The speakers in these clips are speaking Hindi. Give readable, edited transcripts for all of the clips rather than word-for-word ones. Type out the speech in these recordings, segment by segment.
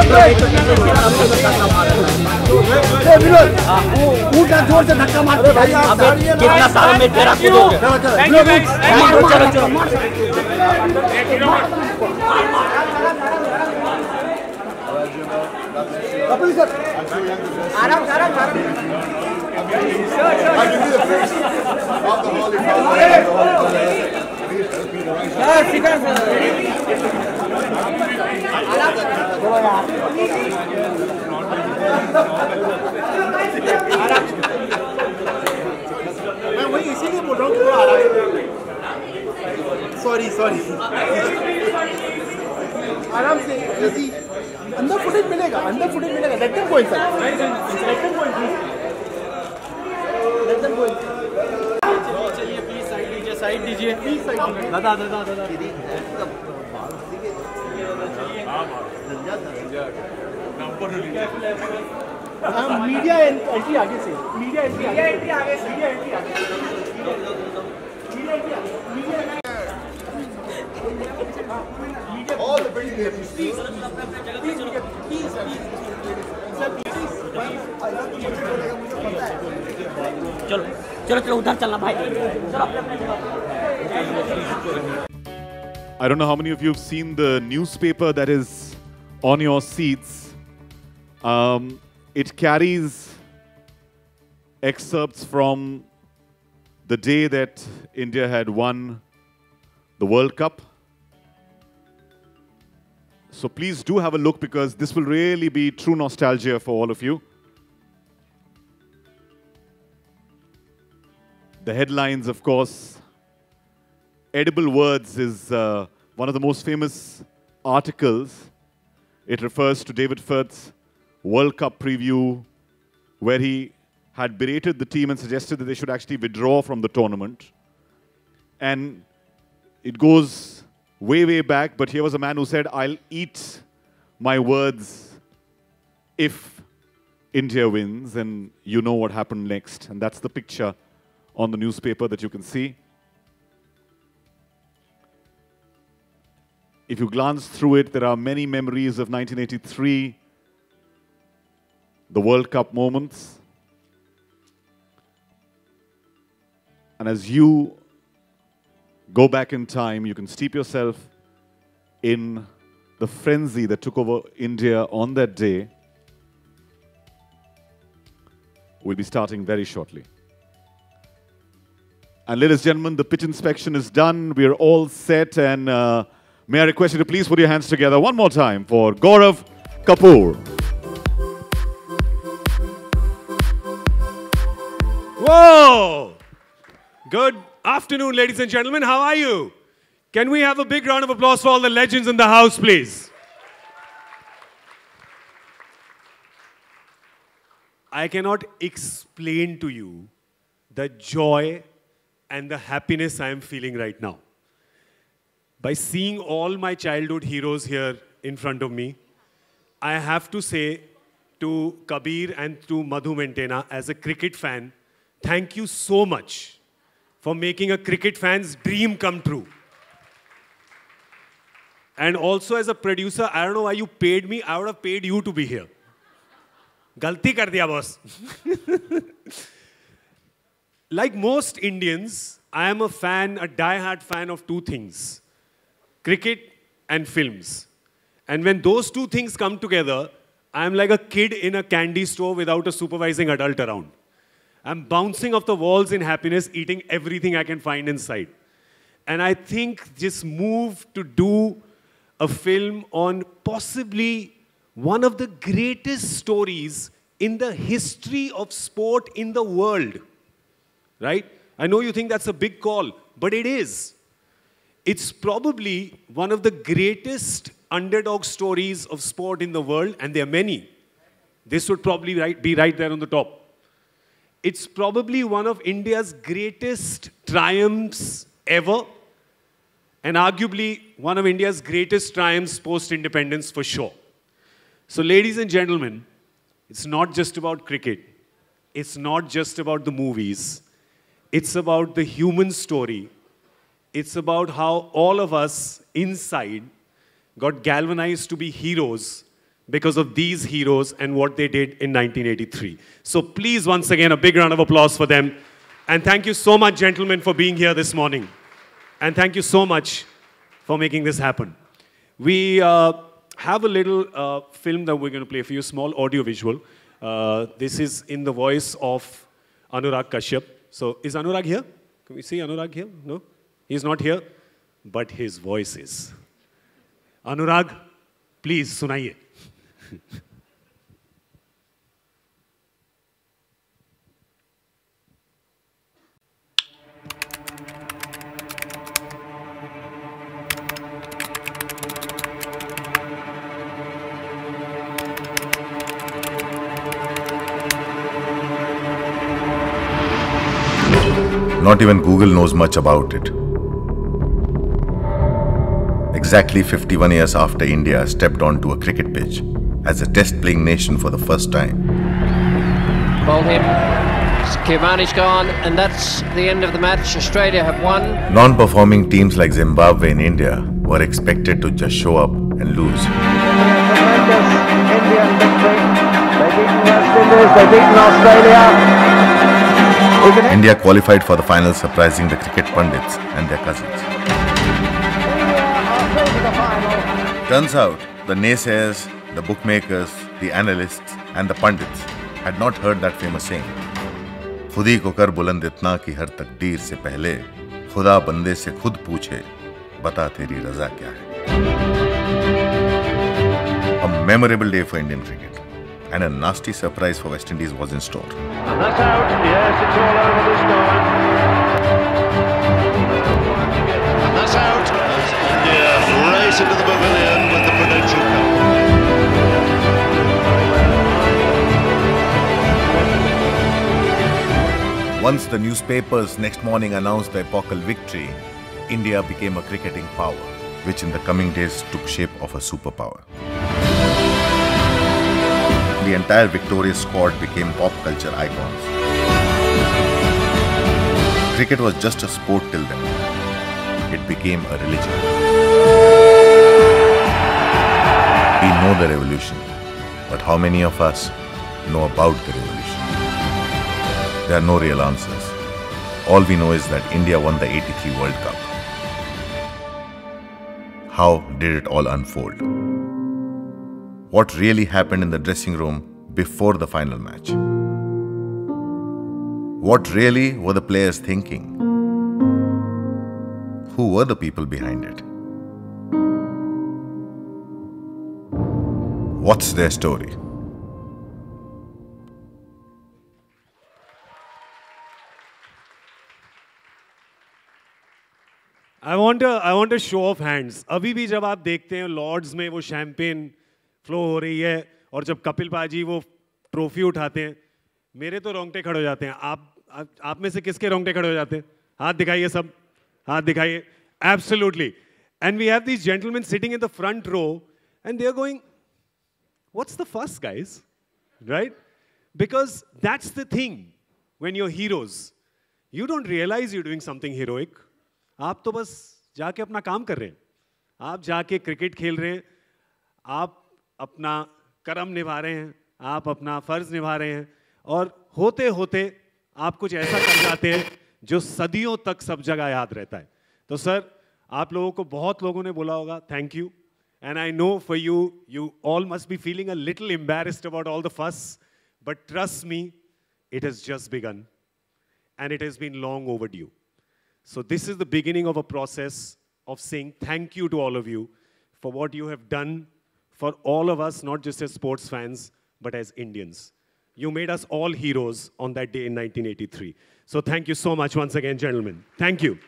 जोर से धक्का मार कितना सारा में तेरा कूदोगे। कपिल सर आराम आराम मैं वही इसीलिए बोल रहा हूँ कि वो आ रहा है। सॉरी आराम से इजी अंदर फुटेज मिलेगा लेट देम गो इनसाइड चलिए प्लीज साइड दीजिए प्लीज दादा मीडिया एंट्री आगे से मीडिया एंट्री आगे all the building there please चलो उधर चलना भाई। I don't know how many of you have seen the newspaper that is on your seats. It carries excerpts from the day that India had won the World Cup. So please do have a look because this will really be true nostalgia for all of you. The headlines, of course, Edible Words is one of the most famous articles. It refers to David Firth's World Cup preview where he had berated the team and suggested that they should actually withdraw from the tournament. And it goes way back, but here was a man who said, I'll eat my words if India wins, and you know what happened next. And that's the picture on the newspaper that you can see. If you glance through it, there are many memories of 1983, the World Cup moments. And as you go back in time, you can steep yourself in the frenzy that took over India on that day. We'll be starting very shortly. And ladies and gentlemen, the pitch inspection is done. We're all set. And may I request you to please put your hands together one more time for Gaurav Kapoor. Whoa! Good afternoon, ladies and gentlemen. How are you? Can we have a big round of applause for all the legends in the house, please? I cannot explain to you the joy and the happiness I am feeling right now. By seeing all my childhood heroes here in front of me, I have to say to Kabir and to Madhu Mentena, as a cricket fan, thank you so much for making a cricket fan's dream come true. And also as a producer, I don't know why you paid me. I would have paid you to be here. Galti kar diya, boss. Like most Indians, I am a fan, a die-hard fan of two things: cricket and films. And when those two things come together, I am like a kid in a candy store without a supervising adult around. I'm bouncing off the walls in happiness, eating everything I can find inside. And I think this move to do a film on possibly one of the greatest stories in the history of sport in the world, right? I know you think that's a big call, but it is. It's probably one of the greatest underdog stories of sport in the world, and there are many. This would probably be right there on the top. It's probably one of India's greatest triumphs ever, and arguably one of India's greatest triumphs post-independence for sure. So ladies and gentlemen, it's not just about cricket. It's not just about the movies. It's about the human story. It's about how all of us inside got galvanized to be heroes because of these heroes and what they did in 1983. So please, once again, a big round of applause for them. And thank you so much, gentlemen, for being here this morning. And thank you so much for making this happen. We have a little film that we're going to play for you, small audio visual. This is in the voice of Anurag Kashyap. So is Anurag here? Can we see Anurag here? No? He's not here, but his voice is. Anurag, please, sunaiye. Not even Google knows much about it. Exactly 51 years after India stepped onto a cricket pitch as a test-playing nation for the first time. Bowled him. Kirmani's gone, and that's the end of the match. Australia have won. Non-performing teams like Zimbabwe and India were expected to just show up and lose. Tremendous Indian victory. They've beaten West Indies, they've beaten Australia. India qualified for the final, surprising the cricket pundits and their cousins. Turns out, the naysayers, the bookmakers, the analysts and the pundits had not heard that famous saying. खुद ही को कर बुलंद इतना कि हर तकदीर से पहले खुदा बंदे से खुद पूछे बता तेरी रजा क्या है. A memorable day for Indian cricket. And a nasty surprise for West Indies was in store. And that's out. Yes, it's all over this time. And that's out. India race into the pavilion with the Prudential Cup. Once the newspapers next morning announced the epochal victory, India became a cricketing power, which in the coming days took shape of a superpower. The entire victorious squad became pop culture icons. Cricket was just a sport till then. It became a religion. We know the revolution, but how many of us know about the revolution? There are no real answers. All we know is that India won the '83 World Cup. How did it all unfold? What really happened in the dressing room before the final match? What really were the players thinking? Who were the people behind it? What's their story? I want a show of hands. अभी भी जब आप देखते हैं लॉर्ड्स में वो शैंपेन फ्लो हो रही है और जब कपिल पाजी वो ट्रॉफी उठाते हैं, मेरे तो रोंगटे खड़े हो जाते हैं. आप में से किसके रोंगटे खड़े हो जाते हैं? हाथ दिखाइए सब, हाथ दिखाइए. Absolutely. And we have these gentlemen sitting in the front row and they're going, what's the fuss, guys? Right? Because that's the thing when you're heroes. You don't realize you're doing something heroic. आप तो बस जाके अपना काम कर रहे हैं. आप जाके क्रिकेट खेल रहे हैं. आप अपना कर्म निभा रहे हैं. आप अपना फर्ज निभा रहे हैं. और होते होते आप कुछ ऐसा कर जाते हैं जो सदियों तक सब जगह याद रहता है. तो सर, आप लोगों को बहुत लोगों ने बोला होगा thank you. And I know for you, you all must be feeling a little embarrassed about all the fuss. But trust me, it has just begun. And it has been long overdue. So this is the beginning of a process of saying thank you to all of you for what you have done for all of us, not just as sports fans, but as Indians. You made us all heroes on that day in 1983. So thank you so much once again, gentlemen. Thank you.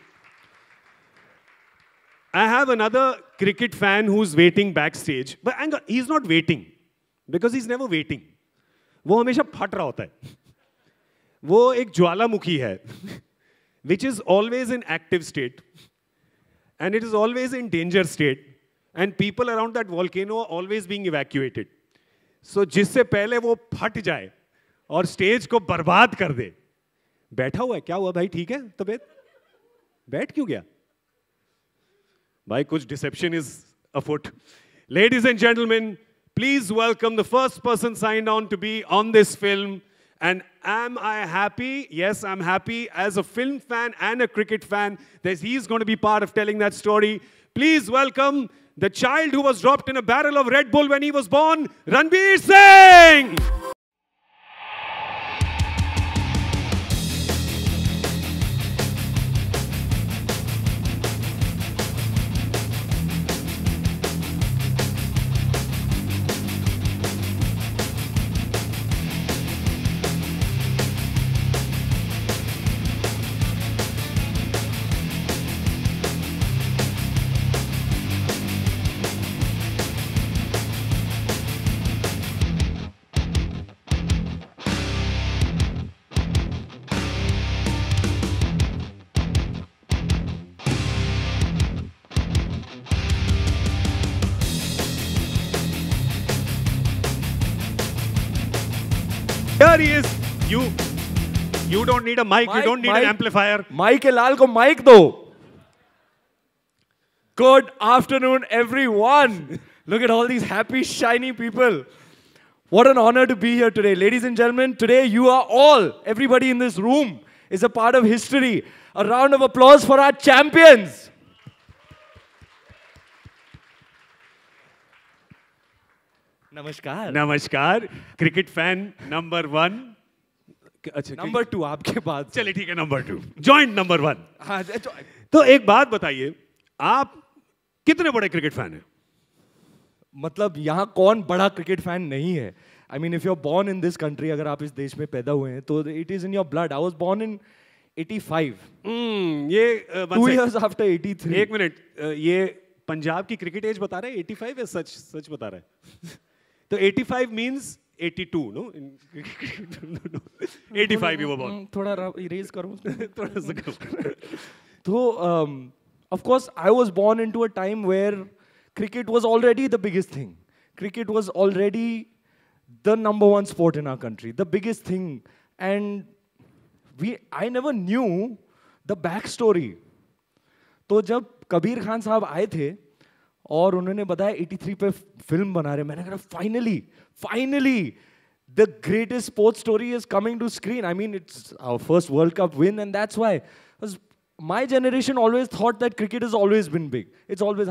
I have another cricket fan who's waiting backstage. But he's not waiting, because he's never waiting. वो हमेशा फट रहा होता है. वो एक ज्वालामुखी है, which is always in active state, and it is always in danger state, and people around that volcano are always being evacuated. So जिससे पहले वो फट जाए और स्टेज को बर्बाद कर दे, बैठा हुआ है. क्या हुआ भाई, ठीक है तबीयत? बैठ क्यों गया भाई? कुछ deception is afoot. Ladies and gentlemen, Please welcome the first person signed on to be on this film. And am I happy? Yes, I'm happy. As a film fan and a cricket fan, he's going to be part of telling that story. Please welcome the child who was dropped in a barrel of Red Bull when he was born, Ranveer Singh! Here he is. You don't need a mic. You don't need an amplifier. Mike ke Lal ko mic do. Good afternoon, everyone. Look at all these happy, shiny people. What an honor to be here today. Ladies and gentlemen, today you are all, everybody in this room is a part of history. A round of applause for our champions. Namaskar. Namaskar. Cricket fan number 1. Number 2 आपके बाद. चलिए ठीक है, number 2. Joint number 1. तो एक बात बताइए, आप कितने बड़े क्रिकेट फैन हैं? मतलब यहाँ कौन बड़ा क्रिकेट फैन नहीं है? I mean, if you're born in this country, अगर आप इस देश में पैदा हुए हैं, तो it is in your blood. I was born in 85. ये 2 years after 83. एक मिनट, ये पंजाब की क्रिकेट एज बता रहे हैं 85 या सच बता रहा है? तो 85 means 82, no? No. 85 you were born. थोड़ा erase करो. थोड़ा सा करो. So, of course, I was born into a time where cricket was already the biggest thing. Cricket was already the #1 sport in our country, the biggest thing. And I never knew the backstory. तो जब कबीर खान साहब आए थे और उन्होंने बताया 83 पे फिल्म बना रहे, मैंने कहा finally the greatest sports story is coming to screen. I mean, it's our first World Cup win, and that's why. Because my generation always thought that cricket has always been big. It's always,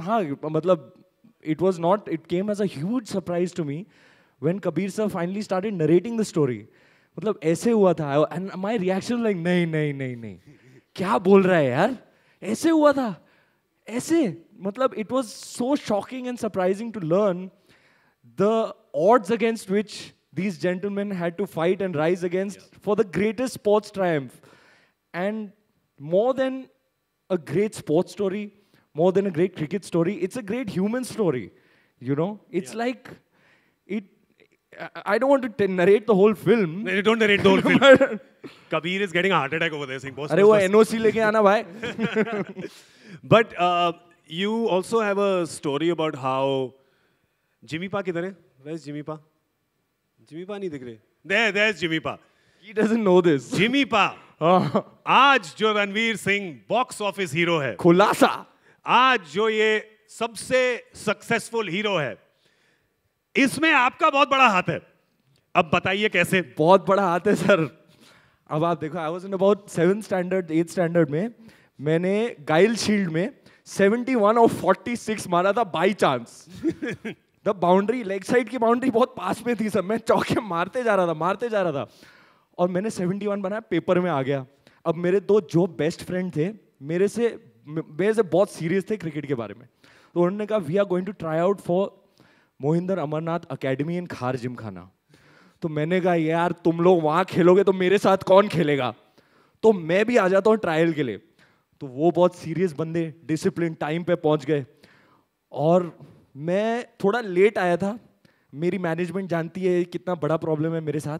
it was not, it came as a huge surprise to me when Kabir sir finally started narrating the story. मतलब ऐसे हुआ था, and my reaction was like, नहीं, क्या बोल रहा है यार? ऐसे हुआ था, ऐसे. मतलब it was so shocking and surprising to learn the odds against which these gentlemen had to fight and rise against for the greatest sports triumph. And more than a great sports story, more than a great cricket story, it's a great human story. You know, it's like it. I don't want to narrate the whole film. No, don't narrate the whole film. Kabir is getting a heart attack over there saying, boss. अरे वो NOC लेके आना भाई. But you also have a story about how Jimmy Pa किधर है? Where's Jimmy Pa? Jimmy Pa नहीं दिख रहे. There's Jimmy Pa. He doesn't know this. Jimmy Pa. आज जो Ranveer Singh box office hero है, खुलासा, आज जो ये सबसे सक्सेसफुल हीरो है, इसमें आपका बहुत बड़ा हाथ है. अब बताइए कैसे? बहुत बड़ा हाथ है सर. अब आप देखो, I was in about 7th standard, 8th standard में मैंने गाइल शील्ड में 71 और 46 मारा था by chance. The boundary, leg side की बाउंड्री बहुत पास में थी सर. मैं चौके मारते जा रहा था और मैंने 71 बनाया, पेपर में आ गया. अब मेरे दो जो बेस्ट फ्रेंड थे मेरे से बहुत सीरियस थे क्रिकेट के बारे में, तो उन्होंने कहा we are going to try out for Mohinder Amarnath academy in Khar Gymkhana. तो मैंने कहा यार तुम लोग वहाँ खेलोगे तो मेरे साथ कौन खेलेगा, तो मैं भी आ जाता हूँ ट्रायल के लिए. तो वो बहुत सीरियस बंदे, डिसिप्लिन, टाइम पे पहुँच गए. और मैं थोड़ा लेट आया था. मेरी मैनेजमेंट जानती है कितना बड़ा प्रॉब्लम है मेरे साथ.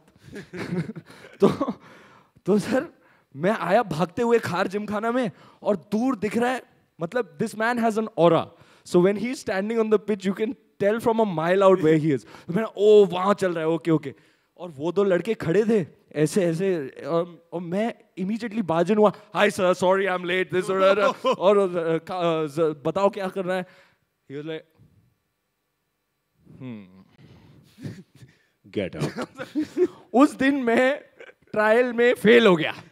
तो सर मैं आया भागते हुए खार जिमखाना में और दूर दिख रहा है, मतलब this man has an aura. So when he is standing on the pitch you can tell from a mile out where he is. तो मैंने ओ वहाँ चल रहा है, ओके. और वो दो लड़के खड़े थे ऐसे और मैं इमीडिएटली बाजन हुआ, hi sir, sorry I am late, this और बताओ क्या करना है. He was like Get out. उस दिन मैं ट्रायल में फेल हो गया.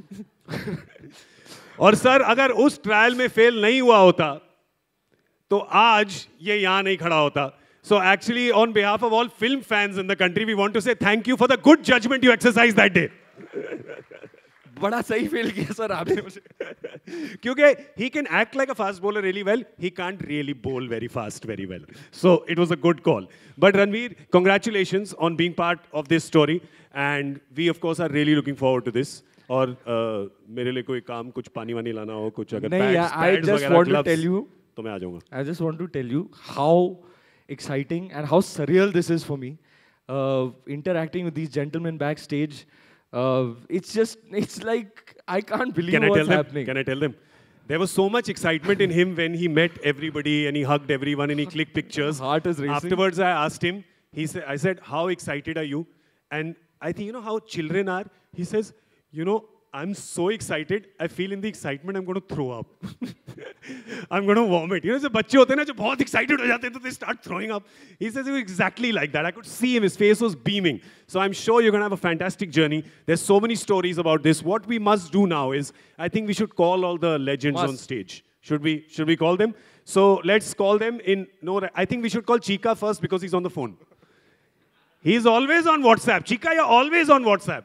और सर अगर उस ट्रायल में फेल नहीं हुआ होता तो आज ये यहाँ नहीं खड़ा होता. So actually on behalf of all film fans in the country we want to say thank you for the good judgment you exercised that day. बड़ा सही फेल किया सर आपने मुझे. क्योंकि he can act like a fast bowler really well, he can't really bowl very fast very well. So it was a good call. But Ranveer, congratulations on being part of this story, and we of course are really looking forward to this. और मेरे लिए कोई काम कुछ पानी वानी लाना हो कुछ अगर नहीं यार, I just want to tell you, तो मैं आ जाऊँगा. I just want to tell you how exciting and how surreal this is for me. Interacting with these gentlemen backstage. It's like I can't believe what's happening. Can I tell them? There was so much excitement in him when he met everybody and he hugged everyone and he clicked pictures. Heart is racing. Afterwards, I asked him. I said, "How excited are you?" And I think you know how children are. He says, "You know, I'm so excited. I feel in the excitement I'm going to throw up. I'm going to vomit." You know, जो बच्चे होते हैं ना जो बहुत excited हो जाते हैं तो they start throwing up. He says it was exactly like that. I could see him. His face was beaming. So I'm sure you're going to have a fantastic journey. There's so many stories about this. What we must do now is, I think we should call all the legends on stage. Should we call them? So let's call them in. No, I think we should call Chika first because he's on the phone. He's always on WhatsApp. Chika, you're always on WhatsApp.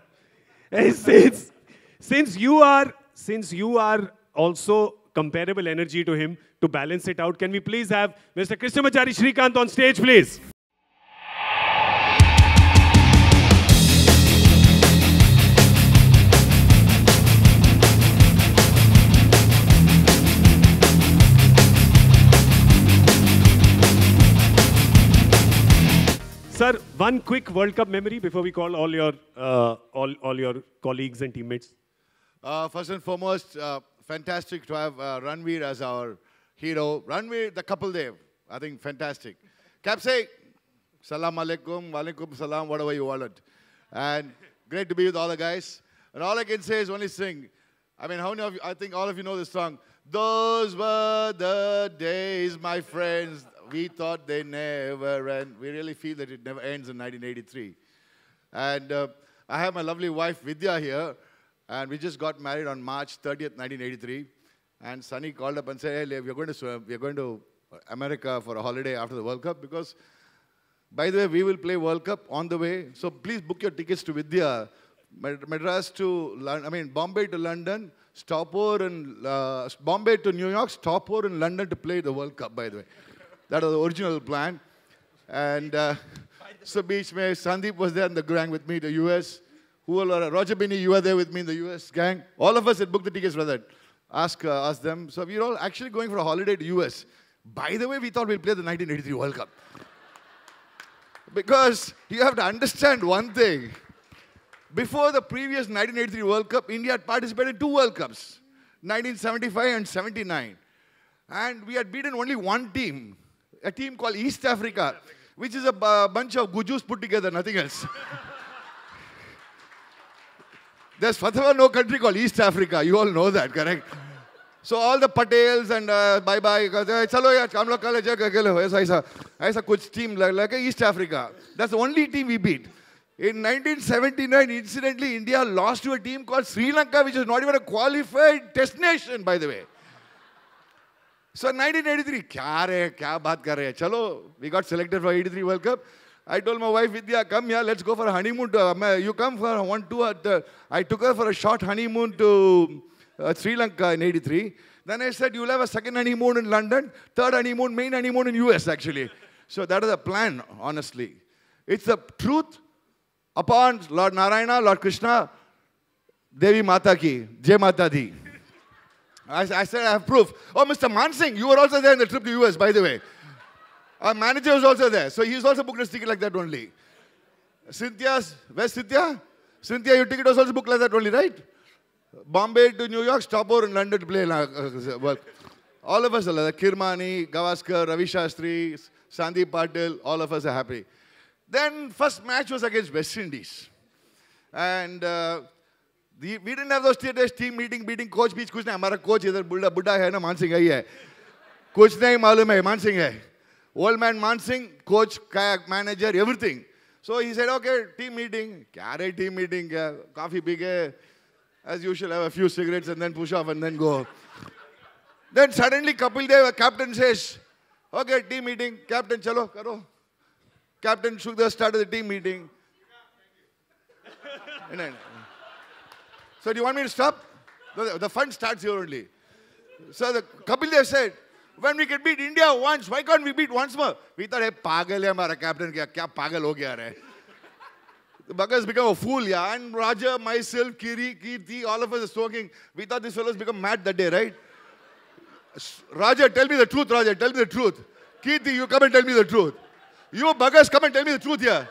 Since you are also comparable energy to him, to balance it out, can we please have Mr. Krishnamachari Srikanth on stage, please? Sir, one quick World Cup memory before we call all your colleagues and teammates. First and foremost, fantastic to have Ranveer as our hero. Ranveer, the couple there, I think fantastic. Capsay, salam alaikum, walaikum salam, whatever you want it. And great to be with all the guys. And all I can say is only sing. I mean, how many of you, I think all of you know this song. Those were the days, my friends. We thought they never end. We really feel that it never ends in 1983. And I have my lovely wife Vidya here. And we just got married on March 30th, 1983. And Sunny called up and said, "Hey, we're going to America for a holiday after the World Cup because, by the way, we will play World Cup on the way. So please book your tickets to Vidya, Madras to London. I mean Bombay to London, stopover in Bombay to New York, stopover in London to play the World Cup. By the way, that was the original plan. And so beach mein Sandeep was there in the gang with me, the US. Roger Binney, you were there with me in the US gang. All of us had booked the tickets for that. Ask them. So we were all actually going for a holiday to US. By the way, we thought we'd play the 1983 World Cup. Because you have to understand one thing. Before the previous 1983 World Cup, India had participated in 2 World Cups, 1975 and 79. And we had beaten only one team, a team called East Africa, which is a bunch of gujus put together, nothing else. There's no country called East Africa. You all know that, correct? So all the Patels and bye-bye. Chalo yaar, hum log kal jagah akele ho. Aisa kuch team like East Africa. That's the only team we beat. In 1979, incidentally, India lost to a team called Sri Lanka, which is not even a qualified test nation, by the way. So 1983, kya baat kar rahe hai? Chalo, we got selected for 83 World Cup. I told my wife, Vidya, come here, let's go for a honeymoon. You come for one tour. I took her for a short honeymoon to Sri Lanka in 83. Then I said, you'll have a second honeymoon in London, third honeymoon, main honeymoon in US, actually. So that is the plan, honestly. It's the truth upon Lord Narayana, Lord Krishna, Devi Mata ki, Jai Mata Di. I said, I have proof. Oh, Mr. Mansingh, you were also there in the trip to US, by the way. Our manager was also there. So he's also booked a ticket like that only. Cynthia's, where's Cynthia? Cynthia, your ticket was also booked like that only, right? Bombay to New York, stopover in London to play. Well, all of us are like Kirmani, Gavaskar, Ravi Shastri, Sandeep Patil, all of us are happy. Then first match was against West Indies. And we didn't have those days, team meeting, coach beach, kuch nahi. Hamara coach idhar Buddha hai na, Mansingh hai. Kuch nahi malum hai, Mansingh hai. Old man Mansingh, coach, kayak, manager, everything. So he said, okay, team meeting. क्या रे team meeting क्या? Coffee पी के, as usual, have a few cigarettes and then push off and then go. Then suddenly Kapil Dev, captain says, okay, team meeting. Captain, chalo, karo. Captain shook the start of the team meeting. So do you want me to stop? The fun starts here only. So the Kapil Dev said, when we can beat India once, why can't we beat once more? We thought, hey, pagal hai hamara captain, kya pagal ho gaya hai? The bugger has become a fool, yeah. And Raja, myself, Kiri, Kirti, all of us are smoking. We thought this fellow has become mad that day, right? Raja, tell me the truth, Raja, tell me the truth. Kirti, you come and tell me the truth. You buggers, come and tell me the truth here.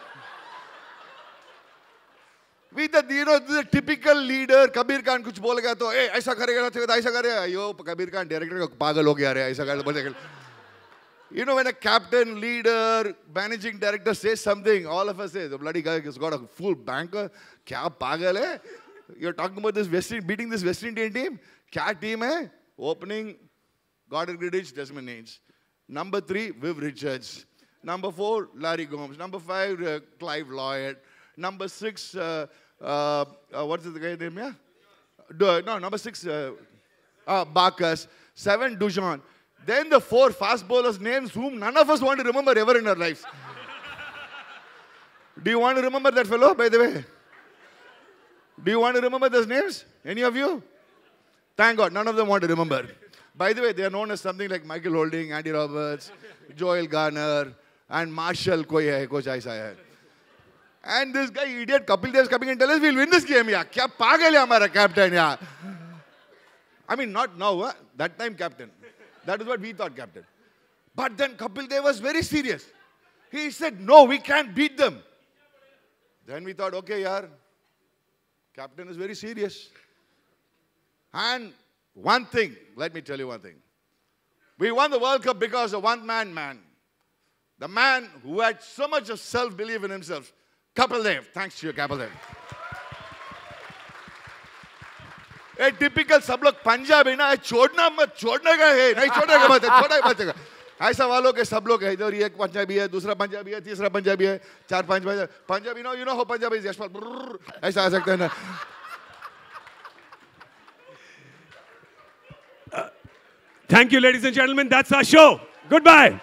We thought, you know, this is a typical leader. Kabir Khan kuch bolega to, hey, aisa karega, aisa karega. Yo, Kabir Khan, director, pagal ho gaya hai, aisa karega. You know, when a captain, leader, managing director says something, all of us say, the bloody guy has got a full banker. Kya pagal hai? You're talking about this beating this West Indian team? Kya team hai? Opening, Gordon Greenidge, Desmond Haynes. Number 3, Viv Richards. Number 4, Larry Gomes. Number 5, Clive Lloyd. Number 6, what's the guy's name? Yeah? No, number 6, Barkas. 7, Dujon. Then the 4 fast bowlers' names whom none of us want to remember ever in our lives. Do you want to remember that fellow, by the way? Do you want to remember those names? Any of you? Thank God, none of them want to remember. By the way, they are known as something like Michael Holding, Andy Roberts, Joel Garner, and Marshall koi hai, kuch aisa hai. And this guy, idiot Kapil Dev is coming and telling us, we'll win this game, yeah. Kya pagal hai hamara captain, yeah. I mean, not now, huh? That time captain. That is what we thought, captain. But then Kapil Dev was very serious. He said, no, we can't beat them. Then we thought, okay, yaar, captain is very serious. And one thing, let me tell you one thing. We won the World Cup because of one-man man. The man who had so much of self-belief in himself. Kapil Dev. Thanks to you, Kapil Dev. A typical सब लोग पंजाबी ना छोड़ना मत छोड़ने का है नहीं छोड़ने का मत छोड़ने का मत ऐसा वालों के सब लोग है इधर एक पंजाबी है दूसरा पंजाबी है तीसरा पंजाबी है 4-5 Punjabi no you know how Punjabi is Yashpal ऐसा आ सकता है ना Thank you, ladies and gentlemen. That's our show. Goodbye.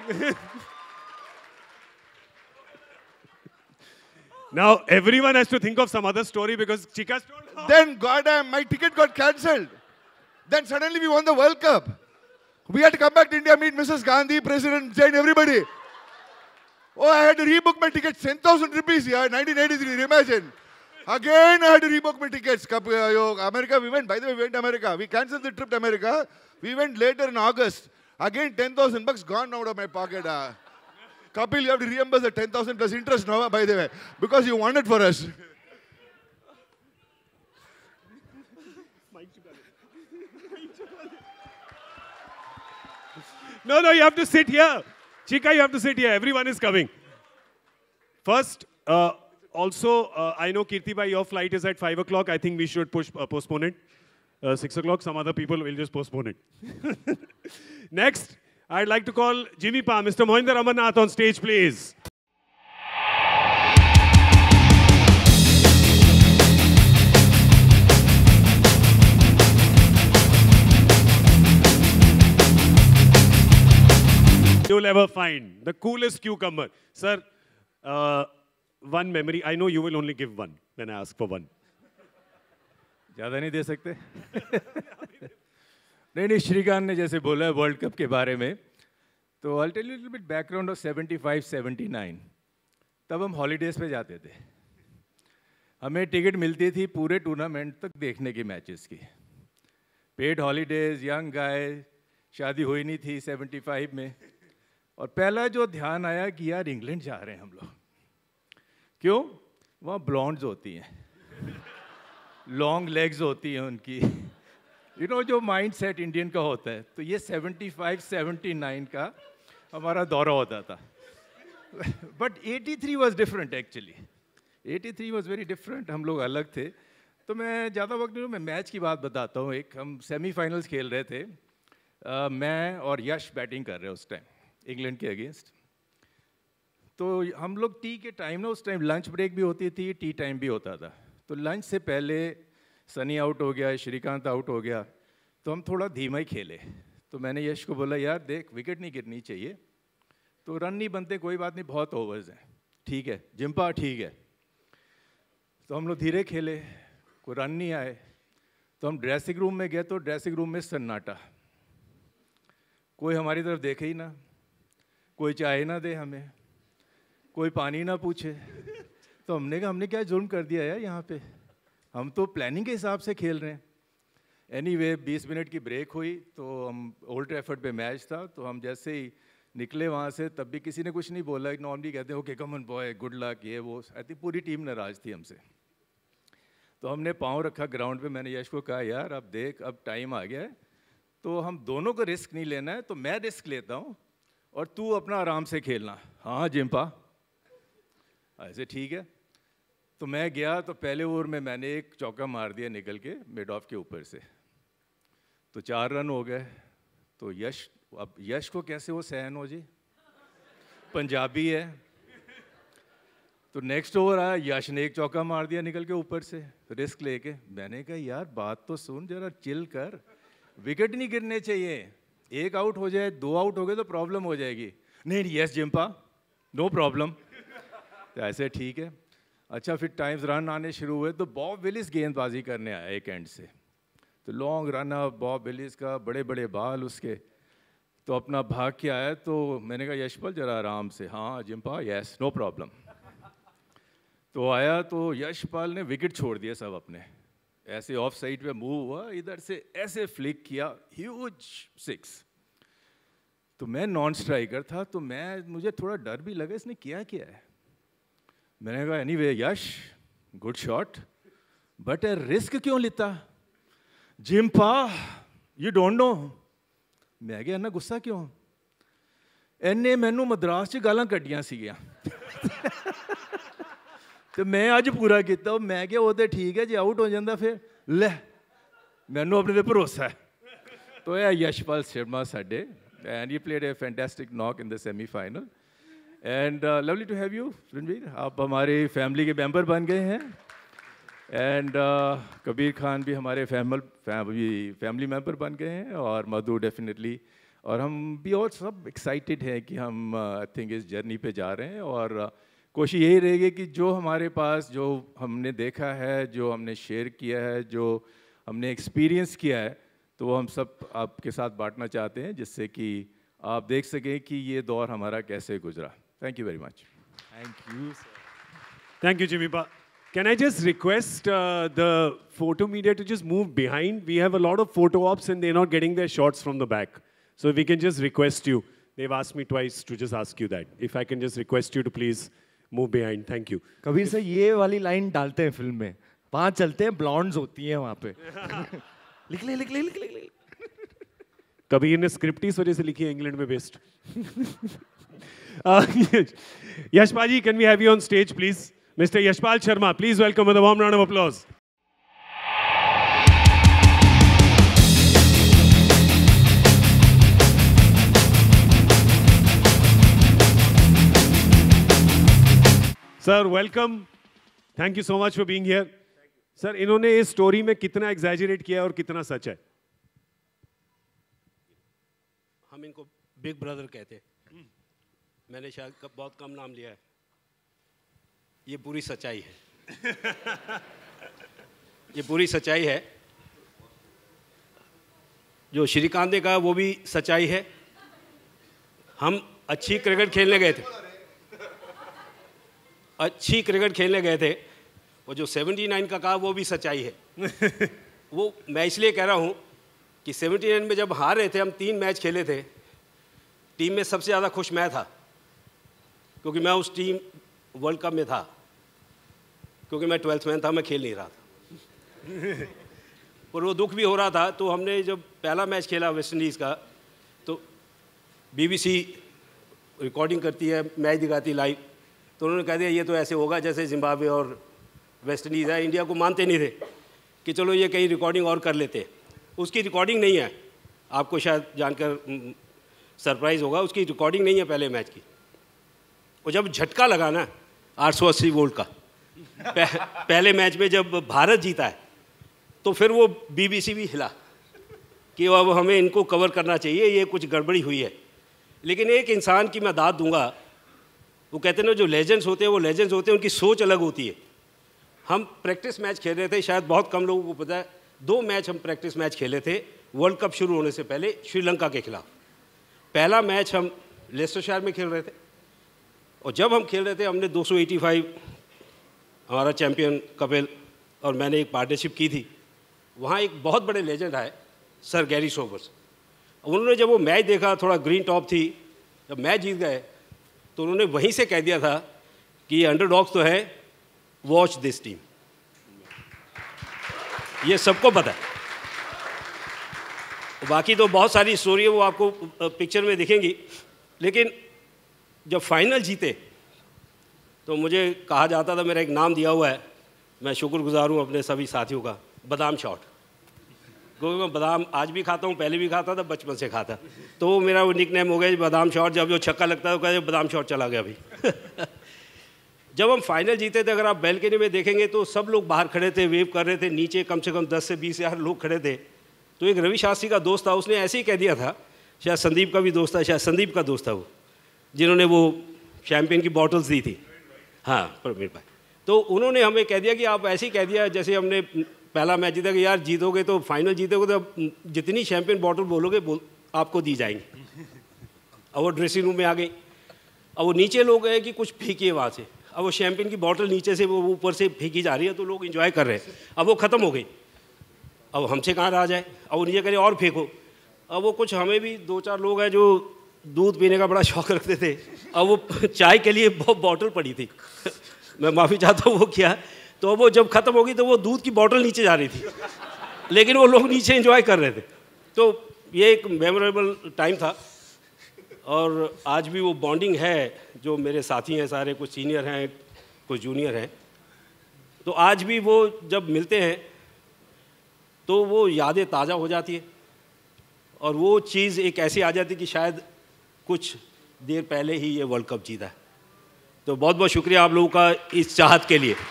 Now, everyone has to think of some other story because Chika's told. Then, goddamn, my ticket got cancelled. Then suddenly we won the World Cup. We had to come back to India, meet Mrs. Gandhi, President Jain, everybody. Oh, I had to rebook my tickets, 10,000 rupees here, 1983, imagine. Again, I had to rebook my tickets. America, we went, by the way, we went to America. We cancelled the trip to America. We went later in August. Again, 10,000 bucks gone out of my pocket. Kapil, you have to reimburse the 10,000 plus interest now, by the way, because you won it for us. No, you have to sit here. Chika, you have to sit here. Everyone is coming. First, also, I know Kirti bhai, your flight is at 5 o'clock. I think we should postpone it. 6 o'clock, some other people will just postpone it. Next, I'd like to call Jimmy Pa, Mr. Mohinder Amarnath on stage, please. You'll ever find the coolest cucumber. Sir, one memory. I know you will only give one when I ask for one. ज़्यादा नहीं दे सकते नहीं श्रीकांत ने जैसे बोला वर्ल्ड कप के बारे में तो I'll tell you a little bit background of 75-79 तब हम हॉलीडेज़ पे जाते थे हमें टिकट मिलती थी पूरे टूर्नामेंट तक देखने की मैचेस की पेड हॉलीडेज़ यंग गाय शादी हुई नहीं थी 75 में और पहला जो ध्यान आया कि यार इंग्लैंड जा रहे हैं हम लोग क्यों वहाँ ब्लॉन्ड्स होती हैं लॉन्ग लेग्स होती हैं उनकी यू नो जो माइंड सेट इंडियन का होता है तो ये 75-79 का हमारा दौरा होता था but 83 was different actually 83 was very different हम लोग अलग थे तो मैं ज़्यादा वक्त नहीं मैं मैच की बात बताता हूँ एक हम सेमीफाइनल्स खेल रहे थे मैं और यश बैटिंग कर रहे हैं उस टाइम इंग्लैंड के अगेंस्ट तो हम लोग टी के टाइम ना, उस टाइम लंच ब्रेक भी होती थी, टी टाइम भी होता था। तो लंच से पहले सनी आउट हो गया, श्रीकांत आउट हो गया, तो हम थोड़ा धीमा ही खेले। तो मैंने यश को बोला यार देख विकेट नहीं गिरनी चाहिए, तो रन नहीं बनते कोई बात नहीं, बहुत ओवर्स हैं, ठीक है जिम्पा ठीक है। तो हम लोग धीरे खेले, कोई रन नहीं आए। तो हम ड्रेसिंग रूम में गए तो ड्रेसिंग रूम में सन्नाटा, कोई हमारी तरफ देखे ही ना, कोई चाय ना दे हमें, कोई पानी ना पूछे। तो हमने कहा हमने क्या जुर्म कर दिया यार यहाँ पे, हम तो प्लानिंग के हिसाब से खेल रहे हैं। एनीवे 20 मिनट की ब्रेक हुई, तो हम ओल्ड ट्रैफर्ड पे मैच था, तो हम जैसे ही निकले वहाँ से तब भी किसी ने कुछ नहीं बोला। नॉर्मली कहते हैं okay come on boy good luck ये वो, आई थिंक पूरी टीम नाराज़ थी हमसे। तो हमने पाँव रखा ग्राउंड पे, मैंने यश को कहा यार अब देख अब टाइम आ गया है, तो हम दोनों को रिस्क नहीं लेना है, तो मैं रिस्क लेता हूँ और तू अपना आराम से खेलना। हाँ जिम्पा ऐसे ठीक है। तो मैं गया, तो पहले ओवर में मैंने एक चौका मार दिया निकल के मिड ऑफ के ऊपर से, तो 4 रन हो गए। तो यश, अब यश को कैसे वो सहन हो जी, पंजाबी है। तो नेक्स्ट ओवर आया, यश ने एक चौका मार दिया निकल के ऊपर से रिस्क लेके। मैंने कहा यार बात तो सुन जरा, चिल कर, विकेट नहीं गिरने चाहिए, एक आउट हो जाए 2 आउट हो गए तो प्रॉब्लम हो जाएगी। नहीं यस जिम्पा नो प्रॉब्लम। तो ऐसे ठीक है। अच्छा फिर टाइम्स रन आने शुरू हुए, तो बॉब विलिस गेंदबाजी करने आया एक एंड से, तो long run up Bob Willis का, बड़े बड़े बाल उसके, तो अपना भाग के आया। तो मैंने कहा यशपाल जरा आराम से। हाँ जिम्पा यस नो प्रॉब्लम। तो आया तो यशपाल ने विकेट छोड़ दिया सब अपने, ऐसे ऑफ साइड पे मूव हुआ, इधर से ऐसे फ्लिक किया, ह्यूज 6। तो मैं नॉन स्ट्राइकर था, तो मुझे थोड़ा डर भी लगा इसने किया क्या है। मैंने कहा anyway Yash good shot but a risk क्यों लेता जिम्पा, यू डोंट नो। मैं गया ना गुस्सा क्यों, इन्ने मैनू मद्रास च गालां कड्डियां सीगियां तो मैं अज पूरा किया। मैं क्या वो तो ठीक है, जे आउट हो जाता फिर ले, मैनू अपने ते भरोसा है। तो यह यशपाल शर्मा साडे, and he played a fantastic knock in the semifinal, and lovely to have you Ranveer, आप हमारी फैमिली के मेंबर बन गए हैं। एंड कबीर खान भी हमारे फैमिली मेंबर बन गए हैं, और मधु डेफिनेटली, और हम भी और सब एक्साइटेड हैं कि हम आई थिंक इस जर्नी पे जा रहे हैं। और कोशिश यही रहेगी कि जो हमारे पास, जो हमने देखा है, जो हमने शेयर किया है, जो हमने एक्सपीरियंस किया है, तो वो हम सब आपके साथ बांटना चाहते हैं, जिससे कि आप देख सकें कि ये दौर हमारा कैसे गुजरा। Thank you very much. Thank you, sir. Thank you, Jimmy Pa. Can I just request the photo media to just move behind? We have a lot of photo ops and they're not getting their shots from the back. So if we can just request you. They've asked me twice to just ask you that. If I can just request you to please move behind. Thank you. Kabir sir ये वाली लाइन डालते हैं फिल्म में, वहाँ चलते हैं, ब्लॉन्ड्स होती हैं वहाँ पे लिख ले। कबीर ने स्क्रिप्ट इस वजह से लिखी है इंग्लैंड में based. Yashpal ji, can we have you on stage, please? Mr. Yashpal Sharma, please welcome with a warm round of applause. Sir, welcome. Thank you so much for being here. Sir, इन्होंने इस स्टोरी में कितना एग्जैजरेट किया है और कितना सच है? हम इनको बिग ब्रदर कहते हैं, मैंने शायद बहुत कम नाम लिया है, ये पूरी सच्चाई है ये पूरी सच्चाई है। जो श्रीकांत ने कहा वो भी सच्चाई है। हम अच्छी क्रिकेट खेलने गए थे, अच्छी क्रिकेट खेलने गए थे। वो जो 79 का कहा वो भी सच्चाई है वो मैं इसलिए कह रहा हूँ कि 79 में जब हार रहे थे, हम 3 मैच खेले थे, टीम में सबसे ज़्यादा खुश मैं था, क्योंकि मैं उस टीम वर्ल्ड कप में था, क्योंकि मैं 12th मैन था, मैं खेल नहीं रहा था और वो दुख भी हो रहा था। तो हमने जब पहला मैच खेला वेस्ट इंडीज़ का, तो BBC रिकॉर्डिंग करती है, मैच दिखाती लाइव, तो उन्होंने कह दिया ये तो ऐसे होगा जैसे जिम्बाब्वे और वेस्ट इंडीज़ है। इंडिया को मानते नहीं थे कि चलो ये कहीं रिकॉर्डिंग और कर लेते। उसकी रिकॉर्डिंग नहीं है, आपको शायद जानकर सरप्राइज़ होगा, उसकी रिकॉर्डिंग नहीं है पहले मैच की। वो जब झटका लगा ना 880 वोल्ट का पहले मैच में जब भारत जीता है, तो फिर वो BBC भी हिला कि अब हमें इनको कवर करना चाहिए, ये कुछ गड़बड़ी हुई है। लेकिन एक इंसान की मैं दाद दूंगा, वो कहते हैं ना जो लेजेंड्स होते हैं वो लेजेंड्स होते हैं, उनकी सोच अलग होती है। हम प्रैक्टिस मैच खेल रहे थे, शायद बहुत कम लोगों को पता है, 2 मैच हम प्रैक्टिस मैच खेले थे वर्ल्ड कप शुरू होने से पहले श्रीलंका के खिलाफ। पहला मैच हम लेस्टरशायर में खेल रहे थे, और जब हम खेल रहे थे हमने 285, हमारा चैम्पियन कपिल और मैंने एक पार्टनरशिप की थी। वहाँ एक बहुत बड़े लेजेंड आए, सर गैरी सोबर्स। उन्होंने जब वो मैच देखा, थोड़ा ग्रीन टॉप थी, जब मैच जीत गए तो उन्होंने वहीं से कह दिया था कि ये अंडरडॉग्स तो है, वॉच दिस टीम। ये सबको पता है। बाकी तो बहुत सारी स्टोरी है, वो आपको पिक्चर में दिखेंगी। लेकिन जब फाइनल जीते तो मुझे कहा जाता था, मेरा एक नाम दिया हुआ है, मैं शुक्रगुजार हूँ अपने सभी साथियों का, बादाम शॉट। क्योंकि मैं बादाम आज भी खाता हूँ, पहले भी खाता था, बचपन से खाता, तो वो मेरा वो निकनेम हो गया बादाम शॉट। जब जो छक्का लगता है तो कहते बादाम शॉट चला गया अभी। जब हम फाइनल जीते थे, अगर आप बैल्कनी में देखेंगे तो सब लोग बाहर खड़े थे, वेव कर रहे थे, नीचे कम से कम 10 से 20 हज़ार लोग खड़े थे। तो एक रवि शास्त्री का दोस्त था, उसने ऐसे ही कह दिया था, शायद संदीप का भी दोस्त था, शायद संदीप का दोस्त था वो, जिन्होंने वो शैम्पेन की बॉटल्स दी थी, हाँ प्रवीण भाई। तो उन्होंने हमें कह दिया कि आप ऐसे ही कह दिया जैसे हमने पहला मैच जीता कि यार जीतोगे तो फाइनल जीतोगे तो जितनी शैम्पेन बॉटल बोलोगे आपको दी जाएंगी। अब वो ड्रेसिंग रूम में आ गई, अब वो नीचे लोग गए कि कुछ फेंकिए वहाँ से, अब वो शैम्पेन की बॉटल नीचे से वो ऊपर से फेंकी जा रही है, तो लोग एंजॉय कर रहे हैं। अब वो ख़त्म हो गई, अब हमसे कहाँ रहा जाए, अब वो नीचे करें और फेंको। अब वो कुछ हमें भी 2-4 लोग हैं जो दूध पीने का बड़ा शौक रखते थे, अब वो चाय के लिए बहुत बॉटल पड़ी थी, मैं माफ़ी चाहता हूँ वो किया। तो वो जब ख़त्म हो गई तो वो दूध की बॉटल नीचे जा रही थी, लेकिन वो लोग नीचे एंजॉय कर रहे थे। तो ये एक मेमोरेबल टाइम था, और आज भी वो बॉन्डिंग है। जो मेरे साथी हैं सारे, कुछ सीनियर हैं कुछ जूनियर हैं, तो आज भी वो जब मिलते हैं तो वो यादें ताज़ा हो जाती है, और वो चीज़ एक ऐसी आ जाती कि शायद कुछ देर पहले ही ये वर्ल्ड कप जीता है। तो बहुत बहुत शुक्रिया आप लोगों का इस चाहत के लिए।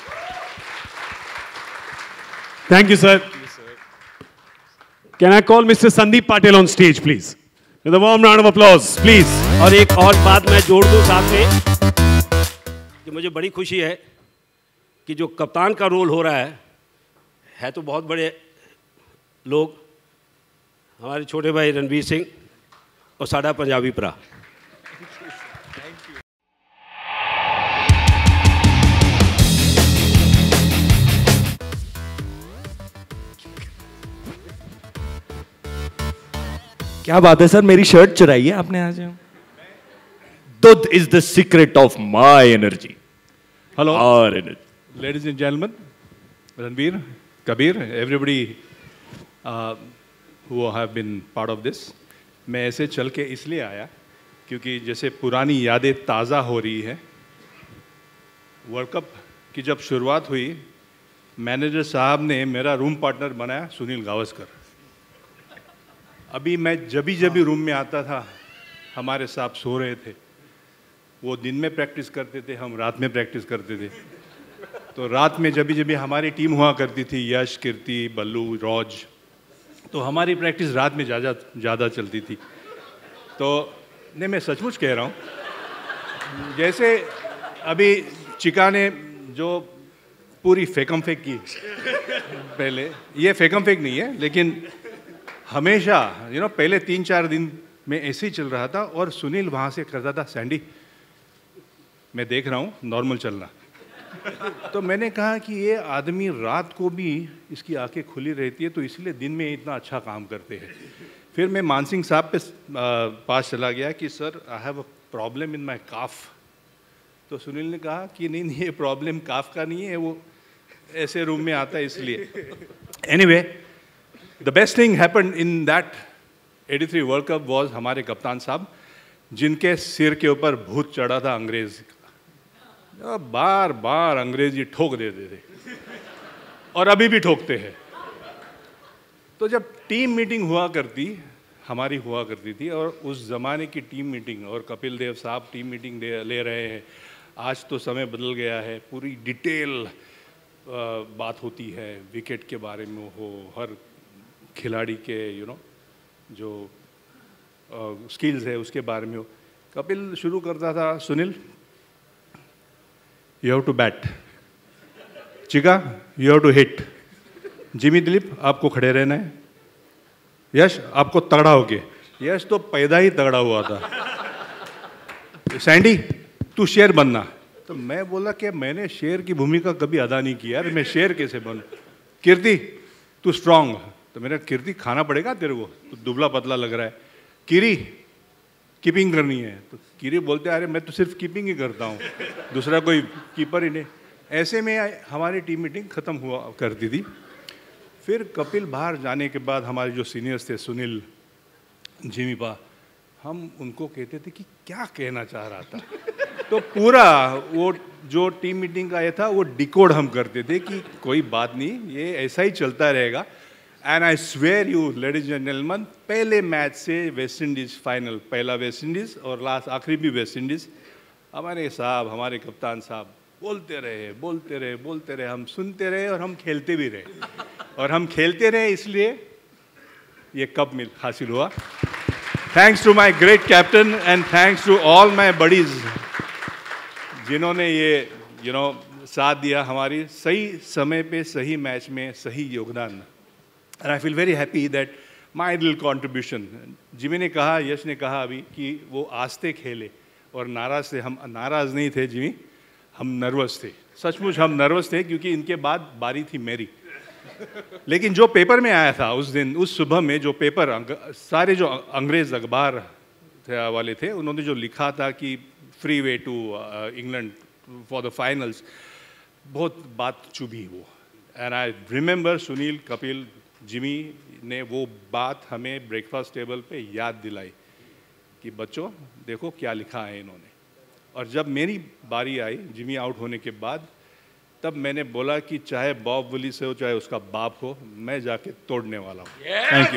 Thank you, sir. Can I call Mr. Sandeep Patel on stage, please? With a warm round of applause, please. और एक और बात मैं जोड़ दूं साथ में कि मुझे बड़ी खुशी है कि जो कप्तान का रोल हो रहा है तो बहुत बड़े लोग, हमारे छोटे भाई रणवीर सिंह और साडा पंजाबी भरा। क्या बात है सर, मेरी शर्ट चुराई है आपने आज। Doodh is the secret of my energy. Hello, और energy. ladies and gentlemen, Ranveer, Kabir, everybody who have been part of this. मैं ऐसे चल के इसलिए आया क्योंकि जैसे पुरानी यादें ताज़ा हो रही है। वर्ल्ड कप की जब शुरुआत हुई, मैनेजर साहब ने मेरा रूम पार्टनर बनाया सुनील गावस्कर। अभी मैं जब रूम में आता था, हमारे साहब सो रहे थे, वो दिन में प्रैक्टिस करते थे, हम रात में प्रैक्टिस करते थे। तो रात में जब हमारी टीम हुआ करती थी, यश, कीर्ति, बल्लू, रॉज, तो हमारी प्रैक्टिस रात में ज़्यादा चलती थी। तो नहीं, मैं सचमुच कह रहा हूँ। जैसे अभी चिका ने जो पूरी फेकम फेक की पहले, ये फेकम फेक नहीं है, लेकिन हमेशा पहले 3-4 दिन में ऐसे ही चल रहा था। और सुनील वहाँ से करता था, सैंडी मैं देख रहा हूँ नॉर्मल चलना। तो मैंने कहा कि ये आदमी रात को भी इसकी आंखें खुली रहती है, तो इसलिए दिन में इतना अच्छा काम करते हैं। फिर मैं मानसिंह साहब पे पास चला गया कि sir I have a problem in my calf. तो सुनील ने कहा कि नहीं, ये प्रॉब्लम काफ का नहीं है, वो ऐसे रूम में आता है इसलिए। Anyway, the best thing happened in that 83 world cup was हमारे कप्तान साहब, जिनके सिर के ऊपर भूत चढ़ा था अंग्रेज का। बार बार अंग्रेजी ठोक देते थे और अभी भी ठोकते हैं। तो जब टीम मीटिंग हुआ करती, हमारी हुआ करती थी, और उस ज़माने की टीम मीटिंग, और कपिल देव साहब टीम मीटिंग ले रहे हैं। आज तो समय बदल गया है, पूरी डिटेल बात होती है, विकेट के बारे में हो, हर खिलाड़ी के जो स्किल्स है उसके बारे में हो। कपिल शुरू करता था, Sunil you have to bat, Cheeka you have to hit, Jimmy Dilip आपको खड़े रहना है, यश आपको तगड़ा होके, यश तो पैदा ही तगड़ा हुआ था, सैंडी तू शेर बनना। तो मैं बोला कि मैंने शेर की भूमिका कभी अदा नहीं की यार, मैं शेर कैसे बनूं। कीर्ति तू स्ट्रांग, तो मेरा कीर्ति खाना पड़ेगा तेरे को, तो दुबला पतला लग रहा है। कीरी कीपिंग करनी है, तो कीरी बोलते अरे मैं तो सिर्फ कीपिंग ही करता हूँ, दूसरा कोई कीपर ही नहीं। ऐसे में हमारी टीम मीटिंग ख़त्म हुआ करती थी। फिर कपिल बाहर जाने के बाद हमारे जो सीनियर्स थे, सुनील, जिमी पा, हम उनको कहते थे कि क्या कहना चाह रहा था, तो पूरा वो जो टीम मीटिंग का ये था वो डिकोड हम करते थे कि कोई बात नहीं, ये ऐसा ही चलता रहेगा। And I swear you ladies and gentlemen, पहले मैच से वेस्ट इंडीज़ फाइनल, पहला वेस्ट इंडीज़ और लास्ट आखिरी भी वेस्ट इंडीज़, हमारे साहब, हमारे कप्तान साहब बोलते रहे, हम सुनते रहे और हम खेलते भी रहे, और हम खेलते रहे इसलिए ये कप हासिल हुआ। Thanks to my great captain and thanks to all my buddies जिन्होंने ये साथ दिया, हमारी सही समय पे सही मैच में सही योगदान। And I feel very happy that my little contribution, Jimmy ने कहा, यश ने कहा अभी कि वो आस्ते खेले और नाराज़ थे। हम नाराज़ नहीं थे जिमी, हम नर्वस थे, सचमुच हम नर्वस थे, क्योंकि इनके बाद बारी थी मेरी। लेकिन जो पेपर में आया था उस दिन, उस सुबह में जो पेपर, सारे जो अंग्रेज़ अखबार वाले थे, उन्होंने जो लिखा था कि free way to England for the finals, बहुत बात चुभी वो। And I remember Sunil, Kapil, Jimmy ने वो बात हमें ब्रेकफास्ट टेबल पे याद दिलाई कि बच्चों देखो क्या लिखा है इन्होंने। और जब मेरी बारी आई जिमी आउट होने के बाद, तब मैंने बोला कि चाहे बॉब विलिस हो चाहे उसका बाप हो, मैं जाके तोड़ने वाला हूँ। Thank you.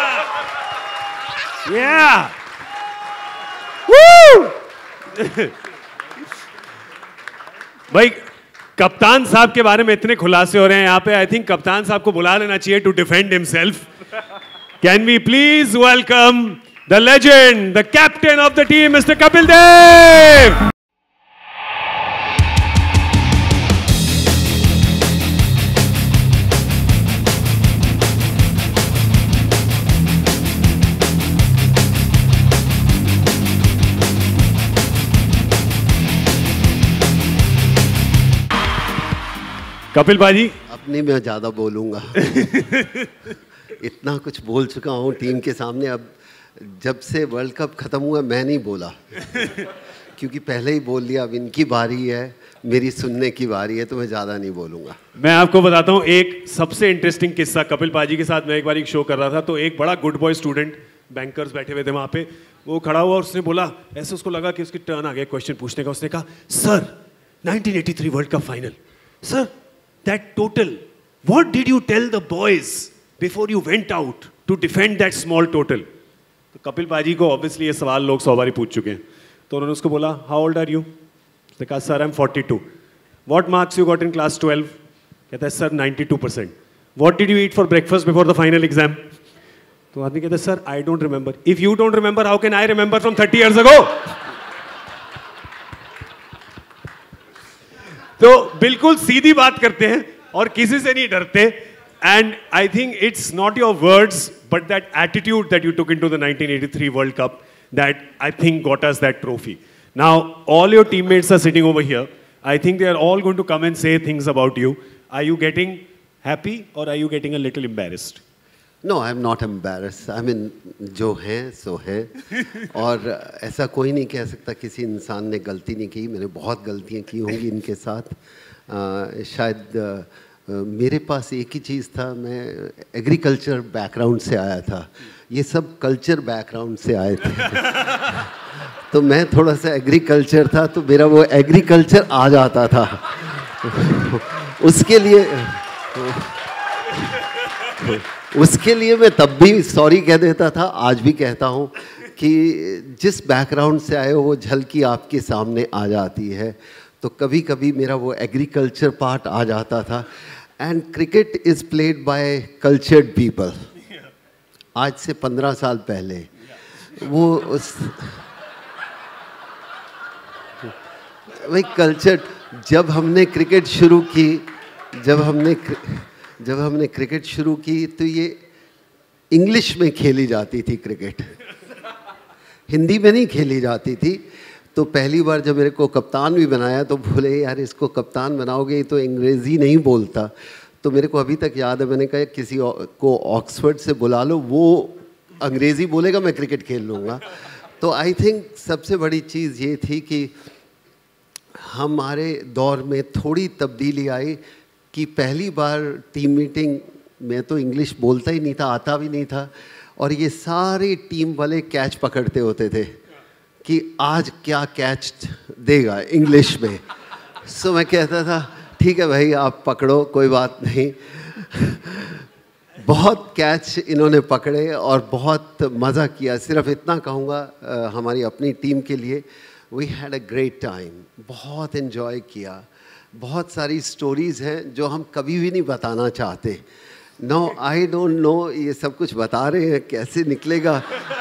भाई कप्तान साहब के बारे में इतने खुलासे हो रहे हैं यहाँ पे, आई थिंक कप्तान साहब को बुला लेना चाहिए to defend himself. Can we please welcome the legend, the captain of the team, mister Kapil Dev. Kapil भाजी, अपनी मैं ज़्यादा बोलूँगा इतना कुछ बोल चुका हूँ टीम के सामने। अब जब से वर्ल्ड कप ख़त्म हुआ मैं नहीं बोला क्योंकि पहले ही बोल लिया। अब इनकी बारी है, मेरी सुनने की बारी है, तो मैं ज़्यादा नहीं बोलूँगा। मैं आपको बताता हूँ एक सबसे इंटरेस्टिंग किस्सा। कपिल पाजी के साथ मैं एक बार एक शो कर रहा था, तो एक बड़ा गुड बॉय स्टूडेंट, बैंकर्स बैठे हुए थे वहाँ पे, वो खड़ा हुआ और उसने बोला, ऐसे उसको लगा कि उसकी टर्न आ गया क्वेश्चन पूछने का। उसने कहा, sir 1983 world cup final, sir that total, what did you tell the boys before you went out to defend that small total? तो कपिल पाजी को obviously ये सवाल लोग 100 बार पूछ चुके हैं, तो उन्होंने उसको बोला, how old are you? उसने कहा, sir I'm 42. What marks you got in class 12? कहता है, sir 92%. What did you eat for breakfast before the final exam? तो आदमी कहता है, sir I don't remember. If you don't remember, how can I remember from 30 years ago? तो बिल्कुल सीधी बात करते हैं और किसी से नहीं डरते। And I think it's not your words but that attitude that you took into the 1983 world cup that I think got us that trophy. Now all your teammates are sitting over here. I think they are all going to come and say things about you. Are you getting happy or are you getting a little embarrassed? No, I'm not embarrassed. I mean, जो हैं सो हैं और ऐसा कोई नहीं कह सकता किसी इंसान ने गलती नहीं की. मैंने बहुत गलतियाँ की होंगी इनके साथ. शायद मेरे पास एक ही चीज़ था, मैं एग्रीकल्चर बैकग्राउंड से आया था, ये सब कल्चर बैकग्राउंड से आए थे तो मैं थोड़ा सा एग्रीकल्चर था, तो मेरा वो एग्रीकल्चर आ जाता था उसके लिए उसके लिए मैं तब भी सॉरी कह देता था, आज भी कहता हूँ कि जिस बैकग्राउंड से आए हो वो झलकी आपके सामने आ जाती है। तो कभी कभी मेरा वो एग्रीकल्चर पार्ट आ जाता था। And cricket is played by cultured people. आज से 15 साल पहले वो वही कल्चर, जब हमने क्रिकेट शुरू की, जब हमने क्रिकेट शुरू की तो ये इंग्लिश में खेली जाती थी क्रिकेट, हिंदी में नहीं खेली जाती थी। तो पहली बार जब मेरे को कप्तान भी बनाया तो बोले यार इसको कप्तान बनाओगे तो अंग्रेज़ी नहीं बोलता। तो मेरे को अभी तक याद है, मैंने कहा किसी को ऑक्सफोर्ड से बुला लो, वो अंग्रेज़ी बोलेगा, मैं क्रिकेट खेल लूँगा। तो आई थिंक सबसे बड़ी चीज़ ये थी कि हमारे दौर में थोड़ी तब्दीली आई कि पहली बार टीम मीटिंग में तो इंग्लिश बोलता ही नहीं था, आता भी नहीं था, और ये सारे टीम वाले कैच पकड़ते होते थे कि आज क्या कैच देगा इंग्लिश में। सो मैं कहता था ठीक है भाई आप पकड़ो, कोई बात नहीं। बहुत कैच इन्होंने पकड़े और बहुत मज़ा किया। सिर्फ इतना कहूँगा हमारी अपनी टीम के लिए, we had a great time, बहुत इन्जॉय किया। बहुत सारी स्टोरीज़ हैं जो हम कभी भी नहीं बताना चाहते। नो आई डोंट नो, ये सब कुछ बता रहे हैं कैसे निकलेगा।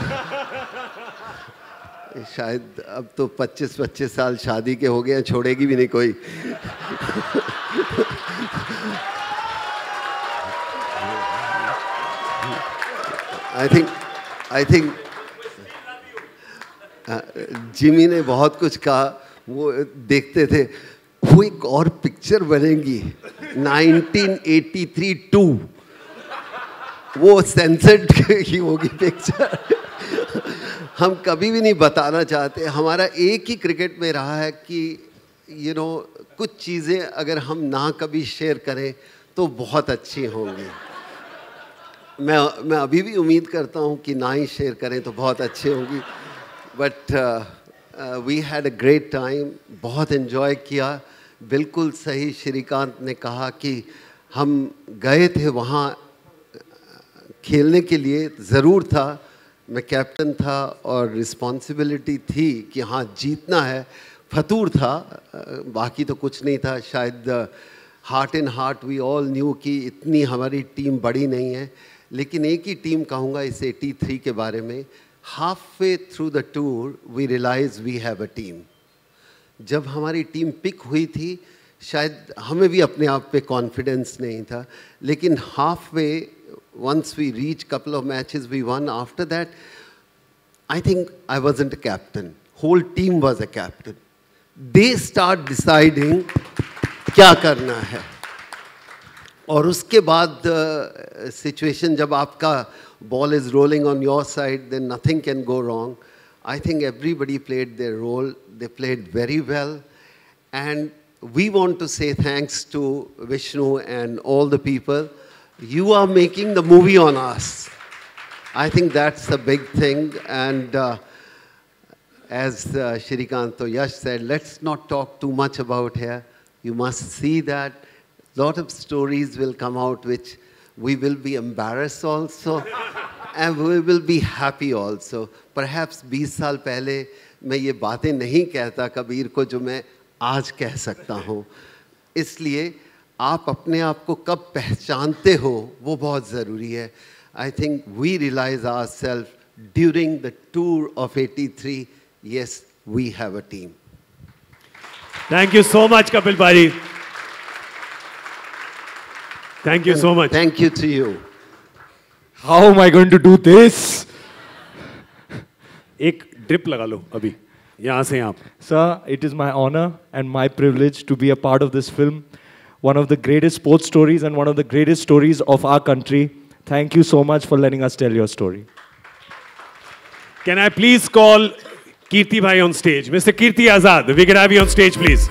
शायद अब तो 25 साल शादी के हो गए हैं, छोड़ेगी भी नहीं कोई। आई थिंक जिमी ने बहुत कुछ कहा। वो देखते थे वो एक और पिक्चर बनेगी 1983 2, वो सेंसर्ड की होगी पिक्चर। हम कभी भी नहीं बताना चाहते। हमारा एक ही क्रिकेट में रहा है कि यू नो कुछ चीज़ें अगर हम ना कभी शेयर करें तो बहुत अच्छी होंगी। मैं अभी भी उम्मीद करता हूँ कि ना ही शेयर करें तो बहुत अच्छी होंगी। But we had a great time, बहुत इन्जॉय किया। बिल्कुल सही श्रीकांत ने कहा कि हम गए थे वहाँ खेलने के लिए, ज़रूर था, मैं कैप्टन था और रिस्पॉन्सिबिलिटी थी कि हाँ जीतना है, फतूर था, बाकी तो कुछ नहीं था। शायद heart in heart we all knew कि इतनी हमारी टीम बड़ी नहीं है। लेकिन एक ही टीम कहूँगा इस 83 के बारे में, halfway through the tour we realise we have a team. जब हमारी टीम पिक हुई थी शायद हमें भी अपने आप पे कॉन्फिडेंस नहीं था, लेकिन halfway once we reached couple of matches we won. After that I think I wasn't a captain, whole team was a captain. They start deciding क्या करना है, और उसके बाद situation जब आपका ball is rolling on your side then nothing can go wrong. I think everybody played their role, they played very well, and we want to say thanks to Vishnu and all the people. You are making the movie on us. I think that's a big thing. And as Shrikant or Yash said, let's not talk too much about here. You must see that. A lot of stories will come out which we will be embarrassed also and we will be happy also. Perhaps 20 साल पहले मैं ये बातें नहीं कहता कबीर को जो मैं आज कह सकता हूँ। इसलिए आप अपने आप को कब पहचानते हो वो बहुत ज़रूरी है। I think we realize ourselves during the tour of 83, yes, we have a team. Thank you so much, Kapil Bhaji. Thank you so much. Thank you to you. How am I going to do this? एक ड्रिप लगा लो अभी यहाँ से यहाँ। Sir, it is my honor and my privilege to be a part of this film. One of the greatest sports stories and one of the greatest stories of our country. Thank you so much for letting us tell your story. Can I please call Kirti Bhai on stage? Mr. Kirti Azad, we can have you on stage, please.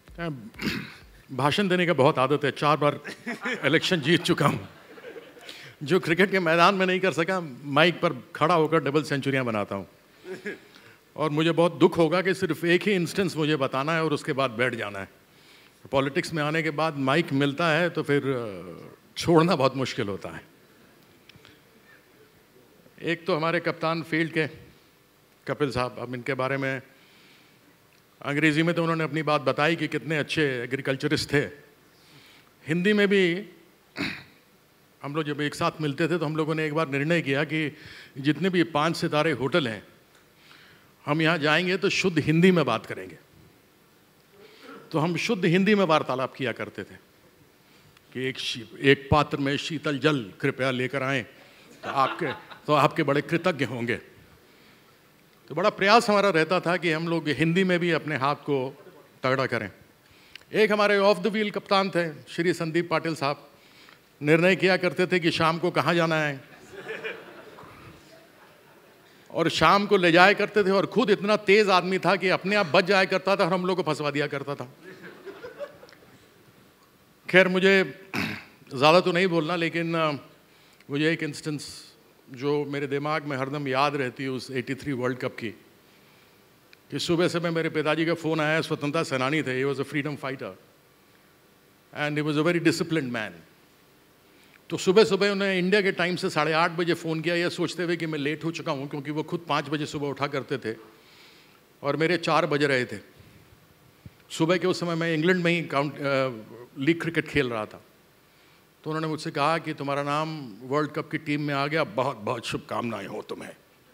भाषण देने का बहुत आदत है, 4 बार इलेक्शन जीत चुका हूँ। जो क्रिकेट के मैदान में नहीं कर सका, माइक पर खड़ा होकर डबल सेंचुरियां बनाता हूँ। और मुझे बहुत दुख होगा कि सिर्फ एक ही इंस्टेंस मुझे बताना है और उसके बाद बैठ जाना है। पॉलिटिक्स में आने के बाद माइक मिलता है तो फिर छोड़ना बहुत मुश्किल होता है। एक तो हमारे कप्तान फील्ड के कपिल साहब, अब इनके बारे में अंग्रेज़ी में तो उन्होंने अपनी बात बताई कि कितने अच्छे एग्रीकल्चरिस्ट थे। हिंदी में भी हम लोग जब एक साथ मिलते थे तो हम लोगों ने एक बार निर्णय किया कि जितने भी 5 सितारे होटल हैं, हम यहाँ जाएंगे तो शुद्ध हिंदी में बात करेंगे। तो हम शुद्ध हिंदी में वार्तालाप किया करते थे कि एक पात्र में शीतल जल कृपया लेकर आएं तो आपके बड़े कृतज्ञ होंगे। तो बड़ा प्रयास हमारा रहता था कि हम लोग हिंदी में भी अपने हाथ को तगड़ा करें। एक हमारे ऑफ द व्हील कप्तान थे श्री संदीप पाटिल साहब, निर्णय किया करते थे कि शाम को कहाँ जाना है और शाम को ले जाया करते थे, और खुद इतना तेज आदमी था कि अपने आप बच जाया करता था और हम लोग को फंसवा दिया करता था। खैर मुझे ज़्यादा तो नहीं बोलना, लेकिन मुझे एक इंस्टेंस जो मेरे दिमाग में हरदम याद रहती है उस 83 वर्ल्ड कप की, कि सुबह से मेरे पिताजी का फ़ोन आया, स्वतंत्रता सेनानी थे, he was a freedom fighter and he was a very disciplined man. तो सुबह सुबह उन्हें इंडिया के टाइम से 8:30 बजे फ़ोन किया, यह सोचते हुए कि मैं लेट हो चुका हूँ, क्योंकि वो खुद 5 बजे सुबह उठा करते थे और मेरे 4 बज रहे थे सुबह के। उस समय मैं इंग्लैंड में ही लीग क्रिकेट खेल रहा था। तो उन्होंने मुझसे कहा कि तुम्हारा नाम वर्ल्ड कप की टीम में आ गया, बहुत बहुत शुभकामनाएं हो तुम्हें।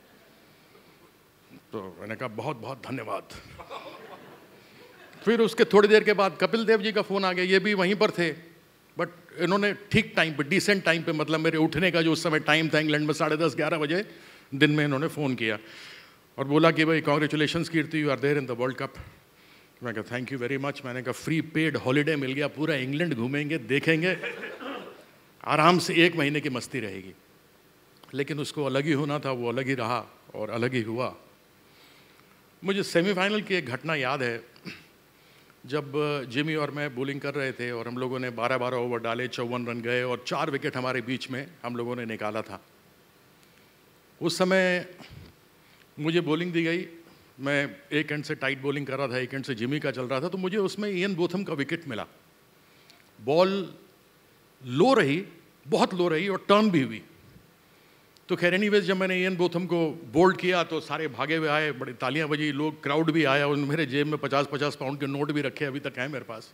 तो मैंने कहा बहुत बहुत धन्यवाद। फिर उसके थोड़ी देर के बाद कपिल देव जी का फ़ोन आ गया, ये भी वहीं पर थे, बट इन्होंने ठीक टाइम पे, डिसेंट टाइम पे, मतलब मेरे उठने का जो उस समय टाइम था इंग्लैंड में 10:30-11 बजे दिन में, इन्होंने फ़ोन किया और बोला कि भाई congratulations Kirti, you are there in the world cup. मैं कहा थैंक यू वेरी मच। मैंने कहा फ्री पेड हॉलीडे मिल गया, पूरा इंग्लैंड घूमेंगे, देखेंगे, आराम से 1 महीने की मस्ती रहेगी। लेकिन उसको अलग ही होना था, वो अलग ही रहा और अलग ही हुआ। मुझे सेमीफाइनल की एक घटना याद है, जब जिमी और मैं बॉलिंग कर रहे थे और हम लोगों ने 12-12 ओवर डाले, 54 रन गए और 4 विकेट हमारे बीच में हम लोगों ने निकाला था। उस समय मुझे बॉलिंग दी गई, मैं एक एंड से टाइट बॉलिंग कर रहा था, एक एंड से जिमी का चल रहा था। तो मुझे उसमें इयन बोथम का विकेट मिला। बॉल लो रही, बहुत लो रही और टर्न भी हुई। तो खैर एनीवेज जब मैंने इयन बोथम को बोल्ड किया तो सारे भागे हुए आए, बड़ी तालियां बजी, लोग, क्राउड भी आया और मेरे जेब में 50-50 पाउंड के नोट भी रखे, अभी तक हैं मेरे पास।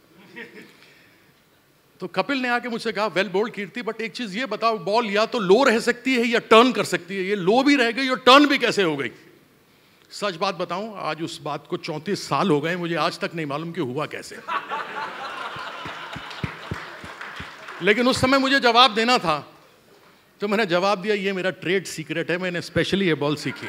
तो कपिल ने आके मुझसे कहा वेल बोल्ड कीर्ति, बट एक चीज़ ये बताओ, बॉल या तो लो रह सकती है या टर्न कर सकती है, ये लो भी रह गई और टर्न भी कैसे हो गई? सच बात बताऊं, आज उस बात को 34 साल हो गए, मुझे आज तक नहीं मालूम कि हुआ कैसे। लेकिन उस समय मुझे जवाब देना था, तो मैंने जवाब दिया ये मेरा ट्रेड सीक्रेट है, मैंने स्पेशली ये बॉल सीखी।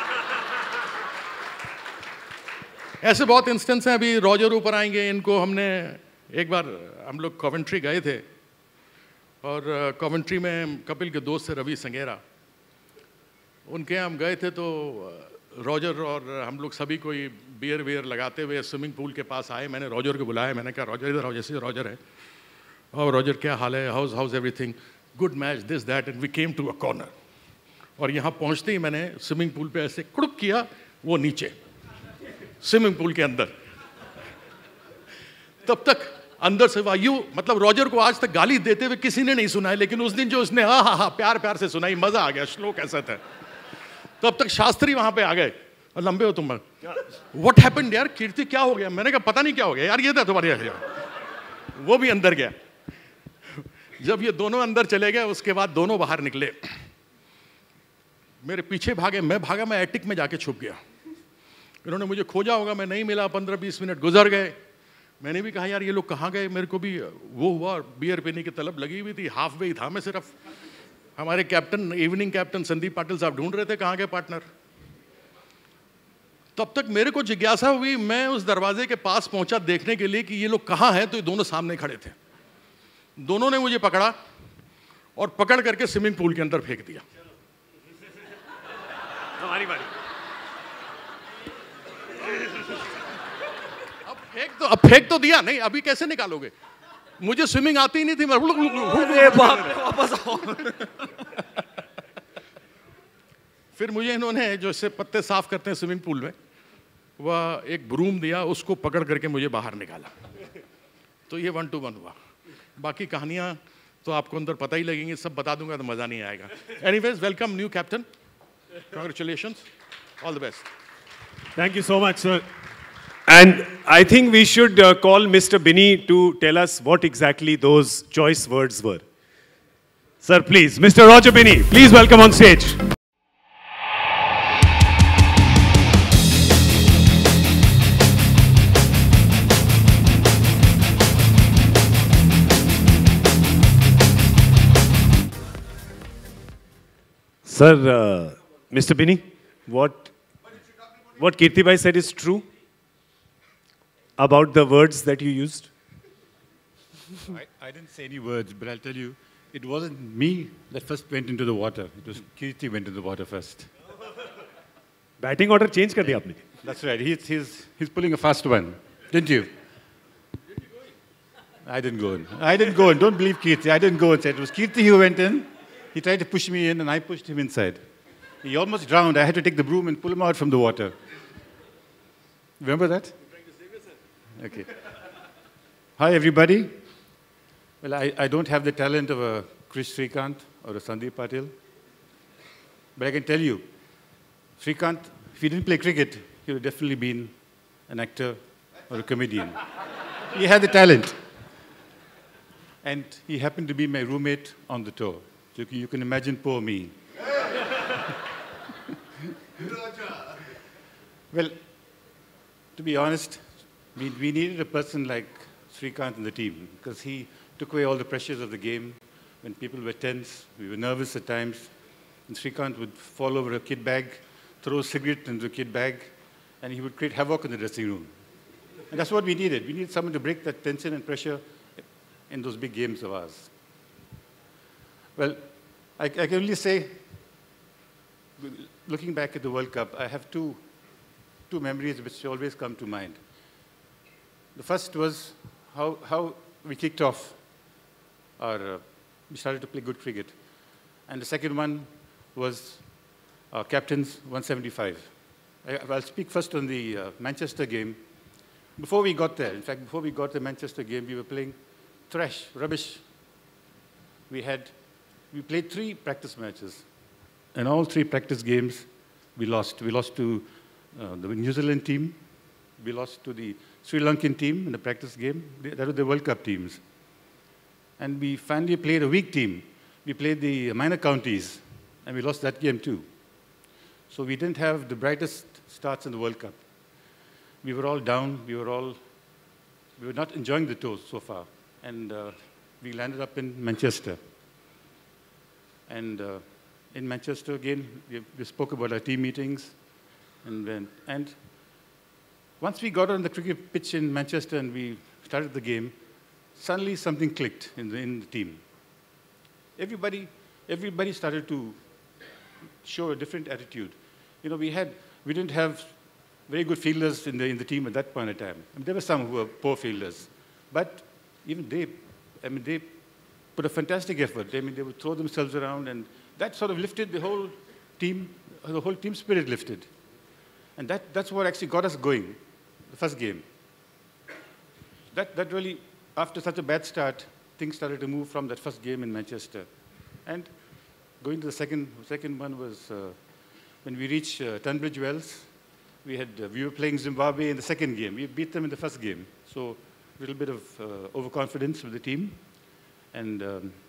ऐसे बहुत इंस्टेंस हैं। अभी रॉजर ऊपर आएंगे, इनको हमने एक बार, हम लोग कॉवेंट्री गए थे और कॉवेंट्री में कपिल के दोस्त थे रवि संगेरा, उनके यहाँ हम गए थे। तो रॉजर और हम लोग सभी कोई बियर वियर लगाते हुए स्विमिंग पूल के पास आए। मैंने रॉजर को बुलाया, मैंने कहा रॉजर इधर आओ। जैसे रॉजर है, और रॉजर क्या हाल है, how's everything, good match, this that, and we came to a corner. और यहाँ पहुँचते ही मैंने स्विमिंग पूल पे ऐसे कुड़ुक किया, वो नीचे स्विमिंग पूल के अंदर। तब तक अंदर से वायु, मतलब रॉजर को आज तक गाली देते हुए किसी ने नहीं सुना है, लेकिन उस दिन जो उसने हाँ प्यार प्यार से सुनाई, मजा आ गया, श्लोक ऐसा था। तब तक शास्त्री वहां पे आ गए, लंबे हो तुम, व्हाट हैपेंड यार, कीर्ति क्या हो गया? मैंने कहा पता नहीं क्या हो गया यार, ये था तुम्हारे यहाँ। वो भी अंदर गया। जब ये दोनों अंदर चले गए, उसके बाद दोनों बाहर निकले, मेरे पीछे भागे, मैं भागा, मैं एटिक में जाके छुप गया। इन्होंने मुझे खोजा होगा, मैं नहीं मिला, 15-20 मिनट गुजर गए। मैंने भी कहा यार ये लोग कहाँ गए, मेरे को भी वो हुआ, बियर पीने की तलब लगी हुई थी, हाफ वे ही था मैं सिर्फ। हमारे captain, evening captain Sandeep Patil साहब ढूंढ रहे थे कहाँ गए पार्टनर। तब तक मेरे को जिज्ञासा हुई, मैं उस दरवाजे के पास पहुंचा देखने के लिए कि ये लोग कहाँ हैं, तो ये दोनों सामने खड़े थे। दोनों ने मुझे पकड़ा और पकड़ करके स्विमिंग पूल के अंदर फेंक दिया। हमारी बारी। अब फेंक तो दिया नहीं, अभी कैसे निकालोगे? मुझे स्विमिंग आती ही नहीं थी, मैं वापस आओ। फिर मुझे इन्होंने जो इससे पत्ते साफ करते हैं स्विमिंग पूल में, वह एक ब्रूम दिया, उसको पकड़ करके मुझे बाहर निकाला। तो ये 1 to 1 हुआ। बाकी कहानियां तो आपको अंदर पता ही लगेंगी, सब बता दूंगा तो मजा नहीं आएगा। Anyways, welcome new captain, congratulations, all the best. Thank you so much, sir. And I think we should call Mr. Binny to tell us what exactly those choice words were. Sir, please, Mr. Roger Binny, please welcome on stage. Sir, Mr. Binny, what Kirti bhai said is true about the words that you used? I didn't say any words, but I'll tell you, it wasn't me that first went into the water. It was Kirti went into the water first. Batting order change kar diya aapne. That's right. He's pulling a fast one, didn't you? I didn't go in. I didn't go in. Don't believe Kirti. I didn't go inside. It was Kirti who went in. He tried to push me in, and I pushed him inside. He almost drowned. I had to take the broom and pull him out from the water. Remember that? Okay. Hi, everybody. Well, I don't have the talent of a Chris Srikanth or a Sandeep Patil. But I can tell you, Srikanth, if he didn't play cricket, he would have definitely been an actor or a comedian. He had the talent. And he happened to be my roommate on the tour. So you can imagine poor me. Well, to be honest, we needed a person like Srikanth in the team because he took away all the pressures of the game. When people were tense, we were nervous at times, and Srikanth would fall over a kit bag, throw a cigarette into a kit bag, and he would create havoc in the dressing room. And that's what we needed. We needed someone to break that tension and pressure in those big games of ours. Well, I can only say, looking back at the World Cup, I have two memories which always come to mind. The first was how we kicked off we started to play good cricket. And the second one was our captain's 175. I'll speak first on the Manchester game. Before we got there, in fact, before we got the Manchester game, we were playing trash, rubbish. We played 3 practice matches. And all 3 practice games, we lost. We lost to the New Zealand team. We lost to the Sri Lankan team in the practice game. That were the World Cup teams. And we finally played a weak team. We played the minor counties, and we lost that game too. So we didn't have the brightest starts in the World Cup. We were all down. We were not enjoying the tour so far. And we landed up in Manchester. And in Manchester again, we spoke about our team meetings. And once we got on the cricket pitch in Manchester and we started the game, suddenly something clicked in the team. Everybody started to show a different attitude. You know, we didn't have very good fielders in the team at that point in time. I mean, there were some who were poor fielders, but even they put a fantastic effort. I mean, they would throw themselves around, and that sort of lifted the whole team spirit lifted. And that's what actually got us going, the first game. That really, after such a bad start, things started to move from that first game in Manchester. And going to the second one was when we reached Tunbridge Wells. We were playing Zimbabwe in the second game. We beat them in the first game. So a little bit of overconfidence with the team. And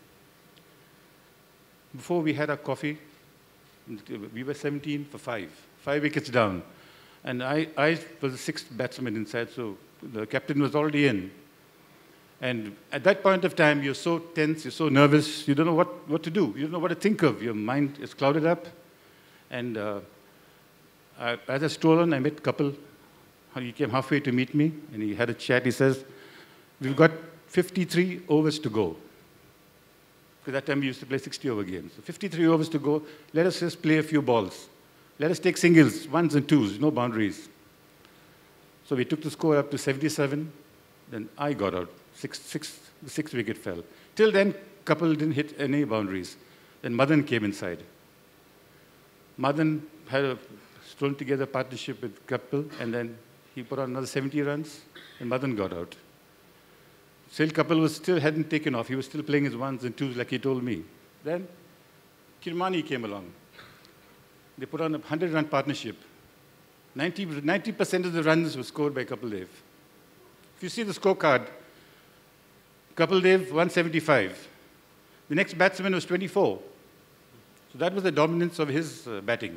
before we had our coffee, we were 17 for 5 wickets down. And I was the 6th batsman inside, so the captain was already in. And at that point of time, you're so tense, you're so nervous, you don't know what to do. You don't know what to think of. Your mind is clouded up. And as I strolled on, I met a couple. He came halfway to meet me, and he had a chat. He says, we've got 53 overs to go. Because that time we used to play 60-over games. So 53 overs to go. Let us just play a few balls. Let us take singles, 1s and 2s, no boundaries. So we took the score up to 77. Then I got out, sixth The sixth wicket fell. Till then, Kapil didn't hit any boundaries. Then Madan came inside. Madan had a strung together partnership with Kapil, and then he put on another 70 runs, and Madan got out. Still, Kapil hadn't taken off. He was still playing his ones and twos like he told me. Then Kirmani came along. They put on a 100-run partnership. 90% of the runs were scored by Kapil Dev. If you see the scorecard, Kapil Dev 175. The next batsman was 24. So that was the dominance of his batting.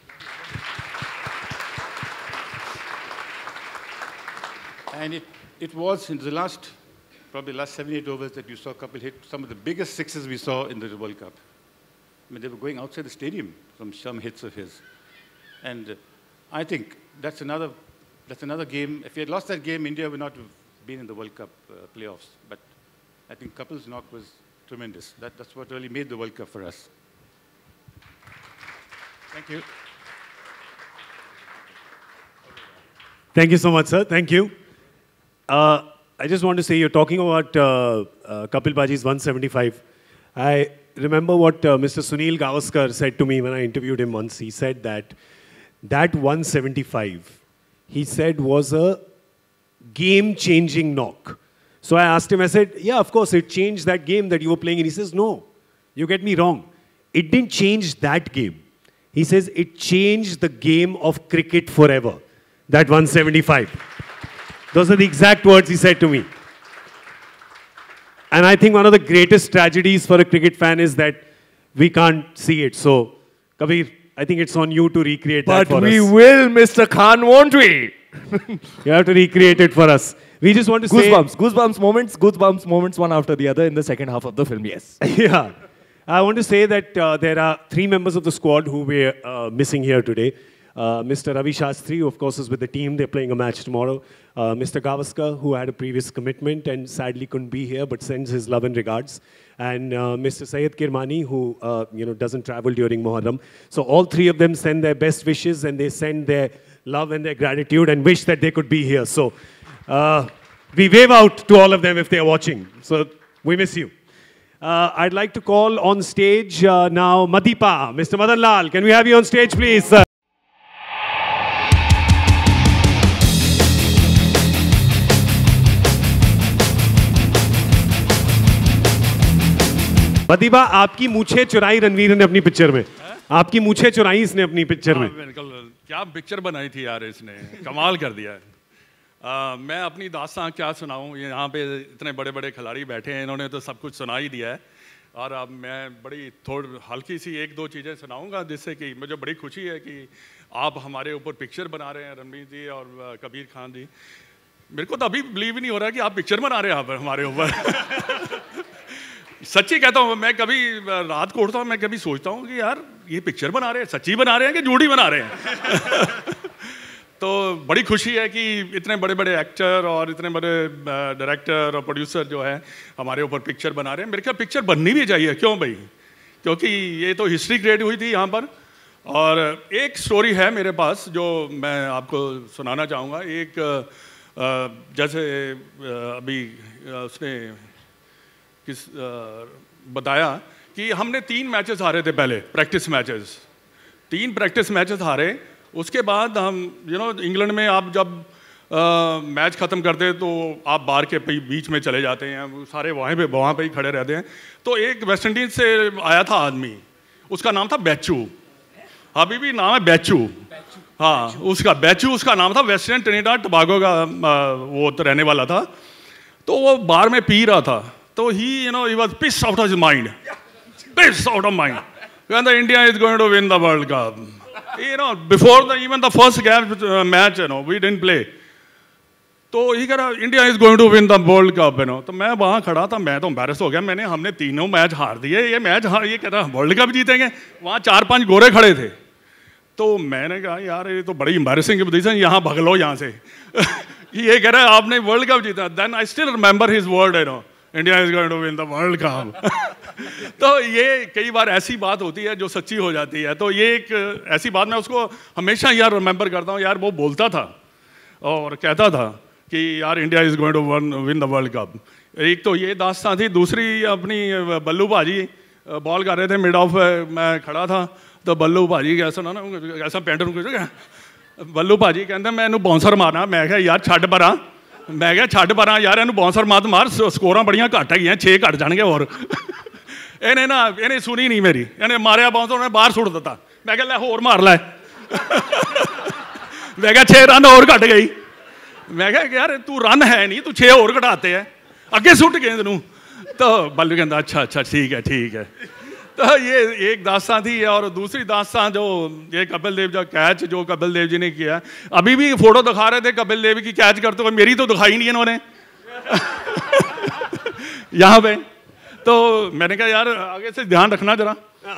And it was in the last 7-8 overs that you saw Kapil hit some of the biggest sixes we saw in the World Cup. I mean, they were going outside the stadium from some hits of his. And I think that's another game. If we had lost that game, India would not have been in the World Cup playoffs. But I think Kapil's knock was tremendous. That's what really made the World Cup for us. Thank you. Thank you so much, sir. Thank you. I just want to say, you're talking about Kapil Baji's 175. I remember what Mr. Sunil Gavaskar said to me when I interviewed him once. He said that 175, he said, was a game-changing knock. So I asked him, I said, yeah, of course, it changed that game that you were playing. And he says, no, you get me wrong. It didn't change that game. He says, it changed the game of cricket forever, that 175. Those are the exact words he said to me. And I think one of the greatest tragedies for a cricket fan is that we can't see it. So, Kabir, I think it's on you to recreate that for us. But we will, Mr. Khan, won't we? You have to recreate it for us. We just want to say... Goosebumps moments one after the other in the second half of the film, yes. Yeah. I want to say that there are 3 members of the squad who we're missing here today. Mr. Ravi Shastri, of course, is with the team. They're playing a match tomorrow. Mr. Gavaskar, who had a previous commitment and sadly couldn't be here, but sends his love and regards. And Mr. Syed Kirmani, who doesn't travel during Muharram. So all 3 of them send their best wishes, and they send their love and their gratitude and wish that they could be here. So we wave out to all of them if they're watching. So we miss you. I'd like to call on stage now Madipa, Mr. Madan Lal. Can we have you on stage, please, sir? Madiba, आपकी मूछें चुराई रणवीर ने अपनी पिक्चर में। आपकी मूछें चुराई इसने अपनी पिक्चर में। क्या पिक्चर बनाई थी यार इसने, कमाल कर दिया है। मैं अपनी दास्तां क्या सुनाऊं, यहाँ पे इतने बड़े बड़े खिलाड़ी बैठे हैं, इन्होंने तो सब कुछ सुना ही दिया है। और अब मैं थोड़ी हल्की सी 1-2 चीज़ें सुनाऊंगा, जिससे कि मुझे बड़ी खुशी है कि आप हमारे ऊपर पिक्चर बना रहे हैं, रणवीर जी और कबीर खान जी। मेरे को तो अभी बिलीव ही नहीं हो रहा कि आप पिक्चर बना रहे हैं हमारे ऊपर। सच्ची कहता हूँ, मैं कभी रात को उठता हूँ, मैं कभी सोचता हूँ कि यार ये पिक्चर बना रहे हैं, सच्ची बना रहे हैं कि झूठी बना रहे हैं। तो बड़ी खुशी है कि इतने बड़े बड़े एक्टर और इतने बड़े डायरेक्टर और प्रोड्यूसर जो है हमारे ऊपर पिक्चर बना रहे हैं। मेरे ख्याल पिक्चर बननी भी चाहिए, क्यों भाई? क्योंकि ये तो हिस्ट्री क्रिएट हुई थी यहाँ पर। और एक स्टोरी है मेरे पास जो मैं आपको सुनाना चाहूँगा। एक जैसे अभी उसने बताया कि हमने 3 मैचेस हारे थे पहले, प्रैक्टिस मैचेस। 3 प्रैक्टिस मैचेस हारे, उसके बाद हम इंग्लैंड में आप जब मैच ख़त्म करते हैं तो आप बार के बीच में चले जाते हैं, सारे वहाँ पे ही खड़े रहते हैं। तो एक वेस्ट इंडीज़ से आया था आदमी, उसका नाम था बैचू, अभी भी नाम है बैचू। हाँ, उसका नाम था, वेस्टर्न ट्रिनिडाद टोबैगो का वो तो रहने वाला था। तो वो बार में पी रहा था, तो he was pissed out of his mind, pissed out of mind when the India is going to win the World Cup. Before even the first match, we didn't play. तो he कहा India is going to win the World Cup, तो मैं वहाँ खड़ा था, मैं तो एम्बैरस हो गया। हमने 3 मैच हार दिए, ये कहता वर्ल्ड कप जीतेंगे। वहाँ 4-5 गोरे खड़े थे, तो मैंने कहा यार ये तो बड़ी एम्बैरसिंग की पोजीशन, यहाँ भाग लो यहाँ से। ये कह रहा है आपने वर्ल्ड कप जीता। Then I still remember his word, India is going to win the World Cup. तो ये कई बार ऐसी बात होती है जो सच्ची हो जाती है। तो ये एक ऐसी बात मैं उसको हमेशा यार रिमेंबर करता हूँ। यार वो बोलता था और कहता था कि यार India is going to win the world cup. एक तो ये दास्तां थी, दूसरी अपनी बल्लू भाजी बॉल कर रहे थे मिड ऑफ, मैं खड़ा था तो बल्लू भाजी कैसा ना ऐसा पेंटर बल्लू भाजी कहते मैं इनू बाउंसर मारना, मैं क्या यार छड्ड परा, मैं क्या छड्ड परा यार इनू बाउंसर मत मार, स्कोरां बड़ियां घट है 6 घट जाएंगे और इन्हें ना इन्हें सुनी नहीं मेरी, इन्हें मारिया बाउंसर उन्हें बाहर सुट दिता, मैं क्या लै होर मार लै मैं क्या 6 रन और घट गई, मैं क्या यार तू रन है नहीं, तू 6 और घटाते हैं, अगे सुट गेंद नू, तो बल्लू कहता अच्छा अच्छा ठीक है। तो ये एक दास्तां थी। और दूसरी दास्तां जो ये कपिल देव का कैच जो कपिल देव जी ने किया, अभी भी फोटो दिखा रहे थे कपिल देव की कैच करते हुए, मेरी तो दिखाई नहीं इन्होंने यहाँ पे, तो मैंने कहा यार आगे से ध्यान रखना जरा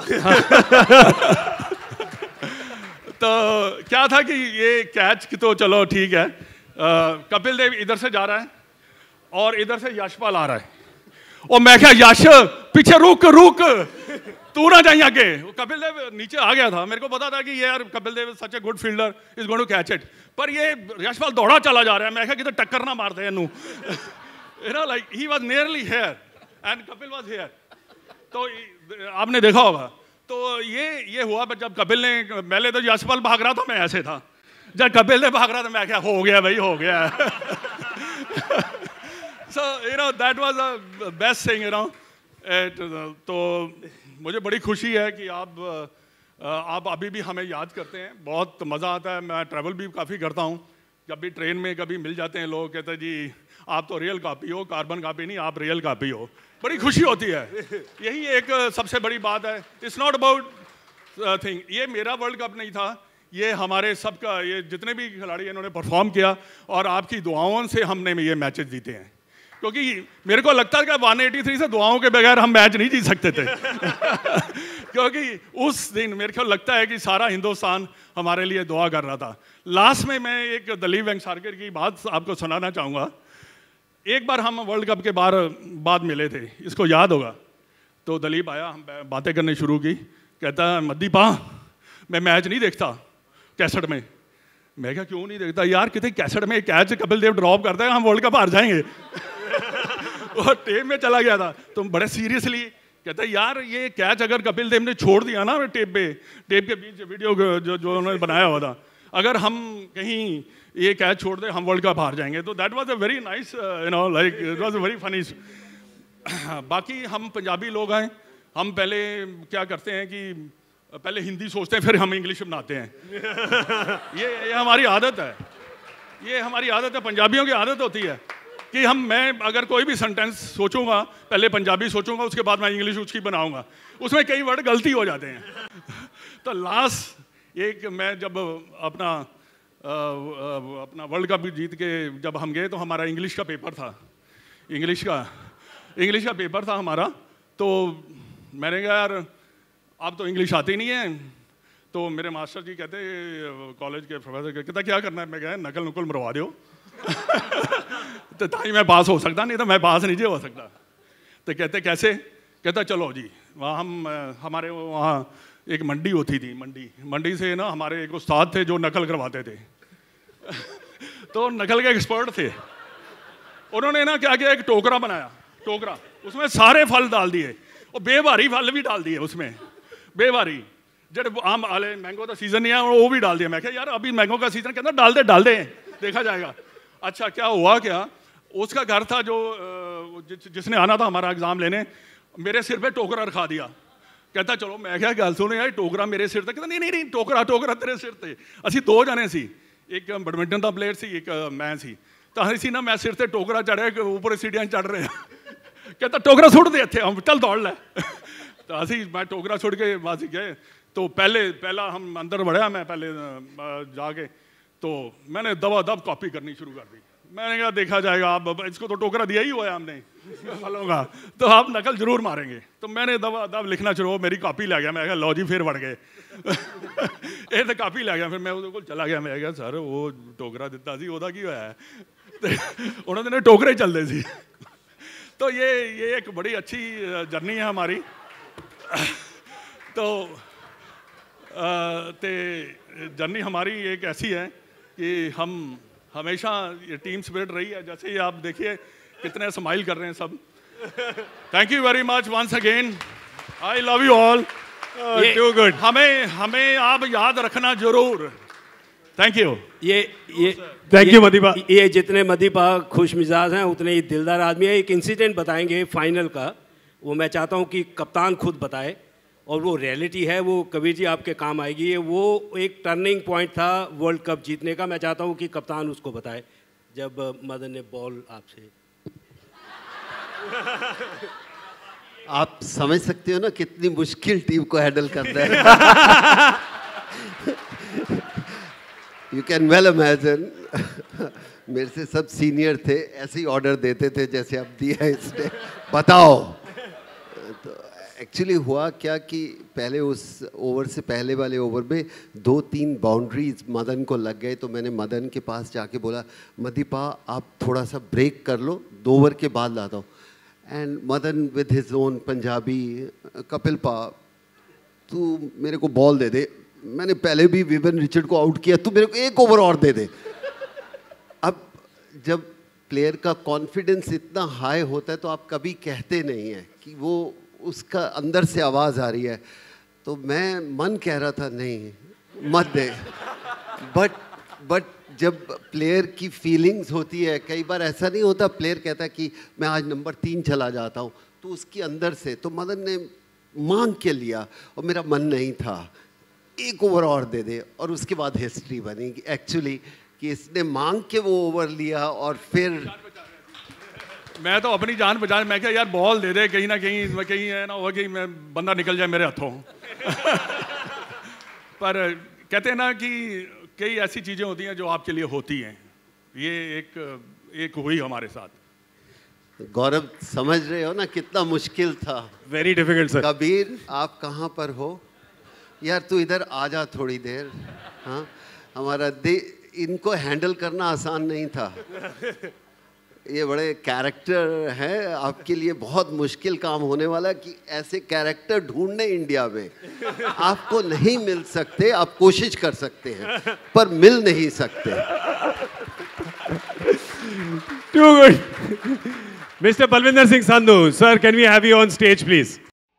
तो क्या था कि ये कैच की तो चलो ठीक है, कपिल देव इधर से जा रहा है और इधर से यशपाल आ रहा है, और मैं क्या यश पीछे रुक तू ना जाइए आगे, कपिल देव नीचे आ गया था, मेरे को पता था कि ये यार Kapil Dev such a good fielder is going to catch it, पर ये यशपाल दौड़ा चला जा रहा है, मैं क्या किधर टक्कर ना मारते हैं इनू like he was nearly here and Kapil was here, तो आपने देखा होगा। तो ये हुआ जब कपिल ने, पहले तो यशपाल भाग रहा था, मैं ऐसे था, जब कपिल ने भाग रहा था मैं क्या हो गया भाई हो गया so that was the best thing तो मुझे बड़ी खुशी है कि आप अभी भी हमें याद करते हैं, बहुत मज़ा आता है। मैं ट्रैवल भी काफ़ी करता हूँ, जब भी ट्रेन में कभी मिल जाते हैं लोग, कहते हैं जी आप तो रियल कॉपी हो, कार्बन कॉपी नहीं, आप रियल कॉपी हो, बड़ी खुशी होती है। यही एक सबसे बड़ी बात है। इट्स नॉट अबाउट थिंग, ये मेरा वर्ल्ड कप नहीं था, ये हमारे सबका, ये जितने भी खिलाड़ी इन्होंने परफॉर्म किया और आपकी दुआओं से हमने ये मैचेस जीते हैं, क्योंकि मेरे को लगता है कि 183 से दुआओं के बगैर हम मैच नहीं जीत सकते थे क्योंकि उस दिन मेरे को लगता है कि सारा हिंदुस्तान हमारे लिए दुआ कर रहा था। लास्ट में मैं एक दलीप वेंगसरकर की बात आपको सुनाना चाहूँगा। एक बार हम वर्ल्ड कप के बाद मिले थे, इसको याद होगा, तो दलीप आया, हम बातें करने शुरू की, कहता है मदीपा मैं मैच नहीं देखता कैसेट में। मैं क्या क्यों नहीं देखता यार, कितने कैसेट में कैच कपिल देव ड्रॉप करते हैं हम वर्ल्ड कप हार जाएंगे और टेप में चला गया था, तो बड़े सीरियसली कहता है यार ये कैच अगर कपिल देव ने छोड़ दिया ना टेप के बीच वीडियो जो उन्होंने बनाया हुआ था, अगर हम कहीं ये कैच छोड़ दे हम वर्ल्ड कप हार जाएंगे। तो that was a very nice like it was a very funny. बाकी हम पंजाबी लोग हैं, हम पहले क्या करते हैं कि पहले हिंदी सोचते हैं फिर हम इंग्लिश बनाते हैं ये हमारी आदत है, ये हमारी आदत है, पंजाबियों की आदत होती है कि मैं अगर कोई भी सेंटेंस सोचूंगा पहले पंजाबी सोचूंगा, उसके बाद मैं इंग्लिश उसकी बनाऊंगा, उसमें कई वर्ड गलती हो जाते हैं तो लास्ट एक मैं जब अपना वर्ल्ड कप जीत के जब हम गए तो हमारा इंग्लिश का पेपर था, इंग्लिश का पेपर था हमारा, तो मैंने कहा यार आप तो इंग्लिश आती नहीं है, तो मेरे मास्टर जी कहते कॉलेज के प्रोफेसर कहता क्या करना है, मैं कहा नकल नुकल मरवा दो तो ताकि मैं पास हो सकता, नहीं तो मैं पास नहीं हो सकता। तो कहते कैसे, कहता चलो जी वहाँ हमारे वहाँ एक मंडी होती थी, मंडी से ना हमारे एक उस्ताद थे जो नकल करवाते थे तो नकल के एक्सपर्ट थे, उन्होंने ना क्या किया, एक टोकरा बनाया, टोकरा उसमें सारे फल डाल दिए और बेभारी फल भी डाल दिए उसमें, बेभारी जब आम आले मैंगो का सीजन नहीं है वो भी डाल दिया। मैं क्या यार अभी मैंगो का सीजन, कहता डाल दे देखा जाएगा। अच्छा क्या हुआ, क्या उसका घर था जो जिसने आना था हमारा एग्जाम लेने, मेरे सिर पे टोकरा रखा दिया, कहता चलो मैं क्या गल सुनो यार टोकरा मेरे सिर ते, कहता नहीं टोकरा तेरे सिर ते। असी 2 जने सी, एक बैडमिंटन का प्लेयर सी, एक मैं सी, तो असी ना मैं सिर ते टोकरा चढ़े ऊपर सीढ़ियां चढ़ रहे हैं कहता टोकरा सुट दे इत्थे, हम चल दौड़ लै तो असी मैं टोकरा सुट के बासी गए, तो पहला हम अंदर बढ़िया, मैं पहले जाके तो मैंने दब कॉपी करनी शुरू कर दी। मैंने कहा देखा जाएगा, आप इसको तो टोकरा दिया ही हुआ है हमने फलों का, तो आप नकल जरूर मारेंगे। तो मैंने दब लिखना शुरू, मेरी कॉपी ले गया, मैं कहा लो जी फिर बढ़ गए ये तो कॉपी ले गया, फिर मैं उसको चला गया, मैं कहा सर वो टोकरा दिता सी ओदा की होया है उन्होंने टोकरे ही चलते सी तो ये एक बड़ी अच्छी जर्नी है हमारी तो जर्नी हमारी एक ऐसी है कि हम हमेशा ये टीम स्पिरिट रही है। जैसे ही आप देखिए कितने स्माइल कर रहे हैं सब। Thank you very much once again, I love you all. Too good. हमें आप याद रखना जरूर। Thank you. Thank you Madipa. ये जितने मदीपा खुश मिजाज हैं उतने ही दिलदार आदमी है। एक इंसिडेंट बताएंगे फाइनल का, वो मैं चाहता हूँ कि कप्तान खुद बताए, और वो रियलिटी है, वो कबीर जी आपके काम आएगी। ये वो एक टर्निंग पॉइंट था वर्ल्ड कप जीतने का। मैं चाहता हूँ कि कप्तान उसको बताए, जब मदन ने बॉल आपसे। आप समझ सकते हो ना कितनी मुश्किल टीम को हैंडल करना है। You can well imagine. मेरे से सब सीनियर थे, ऐसे ही ऑर्डर देते थे जैसे अब दिया इसने, बताओ। तो एक्चुअली हुआ क्या कि पहले उस ओवर से पहले वाले ओवर में 2-3 बाउंड्रीज मदन को लग गए। तो मैंने मदन के पास जाके बोला, मदीपा आप थोड़ा सा ब्रेक कर लो, 2 ओवर के बाद लाता हूँ। And Madan with his own Punjabi, Kapil पा तू मेरे को बॉल दे दे, मैंने पहले भी विवन रिचर्ड को आउट किया, तू मेरे को 1 ओवर और दे दे। अब जब प्लेयर का कॉन्फिडेंस इतना हाई होता है तो आप कभी कहते नहीं हैं कि वो उसका अंदर से आवाज़ आ रही है। तो मैं मन कह रहा था नहीं मत दे, बट जब प्लेयर की फीलिंग्स होती है, कई बार ऐसा नहीं होता, प्लेयर कहता है कि मैं आज नंबर 3 चला जाता हूँ, तो उसके अंदर से तो मदन ने मांग के लिया और मेरा मन नहीं था, 1 ओवर और दे दे। और उसके बाद हिस्ट्री बनी एक्चुअली कि इसने मांग के वो ओवर लिया। और फिर मैं तो अपनी जान बचा, मैं क्या यार बॉल दे दे, कहीं ना कहीं है ना हो कि मैं बंदा निकल जाए मेरे हाथों। पर कहते हैं ना कि कई ऐसी चीज़ें होती हैं जो आपके लिए होती हैं, ये एक हुई हमारे साथ। गौरव समझ रहे हो ना कितना मुश्किल था। Very difficult sir. कबीर आप कहाँ पर हो यार, तू इधर आ जा थोड़ी देर। हाँ हमारा इनको हैंडल करना आसान नहीं था। ये बड़े कैरेक्टर हैं, आपके लिए बहुत मुश्किल काम होने वाला कि ऐसे कैरेक्टर ढूंढने इंडिया में आपको नहीं मिल सकते। आप कोशिश कर सकते हैं पर मिल नहीं सकते। Too good. Mister Balwinder Singh Sandhu sir, can we have you on stage please.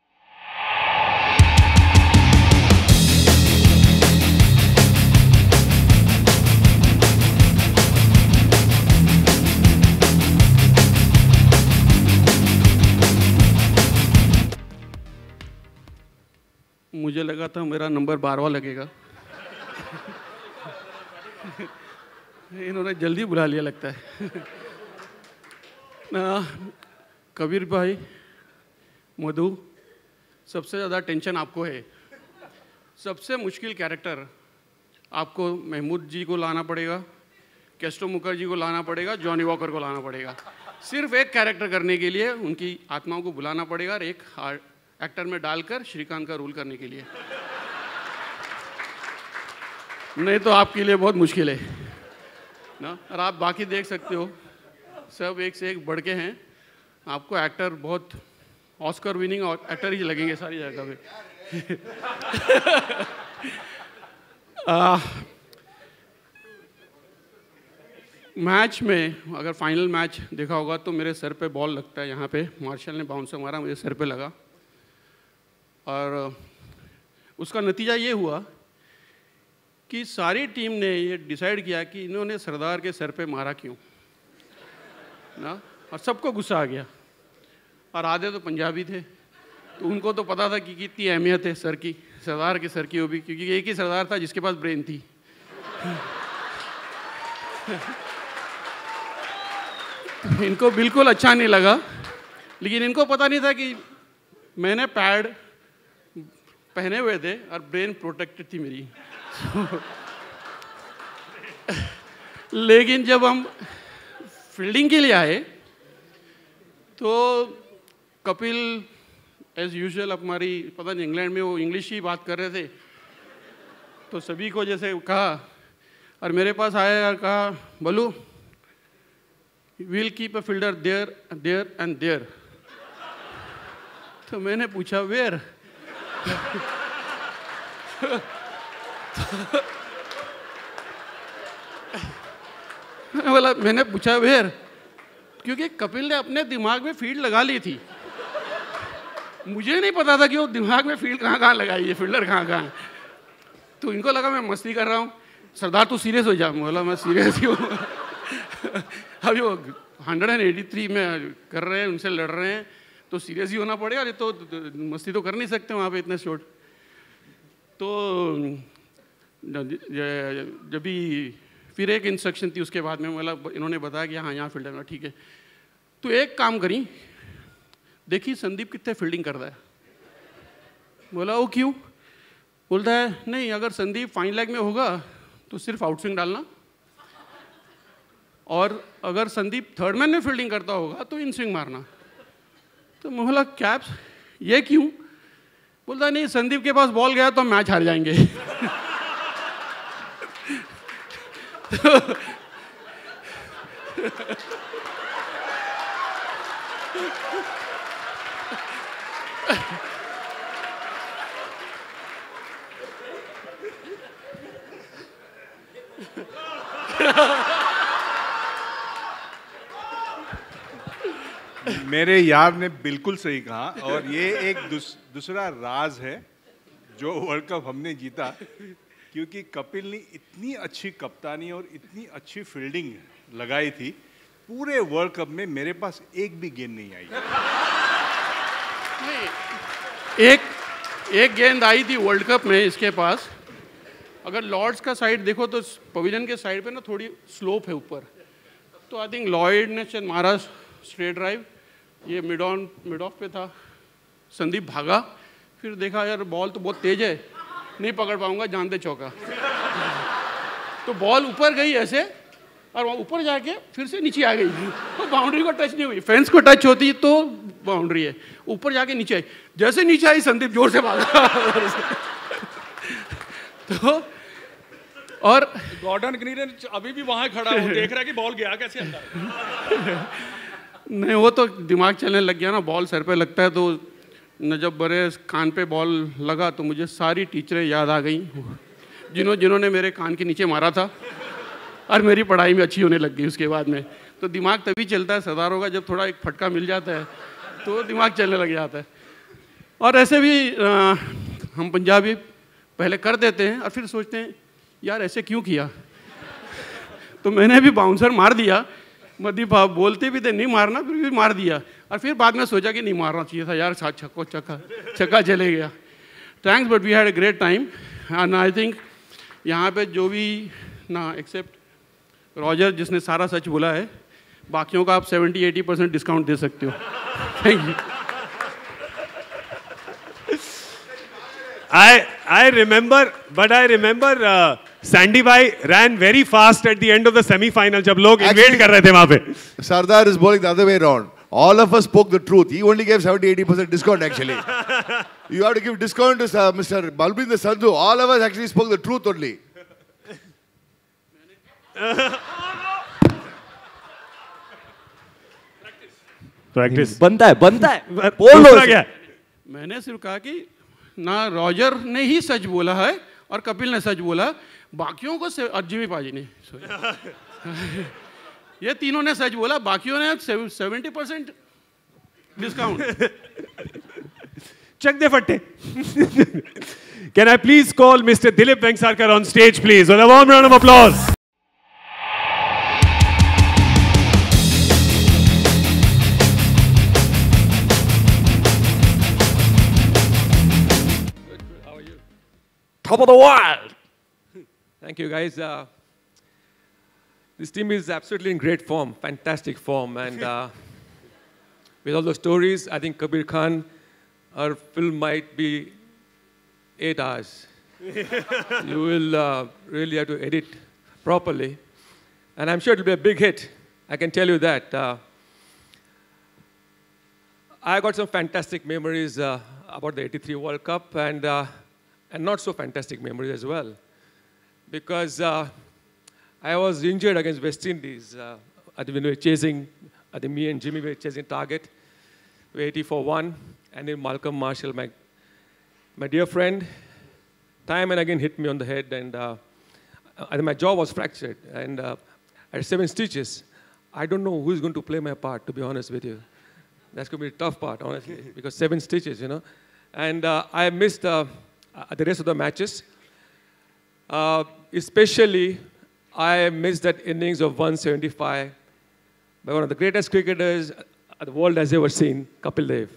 मुझे लगा था मेरा नंबर 12वां लगेगा। इन्होंने जल्दी बुला लिया लगता है। ना कबीर भाई, मधु, सबसे ज़्यादा टेंशन आपको है। सबसे मुश्किल कैरेक्टर आपको महमूद जी को लाना पड़ेगा, कैस्ट्रो मुखर्जी को लाना पड़ेगा, जॉनी वॉकर को लाना पड़ेगा। सिर्फ एक कैरेक्टर करने के लिए उनकी आत्माओं को बुलाना पड़ेगा और एक एक्टर में डालकर श्रीकांत का रोल करने के लिए। नहीं तो आपके लिए बहुत मुश्किल है ना। और आप बाकी देख सकते हो सब एक से एक बढ़ के हैं। आपको एक्टर बहुत ऑस्कर विनिंग एक्टर ही लगेंगे सारी जगह पे। मैच में अगर फाइनल मैच देखा होगा तो मेरे सर पे बॉल लगता है, यहाँ पे मार्शल ने बाउंसर मारा, मुझे सर पे लगा। और उसका नतीजा ये हुआ कि सारी टीम ने ये डिसाइड किया कि इन्होंने सरदार के सर पे मारा क्यों ना, और सबको गुस्सा आ गया। और आधे तो पंजाबी थे, तो उनको तो पता था कि कितनी अहमियत है सर की, सरदार के सर की, वो भी क्योंकि एक ही सरदार था जिसके पास ब्रेन थी। इनको बिल्कुल अच्छा नहीं लगा, लेकिन इनको पता नहीं था कि मैंने पैड पहने हुए थे और ब्रेन प्रोटेक्टेड थी मेरी। लेकिन जब हम फील्डिंग के लिए आए तो कपिल एज यूजुअल हमारी, पता नहीं इंग्लैंड में वो इंग्लिश ही बात कर रहे थे, तो सभी को जैसे कहा, और मेरे पास आया और कहा, Ballu will keep a fielder there there and there. तो मैंने पूछा वेयर। बोला, मैंने पूछा वेयर, क्योंकि कपिल ने अपने दिमाग में फील्ड लगा ली थी, मुझे नहीं पता था कि वो दिमाग में फील्ड कहाँ कहाँ लगाई है, फील्डर कहाँ कहाँ है। तो इनको लगा मैं मस्ती कर रहा हूँ, सरदार तू सीरियस हो जा। बोला मैं सीरियस ही हूँ। अभी वो 183 में कर रहे हैं, उनसे लड़ रहे हैं, तो सीरियस ही होना पड़ेगा, तो मस्ती तो कर नहीं सकते वहाँ पे इतने शॉट। तो जब भी फिर एक इंस्ट्रक्शन थी उसके बाद में, मतलब इन्होंने बताया कि हाँ यहाँ फील्डर है, ठीक है। तो एक काम करी, देखिए संदीप कितने फील्डिंग कर रहा है। बोला वो क्यों? बोलता है नहीं, अगर संदीप फाइन लेग में होगा तो सिर्फ आउटस्विंग डालना, और अगर संदीप थर्ड मैन में फील्डिंग करता होगा तो इन स्विंग मारना। तो मैं बोला कैप्स ये क्यों? बोलता नहीं, संदीप के पास बॉल गया तो हम मैच हार जाएंगे। मेरे यार ने बिल्कुल सही कहा, और ये एक दूसरा राज है जो वर्ल्ड कप हमने जीता, क्योंकि कपिल ने इतनी अच्छी कप्तानी और इतनी अच्छी फील्डिंग लगाई थी, पूरे वर्ल्ड कप में मेरे पास एक भी गेंद नहीं आई। एक गेंद आई थी वर्ल्ड कप में इसके पास। अगर लॉर्ड्स का साइड देखो तो पवेलियन के साइड पे ना थोड़ी स्लोप है ऊपर, तो आई थिंक लॉयड ने शायद मारा स्ट्रेट ड्राइव, ये मिड ऑफ पे था, संदीप भागा, फिर देखा यार बॉल तो बहुत तेज है, नहीं पकड़ पाऊंगा, जानते चौका। तो बॉल ऊपर गई ऐसे, और वहाँ ऊपर जाके फिर से नीचे आ गई, तो बाउंड्री को टच नहीं हुई। फेंस को टच होती तो बाउंड्री है, ऊपर जाके नीचे आई, जैसे नीचे आई संदीप जोर से भागा। तो और गॉर्डन ग्रीन अभी भी वहां खड़ा है, देख रहा है कि बॉल गया कैसे अंदर। नहीं, वो तो दिमाग चलने लग गया ना, बॉल सर पे लगता है तो न, जब बड़े कान पे बॉल लगा तो मुझे सारी टीचरें याद आ गई जिन्होंने मेरे कान के नीचे मारा था, और मेरी पढ़ाई में अच्छी होने लग गई उसके बाद में। तो दिमाग तभी चलता है सरदारों का जब थोड़ा एक फटका मिल जाता है तो दिमाग चलने लग जाता है। और ऐसे भी हम पंजाबी पहले कर देते हैं और फिर सोचते हैं यार ऐसे क्यों किया। तो मैंने भी बाउंसर मार दिया, मदीप आप बोलते भी थे नहीं मारना, फिर भी मार दिया, और फिर बाद में सोचा कि नहीं मारना चाहिए था यार, छक्का चले गया। Thanks, but we had a great time. And I think यहाँ पे जो भी ना एक्सेप्ट रॉजर जिसने सारा सच बोला है, बाकियों का आप 70-80% डिस्काउंट दे सकते हो। Thank you. I remember Sandy Bhai ran very fast at the end of the semi-final जब लोग invade कर रहे थे वहाँ पे। Sardar is bowling the other way around. All of us spoke the truth. He only gave 70-80% discount actually. You have to give discount to Mr. Balbinder Sandhu. All of us actually spoke the truth only. Practice. बनता है बोल लो क्या। मैंने सिर्फ कहा कि ना रॉजर ने ही सच बोला है और कपिल ने सच बोला, बाकियों को जिमी पाजी ने ये तीनों ने सच बोला, बाकियों ने 70% discount. Check the fatte. Can I please call Mr. Dilip Vengsarkar on stage, please, with a warm round of applause. Top of the world. Thank you, guys. This team is absolutely in great form, fantastic form, and with all the stories, I think Kabir Khan, our film might be 8 hours. You will really have to edit properly, and I'm sure it will be a big hit. I can tell you that. I got some fantastic memories about the '83 World Cup, and not so fantastic memories as well, because I was injured against West Indies. I think we were chasing, I think me and Jimmy were chasing target. We were 80-1, and then Malcolm Marshall, my dear friend, time and again hit me on the head, and my jaw was fractured, and I had 7 stitches. I don't know who's going to play my part, to be honest with you. That's going to be a tough part, honestly, because 7 stitches, you know. And I missed the rest of the matches. Especially, I missed that innings of 175 by one of the greatest cricketers the world has ever seen, Kapil Dev.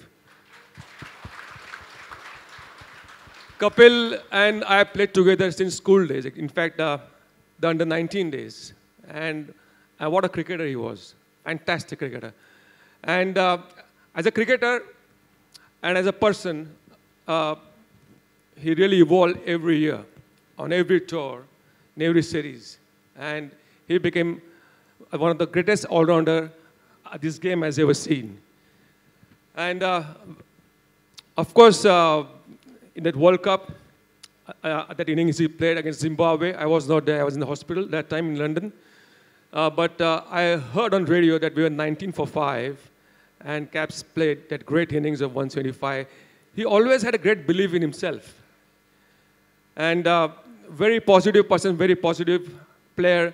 Kapil and I played together since school days. In fact, the under 19 days. And what a cricketer he was. Fantastic cricketer. And as a cricketer and as a person, he really evolved every year, on every tour, in every series. And he became one of the greatest all-rounder this game has ever seen. And of course, in that World Cup, that innings he played against Zimbabwe, I was not there, I was in the hospital that time in London. But I heard on radio that we were 19 for 5, and Caps played that great innings of 125. He always had a great belief in himself. And very positive person, very positive player.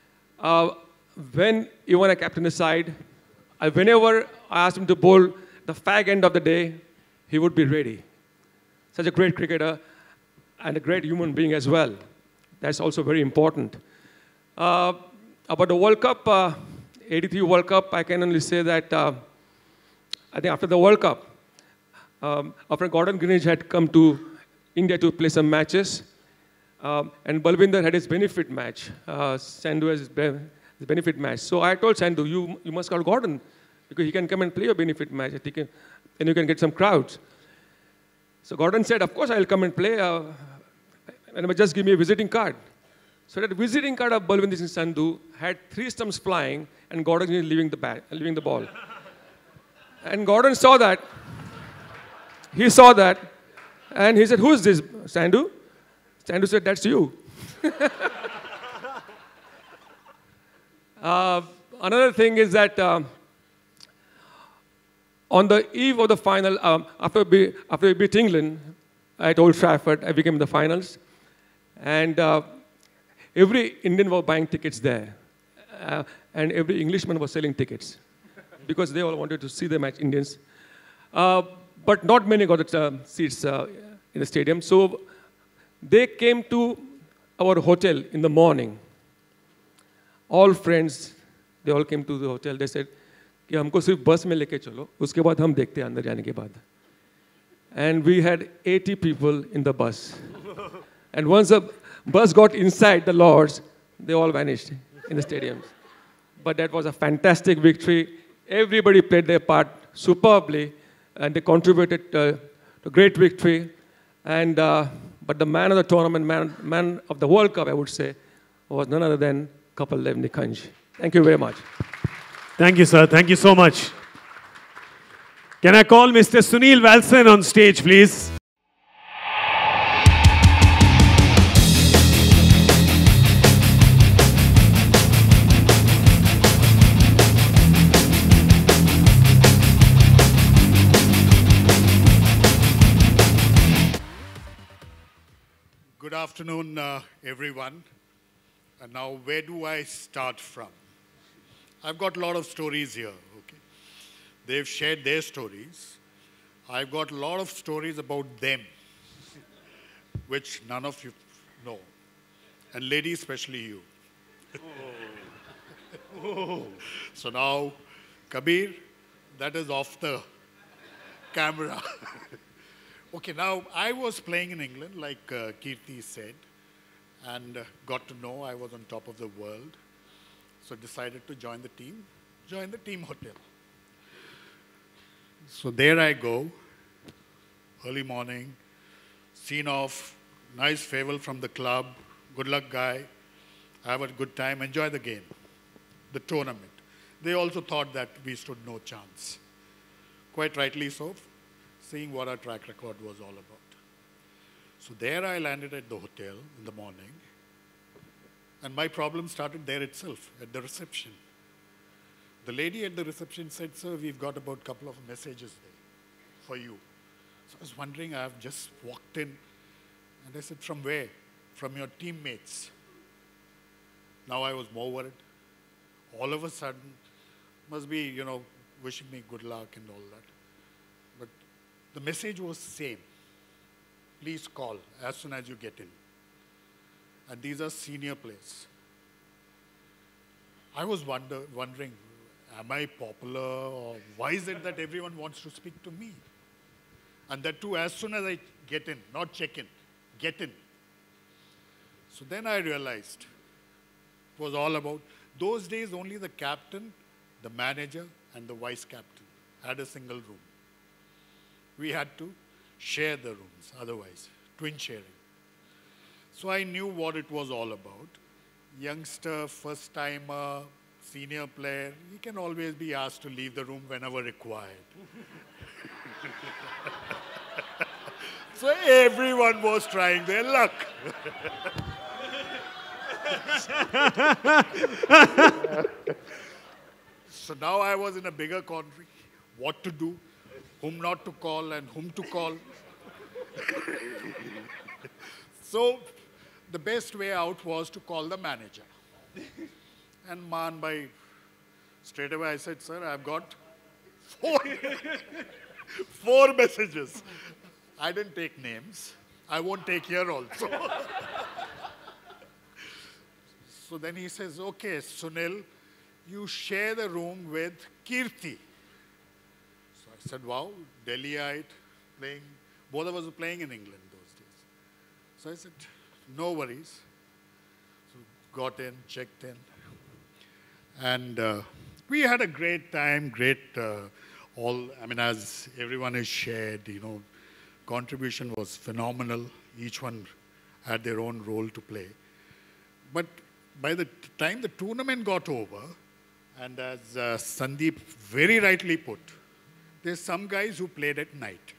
When he won a captain aside, whenever I asked him to bowl the fag end of the day, he would be ready. Such a great cricketer and a great human being as well. That's also very important. About the World Cup, 83 World Cup, I can only say that I think after the World Cup, after Gordon Greenidge had come to India to play some matches, and Balwinder had his benefit match. Sandhu has his benefit match. So I told Sandhu, you must call Gordon, because he can come and play your benefit match, and you can get some crowds. So Gordon said, of course I'll come and play, and just give me a visiting card. So that visiting card of Balwinder Singh Sandhu had 3 stumps flying, and Gordon leaving the ball. And Gordon saw that. He saw that, and he said, who's this, Sandhu? Sandhu said, that's you. Another thing is that on the eve of the final, after we beat England at Old Trafford, I became the finals. And every Indian was buying tickets there. And every Englishman was selling tickets. Because they all wanted to see the match, Indians. But not many got seats in the stadium. So they came to our hotel in the morning. All friends, they all came to the hotel. They said, कि हमको सिर्फ बस में लेके चलो, उसके बाद हम देखते हैं अंदर जाने के बाद. And we had 80 people in the bus. And once the bus got inside the Lords, they all vanished in the stadiums. But that was a fantastic victory. Everybody played their part superbly, and they contributed to a great victory. And but the man of the tournament, man of the World Cup, I would say, was none other than Kapil Dev Nikunj. Thank you very much. Thank you, sir. Thank you so much. Can I call Mr. Sunil Walson on stage, please? Good afternoon, everyone. And now, where do I start from? I've got a lot of stories here, okay? They've shared their stories. I've got a lot of stories about them, which none of you know. And ladies, especially you. Oh. So now, Kabir, that is off the camera. Okay, now, I was playing in England, like Kirti said, and got to know I was on top of the world. So decided to join the team hotel. So there I go, early morning, seen off, nice farewell from the club, good luck guy, have a good time, enjoy the game, the tournament. They also thought that we stood no chance. Quite rightly so, seeing what our track record was all about. So there I landed at the hotel in the morning, and my problem started there itself, at the reception. The lady at the reception said, sir, we've got about a couple of messages there for you. So I was wondering, I've just walked in, and I said, from where? From your teammates. Now I was more worried. All of a sudden, must be, you know, wishing me good luck and all that. But the message was same. Please call as soon as you get in. And these are senior players. I was wondering, am I popular, or why is it that everyone wants to speak to me? And that too, as soon as I get in, not check in, get in. So then I realized it was all about, those days only the captain, the manager, and the vice captain had a single room. We had to share the rooms, otherwise, twin sharing. So I knew what it was all about. Youngster, first timer, senior player, he can always be asked to leave the room whenever required. So everyone was trying their luck. So now I was in a bigger quandary. What to do, whom not to call, and whom to call. So the best way out was to call the manager. And Man Bhai, straight away I said, sir, I've got four messages. I didn't take names. I won't take here also. So then he says, okay, Sunil, you share the room with Kirti. So I said, wow, Delhiite, playing, both of us were playing in England those days. So I said, no worries. So got in, checked in. And we had a great time, as everyone has shared, you know, contribution was phenomenal. Each one had their own role to play. But by the time the tournament got over, and as Sandeep very rightly put, there's some guys who played at night.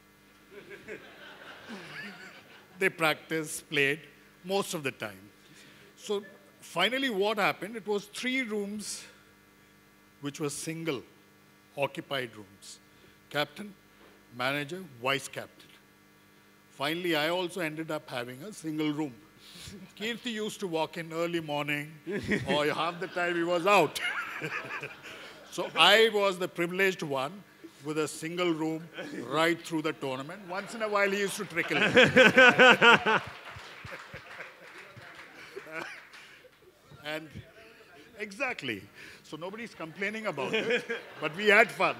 They practiced, played most of the time. So finally what happened, it was 3 rooms which were single occupied rooms. Captain, manager, vice captain. Finally, I also ended up having a single room. Kirti used to walk in early morning, or half the time he was out. So I was the privileged one with a single room right through the tournament. Once in a while, he used to trickle in. And exactly. So nobody's complaining about it, but we had fun.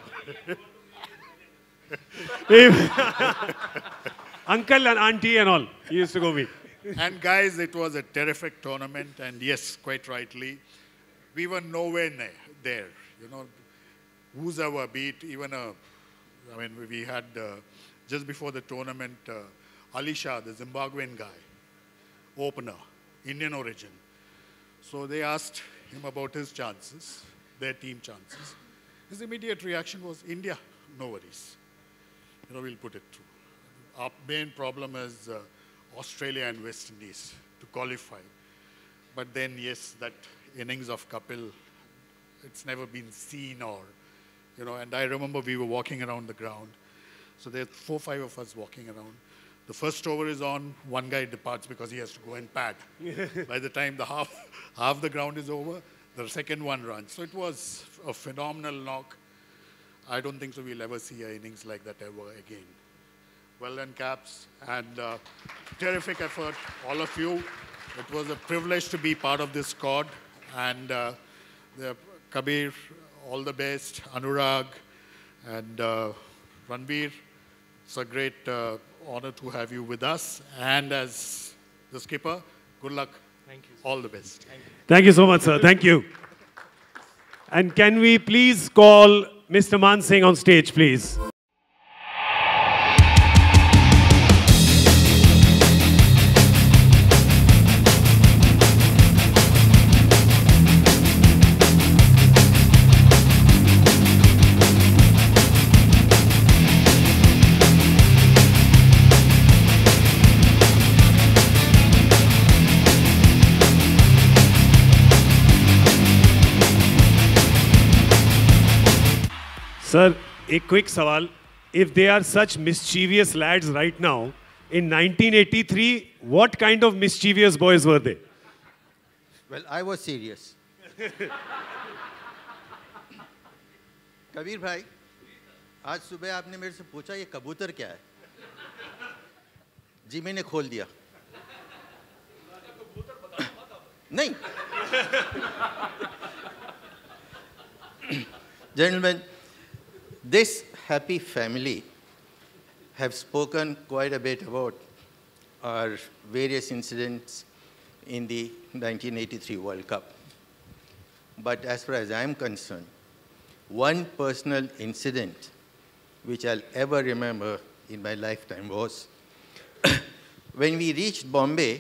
Uncle and auntie and all, he used to go meet. And guys, it was a terrific tournament, and yes, quite rightly, we were nowhere there. You know, who's our beat? Even we had just before the tournament, Ali Shah, the Zimbabwean guy, opener, Indian origin. So they asked him about his chances, their team chances. His immediate reaction was, India, no worries. You know, we'll put it through. Our main problem is Australia and West Indies to qualify. But then, yes, that innings of Kapil, it's never been seen or, you know, and I remember we were walking around the ground. So there are 4 or 5 of us walking around. The first over is on, one guy departs because he has to go and pad. By the time the half the ground is over, the second one runs. So it was a phenomenal knock. I don't think so we'll ever see an innings like that ever again. Well done, Caps, and terrific effort, all of you. It was a privilege to be part of this squad, and Kabir, all the best, Anurag, and Ranveer. It's a great honor to have you with us, and as the skipper, good luck. Thank you. All the best. Thank you so much, sir. Thank you. And can we please call Mr. Man Singh on stage, please? Sir, a quick sawal. If they are such mischievous lads right now, in 1983, what kind of mischievous boys were they? Well, I was serious. Kabir भाई, आज सुबह आपने मेरे से पूछा ये कबूतर क्या है? जी मैंने खोल दिया। नहीं। Gentlemen, this happy family have spoken quite a bit about our various incidents in the 1983 World Cup. But as far as I'm concerned, one personal incident which I'll ever remember in my lifetime was when we reached Bombay.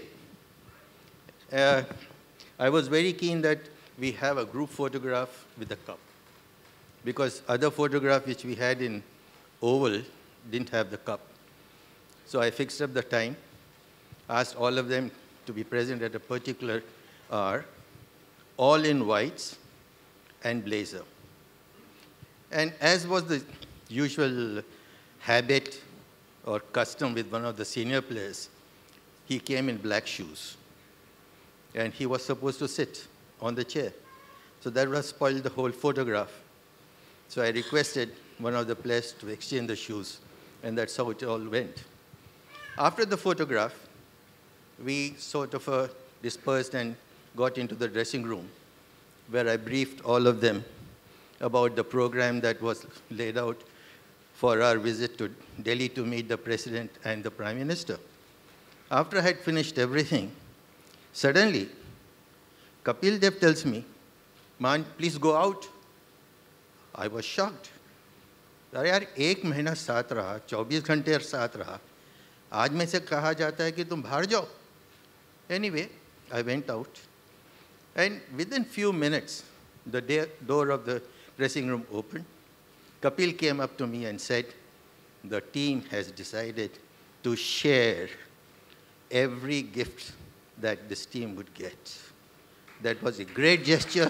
I was very keen that we have a group photograph with the cup, because other photograph which we had in Oval didn't have the cup. So I fixed up the time, asked all of them to be present at a particular hour, all in whites and blazer. And as was the usual habit or custom with one of the senior players, he came in black shoes. And he was supposed to sit on the chair. So that would have spoiled the whole photograph. So I requested one of the players to exchange the shoes, and that's how it all went. After the photograph, we sort of dispersed and got into the dressing room, where I briefed all of them about the program that was laid out for our visit to Delhi to meet the President and the Prime Minister. After I had finished everything, suddenly, Kapil Dev tells me, "Man, please go out." I was shocked. अरे यार, 1 महीना साथ रहा, 24 घंटे साथ रहा, आज में से कहा जाता है कि तुम बाहर जाओ. Anyway, I went out, and within few minutes, the door of the dressing room opened. Kapil came up to me and said, "The team has decided to share every gift that this team would get." That was a great gesture.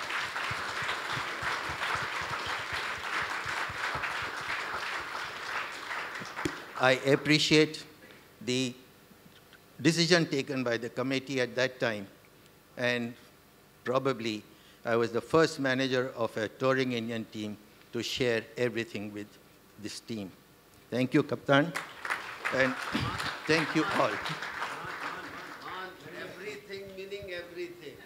I appreciate the decision taken by the committee at that time, and probably I was the first manager of a touring Indian team to share everything with this team. Thank you, Kaptan, and thank you all. Everything meaning everything.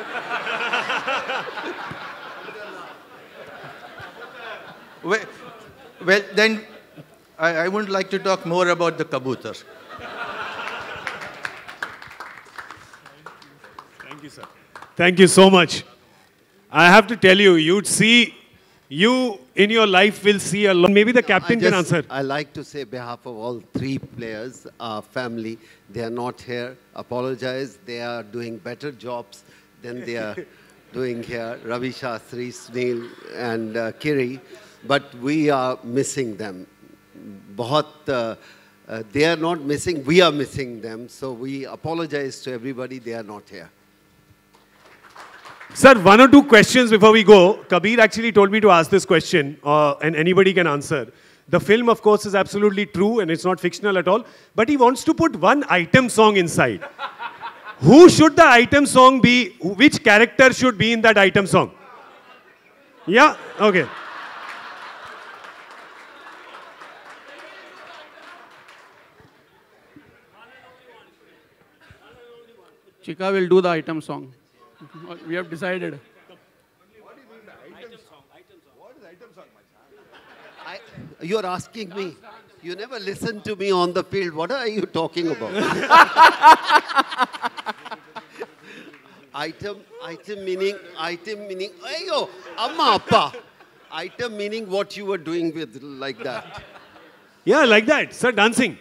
Well, then I wouldn't like to talk more about the kabutar. Thank you, sir. Thank you so much. I have to tell you, you'd see, you in your life will see a lot. Maybe the captain can answer. I like to say, behalf of all 3 players, our family, they are not here. Apologize. They are doing better jobs than they are doing here. Ravi Shastri, Sunil, and Kiri. But we are missing them. They are not missing, we are missing them. So we apologize to everybody, they are not here. Sir, 1 or 2 questions before we go. Kabir actually told me to ask this question, and anybody can answer. The film, of course, is absolutely true, and it's not fictional at all. But he wants to put one item song inside. Who should the item song be? Which character should be in that item song? Yeah? Okay. Chika will do the item song. We have decided. You're asking me. You never listen to me on the field. What are you talking about? Item meaning, ayo, amma appa. Item meaning what you were doing with, like that. Yeah, like that. Sir, dancing.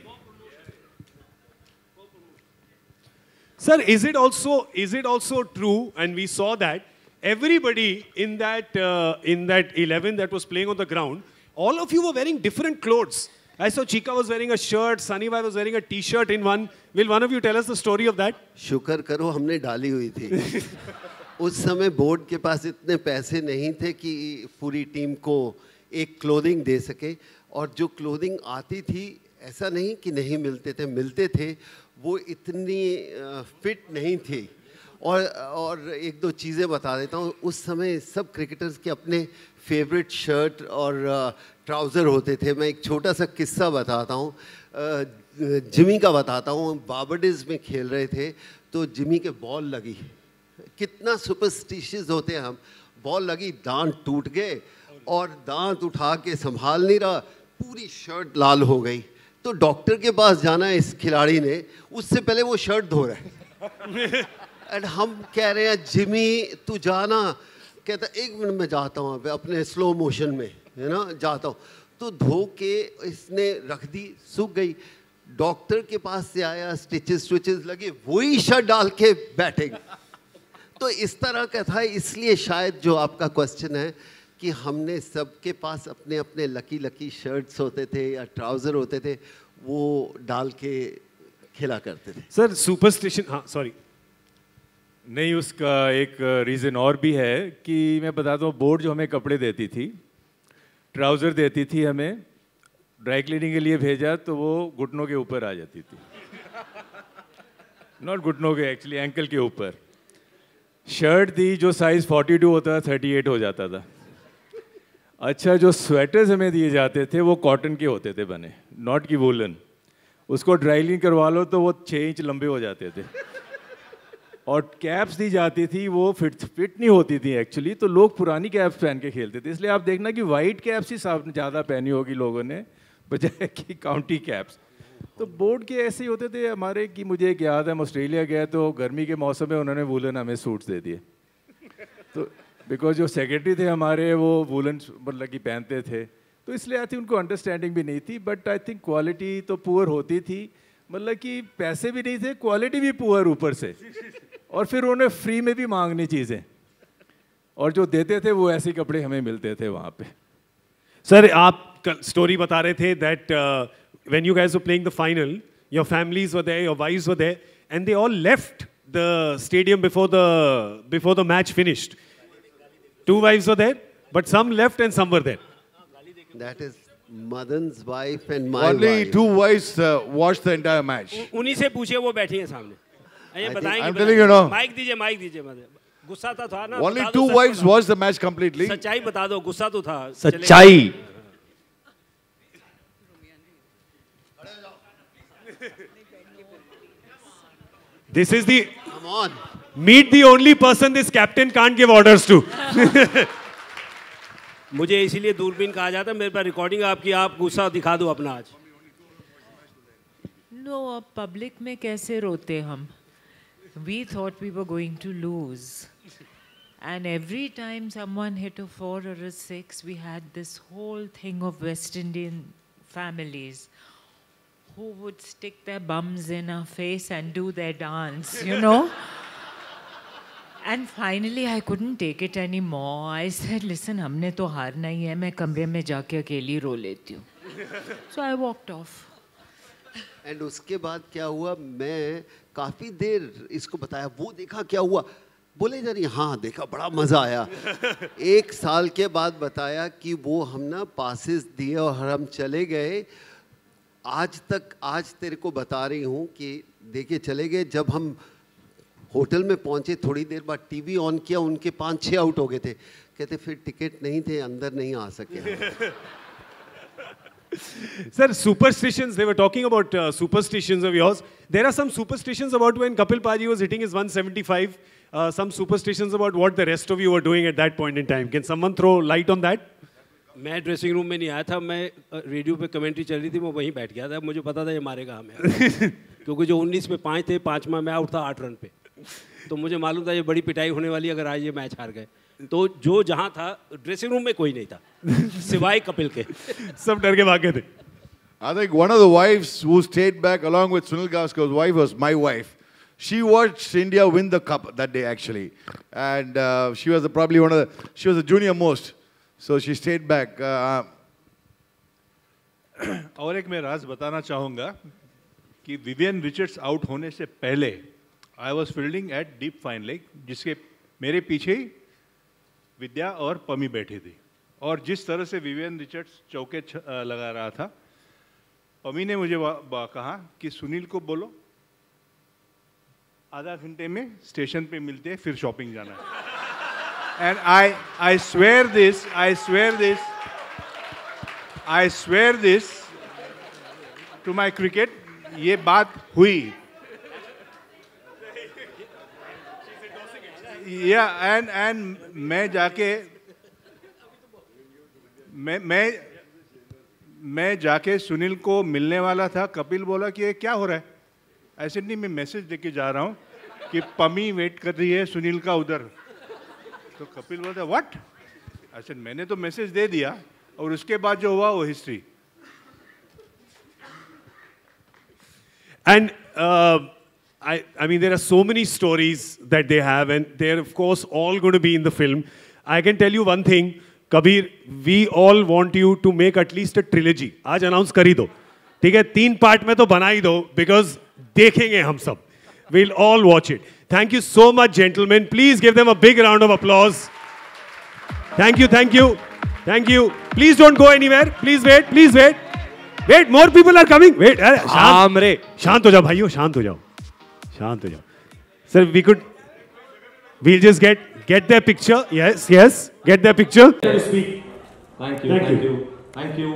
Sir, is it also true, and we saw that everybody in that 11 that was playing on the ground, all of you were wearing different clothes. I saw Chika was wearing a shirt, Sunny Bhai was wearing a t-shirt in one. Will one of you tell us the story of that? शुक्र करो हमने डाली हुई थी. उस समय बोर्ड के पास इतने पैसे नहीं थे कि पूरी टीम को एक क्लोथिंग दे सके, और जो क्लोथिंग आती थी ऐसा नहीं कि नहीं मिलते थे, वो इतनी फिट नहीं थी, और एक दो चीज़ें बता देता हूँ। उस समय सब क्रिकेटर्स के अपने फेवरेट शर्ट और ट्राउज़र होते थे। मैं एक छोटा सा किस्सा बताता हूँ, जिमी का बताता हूँ। बार्बाडोस में खेल रहे थे तो जिमी के बॉल लगी, कितना सुपरस्टिशियस होते हैं हम, बॉल लगी, दांत टूट गए और दांत उठा के संभाल नहीं रहा, पूरी शर्ट लाल हो गई। तो डॉक्टर के पास जाना इस खिलाड़ी ने, उससे पहले वो शर्ट धो रहा है एंड हम कह रहे हैं जिमी तू जाना, कहता 1 मिनट में जाता हूँ अपने स्लो मोशन में, है ना, जाता हूँ। तो धो के इसने रख दी, सूख गई। डॉक्टर के पास से आया, स्टिचेस लगे, वही शर्ट डाल के बैठेगा। तो इस तरह का था। इसलिए शायद जो आपका क्वेश्चन है कि हमने सबके पास अपने अपने लकी शर्ट्स होते थे या ट्राउज़र होते थे, वो डाल के खेला करते थे। सर सुपरस्टिशन, हाँ सॉरी, नहीं, उसका एक रीज़न और भी है कि मैं बताता हूँ। बोर्ड जो हमें कपड़े देती थी, ट्राउज़र देती थी, हमें ड्राई क्लीनिंग के लिए भेजा तो वो घुटनों के ऊपर आ जाती थी। नॉट घुटनों के, एक्चुअली एंकल के ऊपर। शर्ट दी जो साइज़ 42 होता था, 38 हो जाता था। अच्छा, जो स्वेटर्स हमें दिए जाते थे वो कॉटन के होते थे बने, नॉट की वूलन। उसको ड्राई क्लीन करवा लो तो वो 6 इंच लंबे हो जाते थे। और कैप्स दी जाती थी वो फिट नहीं होती थी एक्चुअली, तो लोग पुरानी कैप्स पहन के खेलते थे। इसलिए आप देखना कि वाइट कैप्स ही ज़्यादा पहनी होगी लोगों ने, बजाय कि काउंटी कैप्स। तो बोर्ड के ऐसे ही होते थे हमारे कि मुझे एक याद है, हम ऑस्ट्रेलिया गए तो गर्मी के मौसम में उन्होंने वूलन हमें सूट्स दे दिए। तो बिकॉज जो सेक्रेटरी थे हमारे वो वूलन मतलब कि पहनते थे, तो इसलिए आई थिंक उनको अंडरस्टैंडिंग भी नहीं थी। बट आई थिंक क्वालिटी तो पुअर होती थी, मतलब कि पैसे भी नहीं थे, क्वालिटी भी पुअर ऊपर से, और फिर उन्होंने फ्री में भी मांगनी चीज़ें, और जो देते थे वो ऐसे कपड़े हमें मिलते थे वहाँ पे। सर आप स्टोरी बता रहे थे that when you guys were playing the final, your families were there, your wives were there, and they all left the stadium before the match finished. 2 wives were there, but some left and some were there. That is Madan's wife and my Only wife. 2 wives watched the entire match. उन्हीं से पूछिए, वो बैठी हैं सामने, ये बताएंगे। I'm telling you now. Mic दीजिए गुस्सा तो था ना। Only 2 wives watched the match completely. सच्चाई बता दो, गुस्सा तो था। सच्चाई। This is the Come on. Meet the only person this captain can't give orders to. मुझे इसीलिए दूरबीन कहा जाता है। मेरे पास रिकॉर्डिंग आपकी, आप गुस्सा दिखा दो अपना आज। No, अब पब्लिक में कैसे रोते हम? We thought we were going to lose. And every time someone hit a 4 or a 6, we had this whole thing of West Indian families who would stick their bums in our face and do their dance, you know? And finally, I couldn't take it anymore. I said, listen, हमने तो हारना ही है, मैं कमरे में जाके अकेली रो लेती हूँ. So I walked off. And उसके बाद क्या हुआ, मैं काफ़ी देर इसको बताया, वो देखा क्या हुआ, बोले जा रही, हाँ देखा, बड़ा मज़ा आया। 1 साल के बाद बताया कि वो हम ना पासेस दिए और हम चले गए। आज तेरे को बता रही हूँ कि देखे चले गए। जब हम होटल में पहुंचे थोड़ी देर बाद टीवी ऑन किया, उनके 5-6 आउट हो गए थे। कहते फिर टिकट नहीं थे, अंदर नहीं आ सके। Sir, superstitions, they were talking about superstitions of yours. There are some superstitions about when Kapil Paji was hitting his 175, some superstitions about what the rest of you were doing at that point in time. Can someone throw light on that? मैं ड्रेसिंग रूम में नहीं आया था, मैं रेडियो पे कमेंट्री चल रही थी, मैं वहीं बैठ गया था। मुझे पता था ये मारेगा हमें, क्योंकि जो 19 में 5 थे, 5वां मैं आउट था 8 रन पे, तो मुझे मालूम था ये बड़ी पिटाई होने वाली अगर आज ये मैच हार गए। तो जो जहाँ था, ड्रेसिंग रूम में कोई नहीं था सिवाय कपिल के, सब डर के भागे थे। I think one of the wives who stayed back along with Sunil Gavaskar's wife was my wife. She watched India win the cup that day actually, and she was probably she was the junior most, so she stayed back. और एक मैं राज बताना चाहूँगा कि विवियन रिचर्ड्स आउट होने से पहले I was fielding at deep fine leg, जिसके मेरे पीछे ही विद्या और पमी बैठी थी, और जिस तरह से विवियन रिचर्ड्स चौके लगा रहा था, पमी ने मुझे कहा कि सुनील को बोलो आधा घंटे में स्टेशन पे मिलते हैं, फिर शॉपिंग जाना है। And I swear this to my cricket, ये बात हुई। एंड मैं जाके मैं जाके सुनील को मिलने वाला था। कपिल बोला कि ये क्या हो रहा है? ऐसे नहीं, मैं मैसेज देके जा रहा हूँ कि पमी वेट कर रही है सुनील का उधर। तो कपिल बोलता व्हाट? ऐसे मैंने तो मैसेज दे दिया, और उसके बाद जो हुआ वो history. And I mean, there are so many stories that they have, and they're of course all going to be in the film. I can tell you one thing, Kabir, we all want you to make at least a trilogy. आज announce कर ही दो, ठीक है? 3 पार्ट में तो बना ही दो, because देखेंगे हम सब. We'll all watch it. Thank you so much, gentlemen. Please give them a big round of applause. Thank you, thank you, thank you. Please don't go anywhere. Please wait, please wait. Wait, more people are coming. Wait, शांत हो जाओ भाइयों, शांत हो जाओ, शांत हो जाओ. Sir, we'll just get their picture. Yes, yes, get their picture. Speak. Thank you.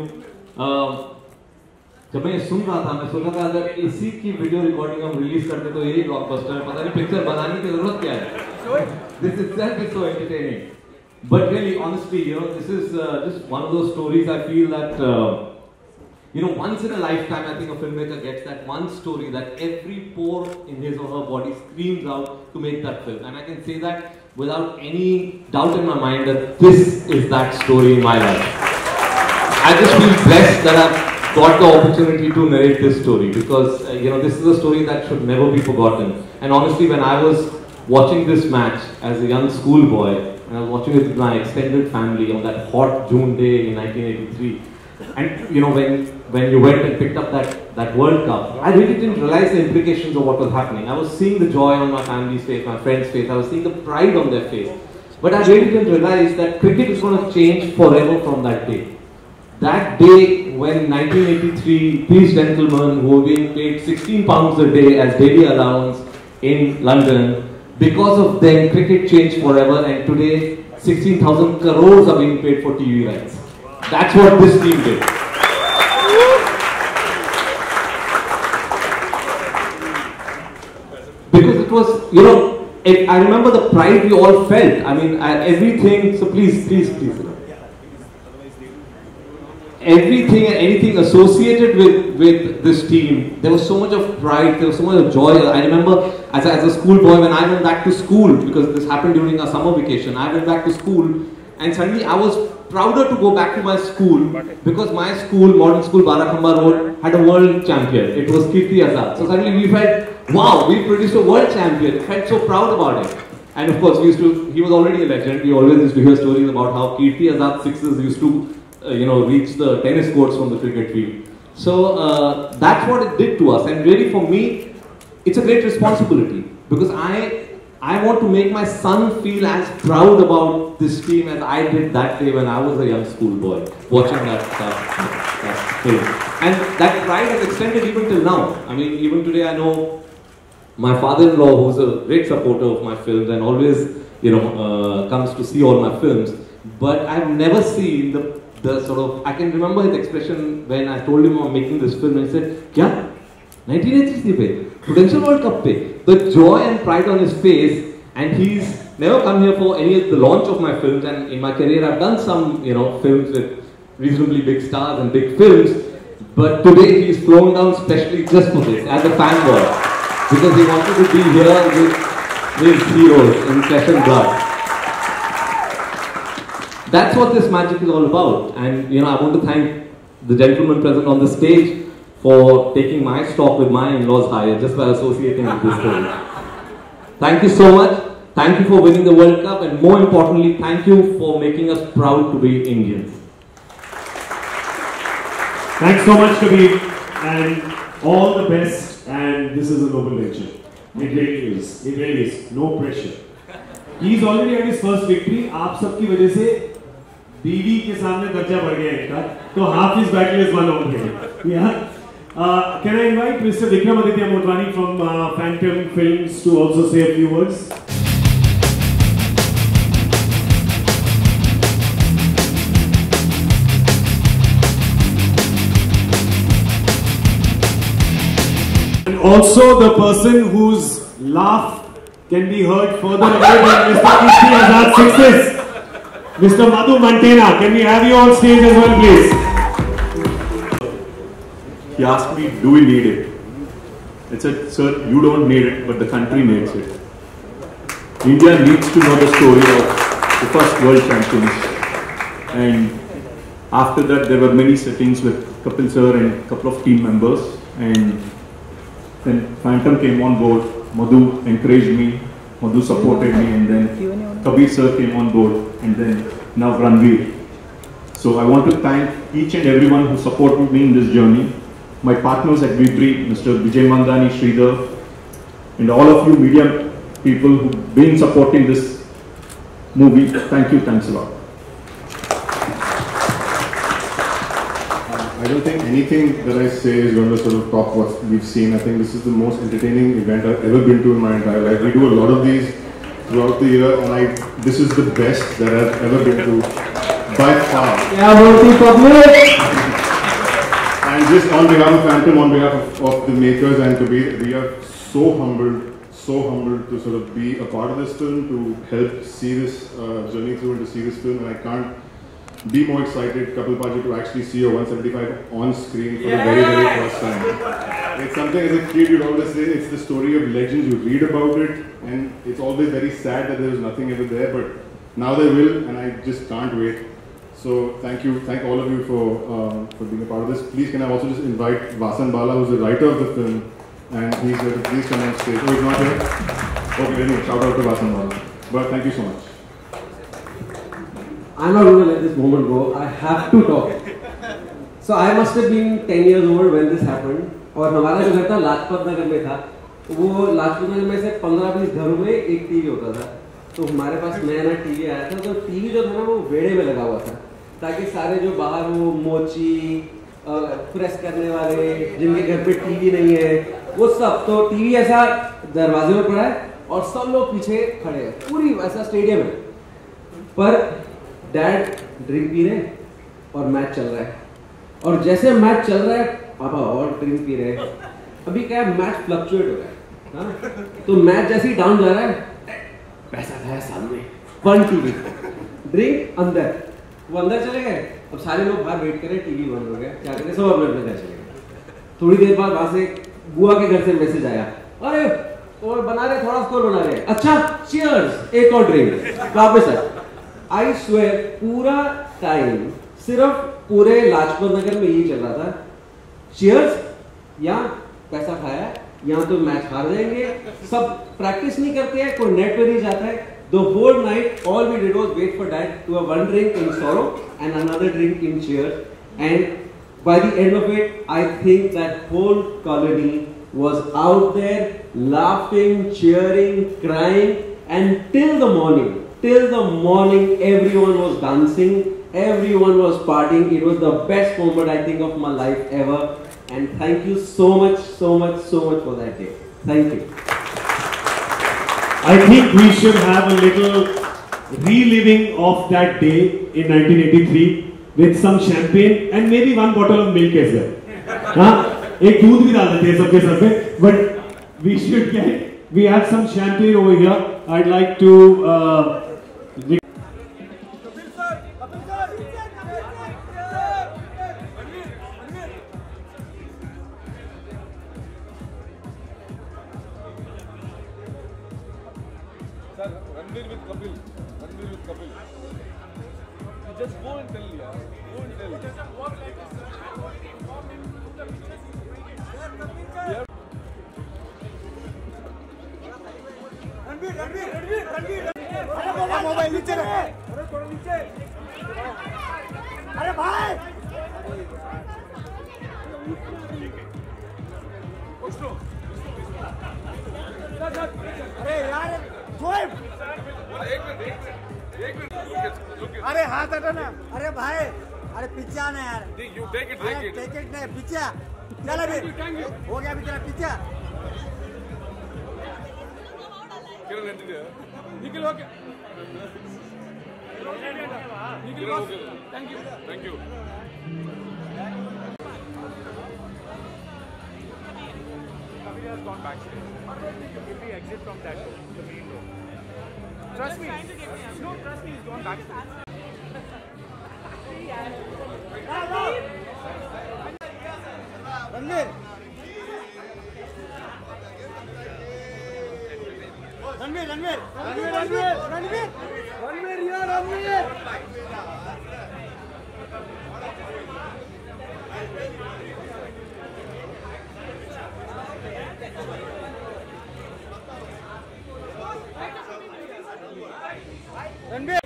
जब मैं ये सुन रहा था, मैं सोच रहा था अगर इसी की वीडियो रिकॉर्डिंग हम रिलीज करते तो यही ब्लॉकबस्टर है. पता नहीं पिक्चर बनाने की जरूरत क्या है. This itself is so entertaining. But really, honestly, you know, this is just one of those stories. I feel that you know, once in a lifetime, I think a filmmaker gets that one story that every pore in his or her body screams out to make that film. And I can say that without any doubt in my mind that this is that story in my life. I just feel blessed that I've got the opportunity to narrate this story, because you know, this is a story that should never be forgotten. And honestly, when I was watching this match as a young schoolboy, and I was watching it with my extended family on that hot June day in 1983, and you know, when you went and picked up that World Cup, I really didn't realize the implications of what was happening. I was seeing the joy on my family's face, my friends' face, I was seeing the pride on their face. But I really didn't realize that cricket is going to change forever from that day. That day when 1983, these gentlemen who were being paid £16 a day as daily allowance in London, because of them cricket changed forever, and today 16,000 crores are being paid for TV rights. That's what this team did. Because it was, you know, I remember the pride we all felt. I mean, everything, so please. Everything and anything associated with this team, there was so much of pride, there was so much of joy. I remember as a schoolboy, when I went back to school, because this happened during our summer vacation, I went back to school, and suddenly I was prouder to go back to my school, because my school, modern school, Barakhamba Road, had a world champion. It was Kirti Azad. So suddenly we felt, wow, we produced a world champion. We felt so proud about it. And of course, he was already a legend. We always used to hear stories about how Kirti Azad sixes used to you know, reach the tennis courts from the cricket field. So that's what it did to us. And really for me, it's a great responsibility, because I want to make my son feel as proud about this team as I did that day when I was a young schoolboy watching that film. And that pride has extended even till now. I mean, even today I know my father-in-law, who's a great supporter of my films and always, you know, comes to see all my films. But I've never seen the sort of, I can remember his expression when I told him I'm making this film, and he said, "Kya? 1983 pe? Prudential World Cup pe?" The joy and pride on his face, and he's never come here for any of the launch of my films. And in my career, I've done some, you know, films with reasonably big stars and big films. But today, he's flown down specially just for this, as a fanboy, because he wanted to be here with his heroes in flesh and blood. That's what this magic is all about. And you know, I want to thank the gentleman present on the stage for taking my stock with my in-laws higher just by associating with this story. Thank you so much. Thank you for winning the World Cup, and more importantly, thank you for making us proud to be Indians. Thanks so much, Kabir, and all the best. And this is a noble venture. It really is. It really is. No pressure. He's already had his first victory. आप सबकी वजह से बीवी के सामने दर्जा बढ़ गया इनका, तो half his battle is won over here. Yeah. Can I invite Mr. Vikramaditya Motwani from Phantom Films to also say a few words? And also the person whose laugh can be heard further away than Mr. Ishti Azad Sixes, Mr. Madhu Mantena. Can we have you on stage as well, please? He asked me, do we need it? I said, sir, you don't need it, but the country needs it. India needs to know the story of the first world champions. And after that, there were many sittings with Kapil sir and a couple of team members. And then Phantom came on board. Madhu encouraged me. Madhu supported me. And then Kabir sir came on board. And then now Ranveer. So I want to thank each and everyone who supported me in this journey. My partners at V3, Mr. Vijay Mandani, Sridhar, and all of you media people who've been supporting this movie. Thank you, thanks a lot. I don't think anything that I say is going to sort of top what we've seen. I think this is the most entertaining event I've ever been to in my entire life. We do a lot of these throughout the year, and this is the best that I've ever been to by far. Yeah, and just on behalf of Phantom, on behalf of the makers and Kabir, we are so humbled to sort of be a part of this film, to help see this journey through and to see this film. And I can't be more excited, Kapil Paji, to actually see your 175 on screen for the very, very first time. It's something as a kid you'd always say, it's the story of legends, you read about it, and it's always very sad that there was nothing ever there, but now there will, and I just can't wait. So thank you, thank all of you for being a part of this. Please can I also just invite Vasan Bala, who's the writer of the film, and he's here to please come on stage. Oh, he's not here? Okay, anyway, shout out to Vasan Bala. But thank you so much. I'm not going to let this moment go. I have to talk. So I must have been 10 years old when this happened. और हमारा जो घर था लाजपत नगर में था. वो लाजपत नगर में से 15-20 घरों में एक टीवी होता था. तो हमारे पास नया टीवी आया था. तो टीवी जो था ना वो वेड़े में लगा हुआ था. ताकि सारे जो बाहर वो मोची प्रेस करने वाले जिनके घर पे टीवी नहीं है वो सब, तो टीवी ऐसा दरवाजे में पड़ा है और सब लोग पीछे खड़े हैं, पूरी ऐसा स्टेडियम है. पर डैड ड्रिंक पी रहे हैं और मैच चल रहा है, और जैसे मैच चल रहा है पापा और ड्रिंक पी रहे हैं. अभी क्या है, मैच फ्लक्चुएट हो रहा है, तो मैच जैसे ही डाउन जा रहा है, पैसा खाया सामने, वन टीवी, ड्रिंक अंदर, वो अंदर चले गए. अब सारे लोग बाहर वेट कर रहे, टीवी बंद हो गया, क्या करें, सब अपने अपने घर चले गए. थोड़ी देर बाद वहां से बुआ के घर से मैसेज आया, अरे और बना रहे, थोड़ा स्कोर बना रहे, अच्छा चीयर्स, एक और ड्रिंक वापस आए. आई स्वेयर पूरा टाइम सिर्फ पूरे लाजपत नगर में यही चल रहा था, चीयर्स या पैसा खाया या तो मैच हार जाएंगे. सब प्रैक्टिस नहीं करते हैं, कोई नेट पे नहीं जाता है. The whole night, all we did was wait for dad to have one drink in sorrow and another drink in cheer. And by the end of it, I think that whole colony was out there laughing, cheering, crying, and till the morning, everyone was dancing, everyone was partying. It was the best moment I think of my life ever. And thank you so much for that day. Thank you. I think we should have a little reliving of that day in 1983 with some champagne and maybe one bottle of milk as well. हाँ, एक दूध भी डाल देते हैं सबके सब में. But we have some champagne over here. I'd like to Ranveer with Kapil. Just go and tell, yeah. Go and tell. Ranveer. अरे मोबाइल नीचे रख. अरे थोड़ा नीचे. अरे भाई. अरे यार एक मिनट. अरे हाथ हटा ना. अरे भाई अरे पीछे आना यार। You take it, take it. Take it नहीं पीछे। चल अभी। हो गया अभी तेरा पीछे। किरण एंट्री है। निकल हो गया। निकल हो गया। Thank you. Thank you. Kabir has gone backstage. If we exit from that door, the main door. Trust me. No, trust me, he's gone backstage. Ranveer Ranveer Ranveer Ranveer Ranveer Ranveer Ranveer यार Ranveer Ranveer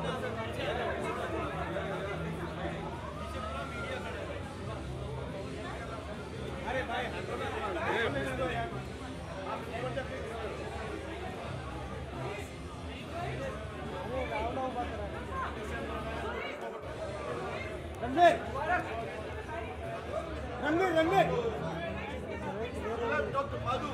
Ranveer Ranveer Ranveer doctor Madhu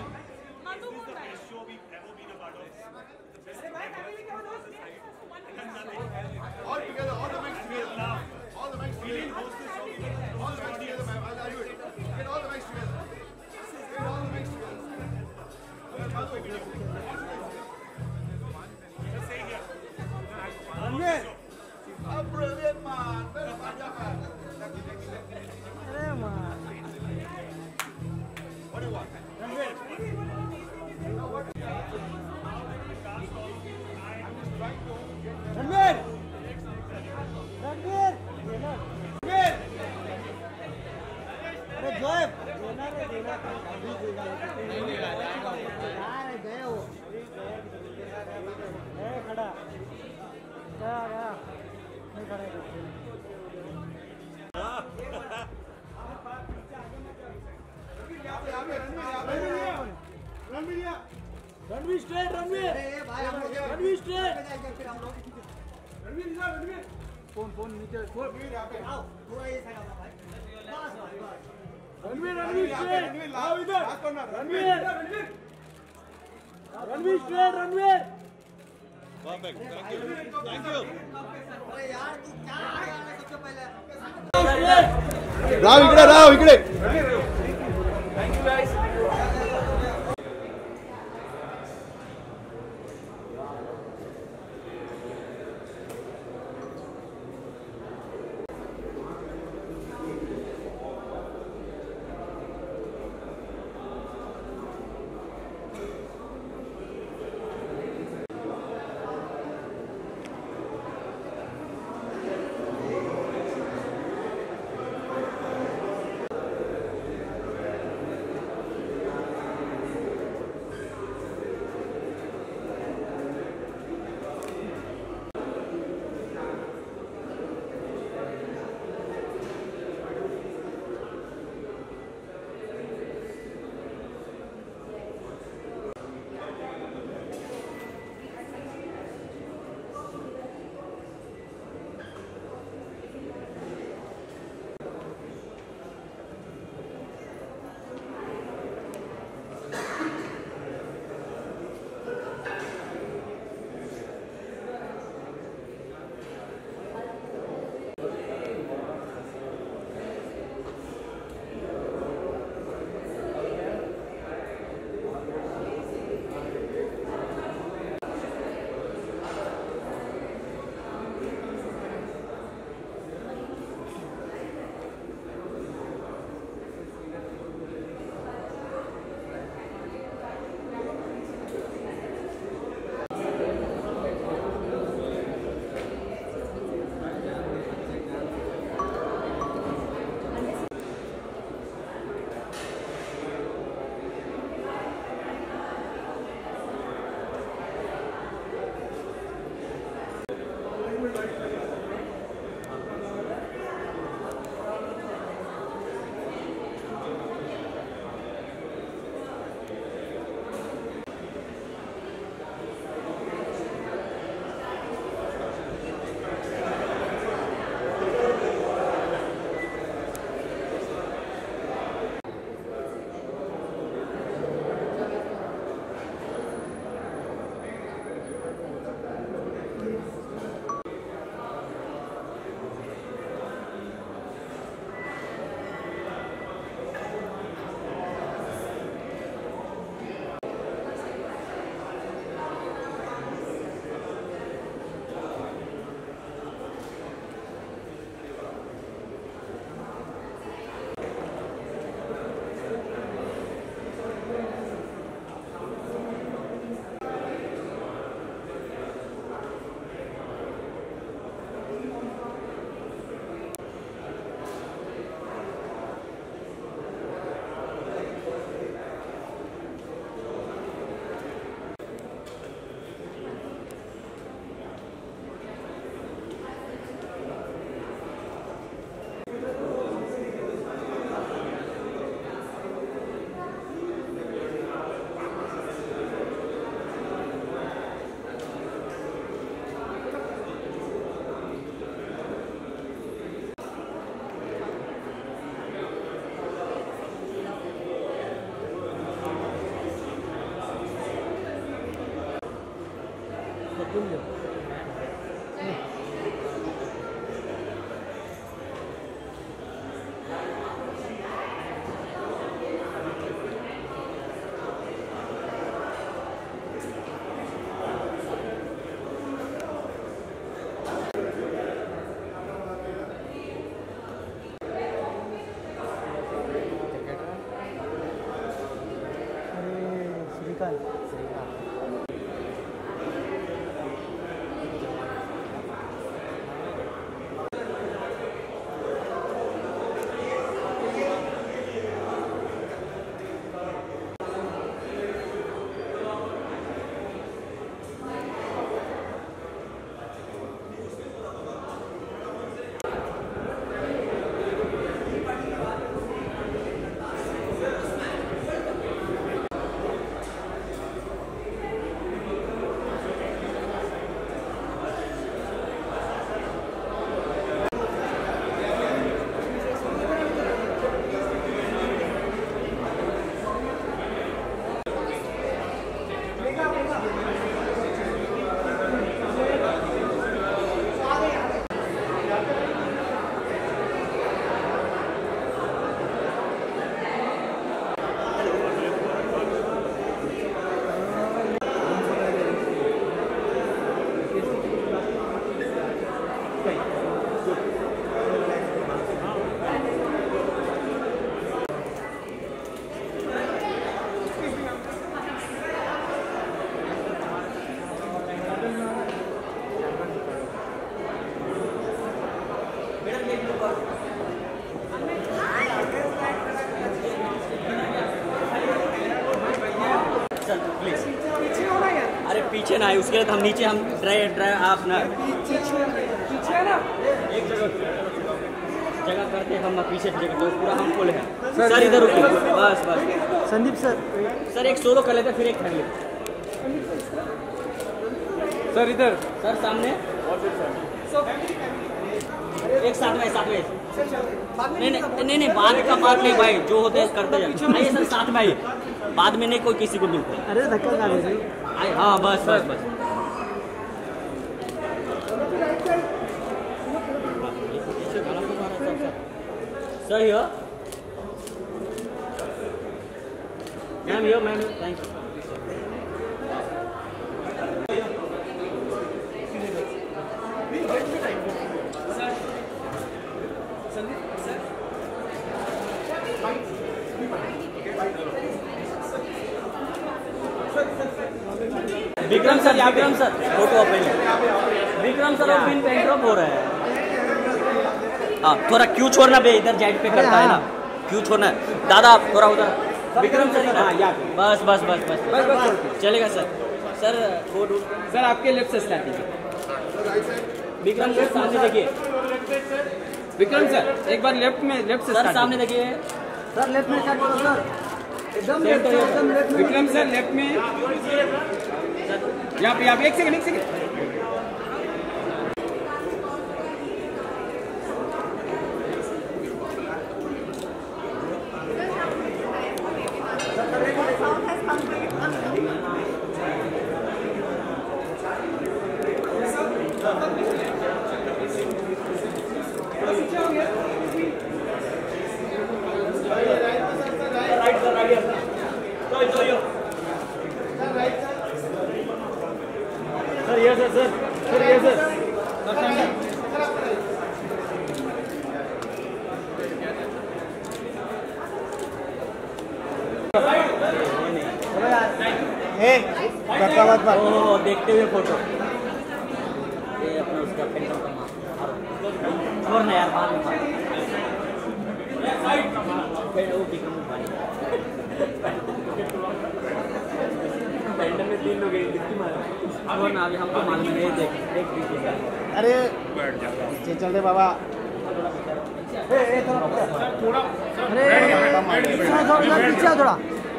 all together, all the mics together, all the mics together, all the mics together, man. I'll do it. Get all the mics together. Get all the mics together. Ranveer brilliant man. Very man. What do you want? Ranveer Ranveer Ranveer Ranveer अरे जोएब देना रे देना अभी देगा यार गए हो ए खड़ा गया गया नहीं खड़ा रणवीर स्ट्रेट रणवीर रणवीर स्ट्रेट रणवीर इधर रणवीर फोन नीचे फोन आओ थोड़ा ये साइड आओ भाई बस रणवीर रणवीर स्ट्रेट आओ इधर Ranveer Ranveer straight Ranveer perfect thank you अरे यार तू क्या आया सबसे पहले राव इकडे थैंक यू गाइस पीछे ना है, उसके लिए हम नीचे हम ड्राई आप ना पीछे ना एक जगह करते हम पीछे जगह तो पूरा हम फुल है सर इधर रुकिए बस बस संदीप सर एक सोलो कर लेते फिर एक कर लेते सर इधर सर सामने एक साथ में नहीं बाद का बात नहीं भाई जो होते हैं करते जाए आइए सर साथ में आइए बाद में नहीं कोई किसी को मिलता है अरे धक्का खा रहे हाँ बस बस बस सही हो ma'am thank you Vikram sir photo पहले विक्रम सर और पिन पेन ड्रॉप हो रहा है हाँ थोड़ा क्यों छोड़ना बे इधर जाइट पे करता है ना क्यों छोड़ना दादा थोड़ा उधर विक्रम सर बस बस बस बस बस चलेगा सर सर आपके लेफ्ट से स्टार्ट कीजिए विक्रम सर सामने देखिए विक्रम सर एक बार लेफ्ट से सर सामने देखिए सर लेफ्ट में स्टार्ट करो सर एकदम लेफ्ट विक्रम सर लेफ्ट में यहाँ पे एक सेकंड देखते हुए फोटो ये अपना उसका पेंटर का छोड़ना यार बाद में पेंटर में 3 लोग छोड़ना अभी हमको मालूम नहीं देख दीजिए अरे चल रहे बाबा थोड़ा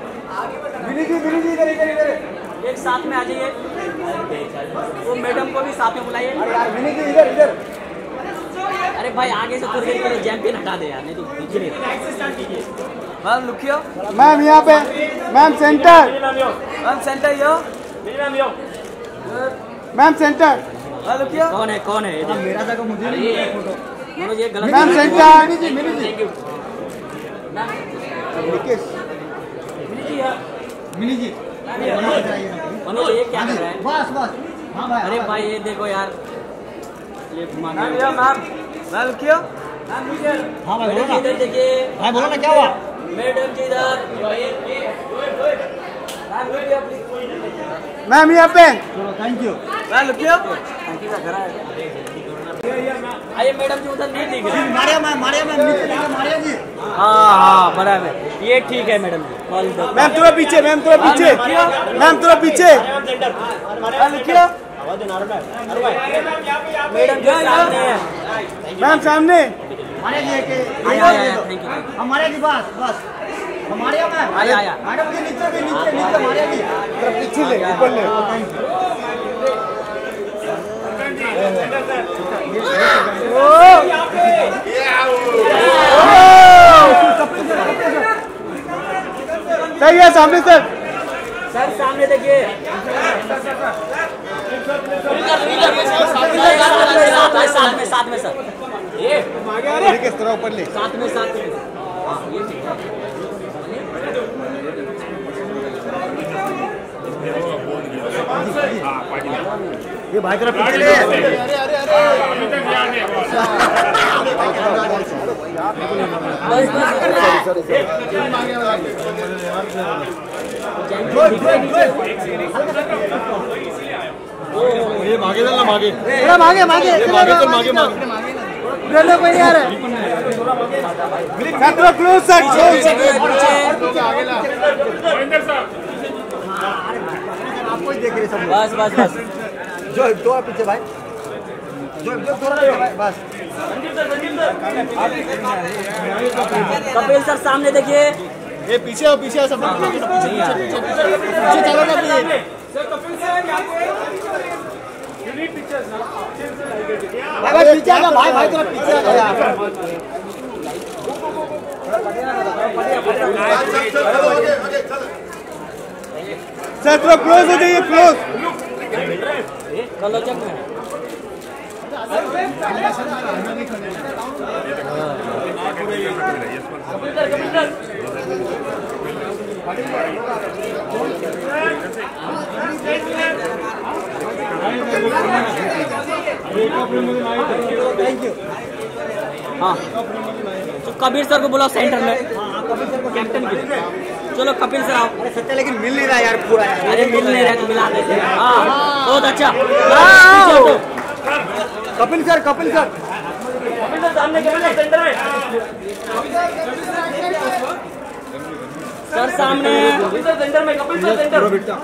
एक साथ में आ जाइए वो मैडम को भी साथ में बुलाइए इधर अरे भाई आगे से थोड़ी देर के लिए चैंपियन हटा दे यार नहीं तो पीछे नहीं मैम लुकियो मैम यहाँ पे मैम सेंटर यो मैम सेंटर। कौन है कौन है? मेरा जगह मुझे नहीं मिला फोटो। मनोज ये गलत। Ma'am centre. मिनी जी मनोज ये क्या कर रहा है? बस बस। हाँ भाई। अरे भाई ये देखो यार, ये घुमा मैम मैम क्यों? हाँ भाई बोलो ना। इधर देखिए भाई बोलो ना क्या हुआ? मैडम जी इधर। मैम यहाँ पे। Thank you. मैम क्यों? आइए मैडम जी उधर नहीं दिख रहे। मारिया मैम नीचे देखो मारिया जी। हाँ बराबर, ये ठीक है मैडम जी। मैम थोड़ा पीछे, मैम थोड़ा पीछे, मैम थोड़ा पीछे। मैडम जी सामने है। मैम सामने। मारिया जी के हमारे जी बस बस हमारे मैम। आया मैडम जी नीचे मारिया जी पीछे ले ऊपर ले। सही है सामने सर। सर सामने देखिए। साथ में सर। ये किस तरह ऊपर ले। साथ में हाँ ये ठीक है। ये भाई तरफ पीछे ले। ये मागे चल ना मागे। मागे मागे चल मागे ब्रेलो कोई नहीं आ रहा। थोड़ा क्लोज सर। आपको ही देख रहे सब। बस बस बस। जो दो पीछे भाई। जो थोड़ा बस। कपिल सर सामने देखिए। ये पीछे सब पीछे चलो ना प्लीज। भाई पीछे आ भाई थोड़ा पीछे आ यार। सर थोड़ा क्लोज हो जाइए क्लोज। हाँ तो कबीर सर को बुलाओ सेंटर में। कैप्टन की। चलो कपिल सर आओ। अरे सच्चा लेकिन मिल नहीं रहा यार पूरा यार। अरे मिल नहीं रहा तो मिला देते। हाँ बहुत अच्छा। कपिल सर सामने सेंटर में। सर सामने सेंटर में। Kapil sir centre.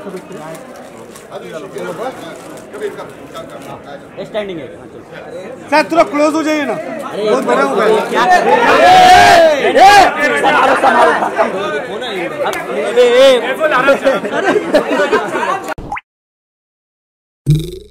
स्टैंडिंग है। सर थोड़ा क्लोज हो जाइए ना। बहुत बड़ा हो गया। क्या कर रहे हैं?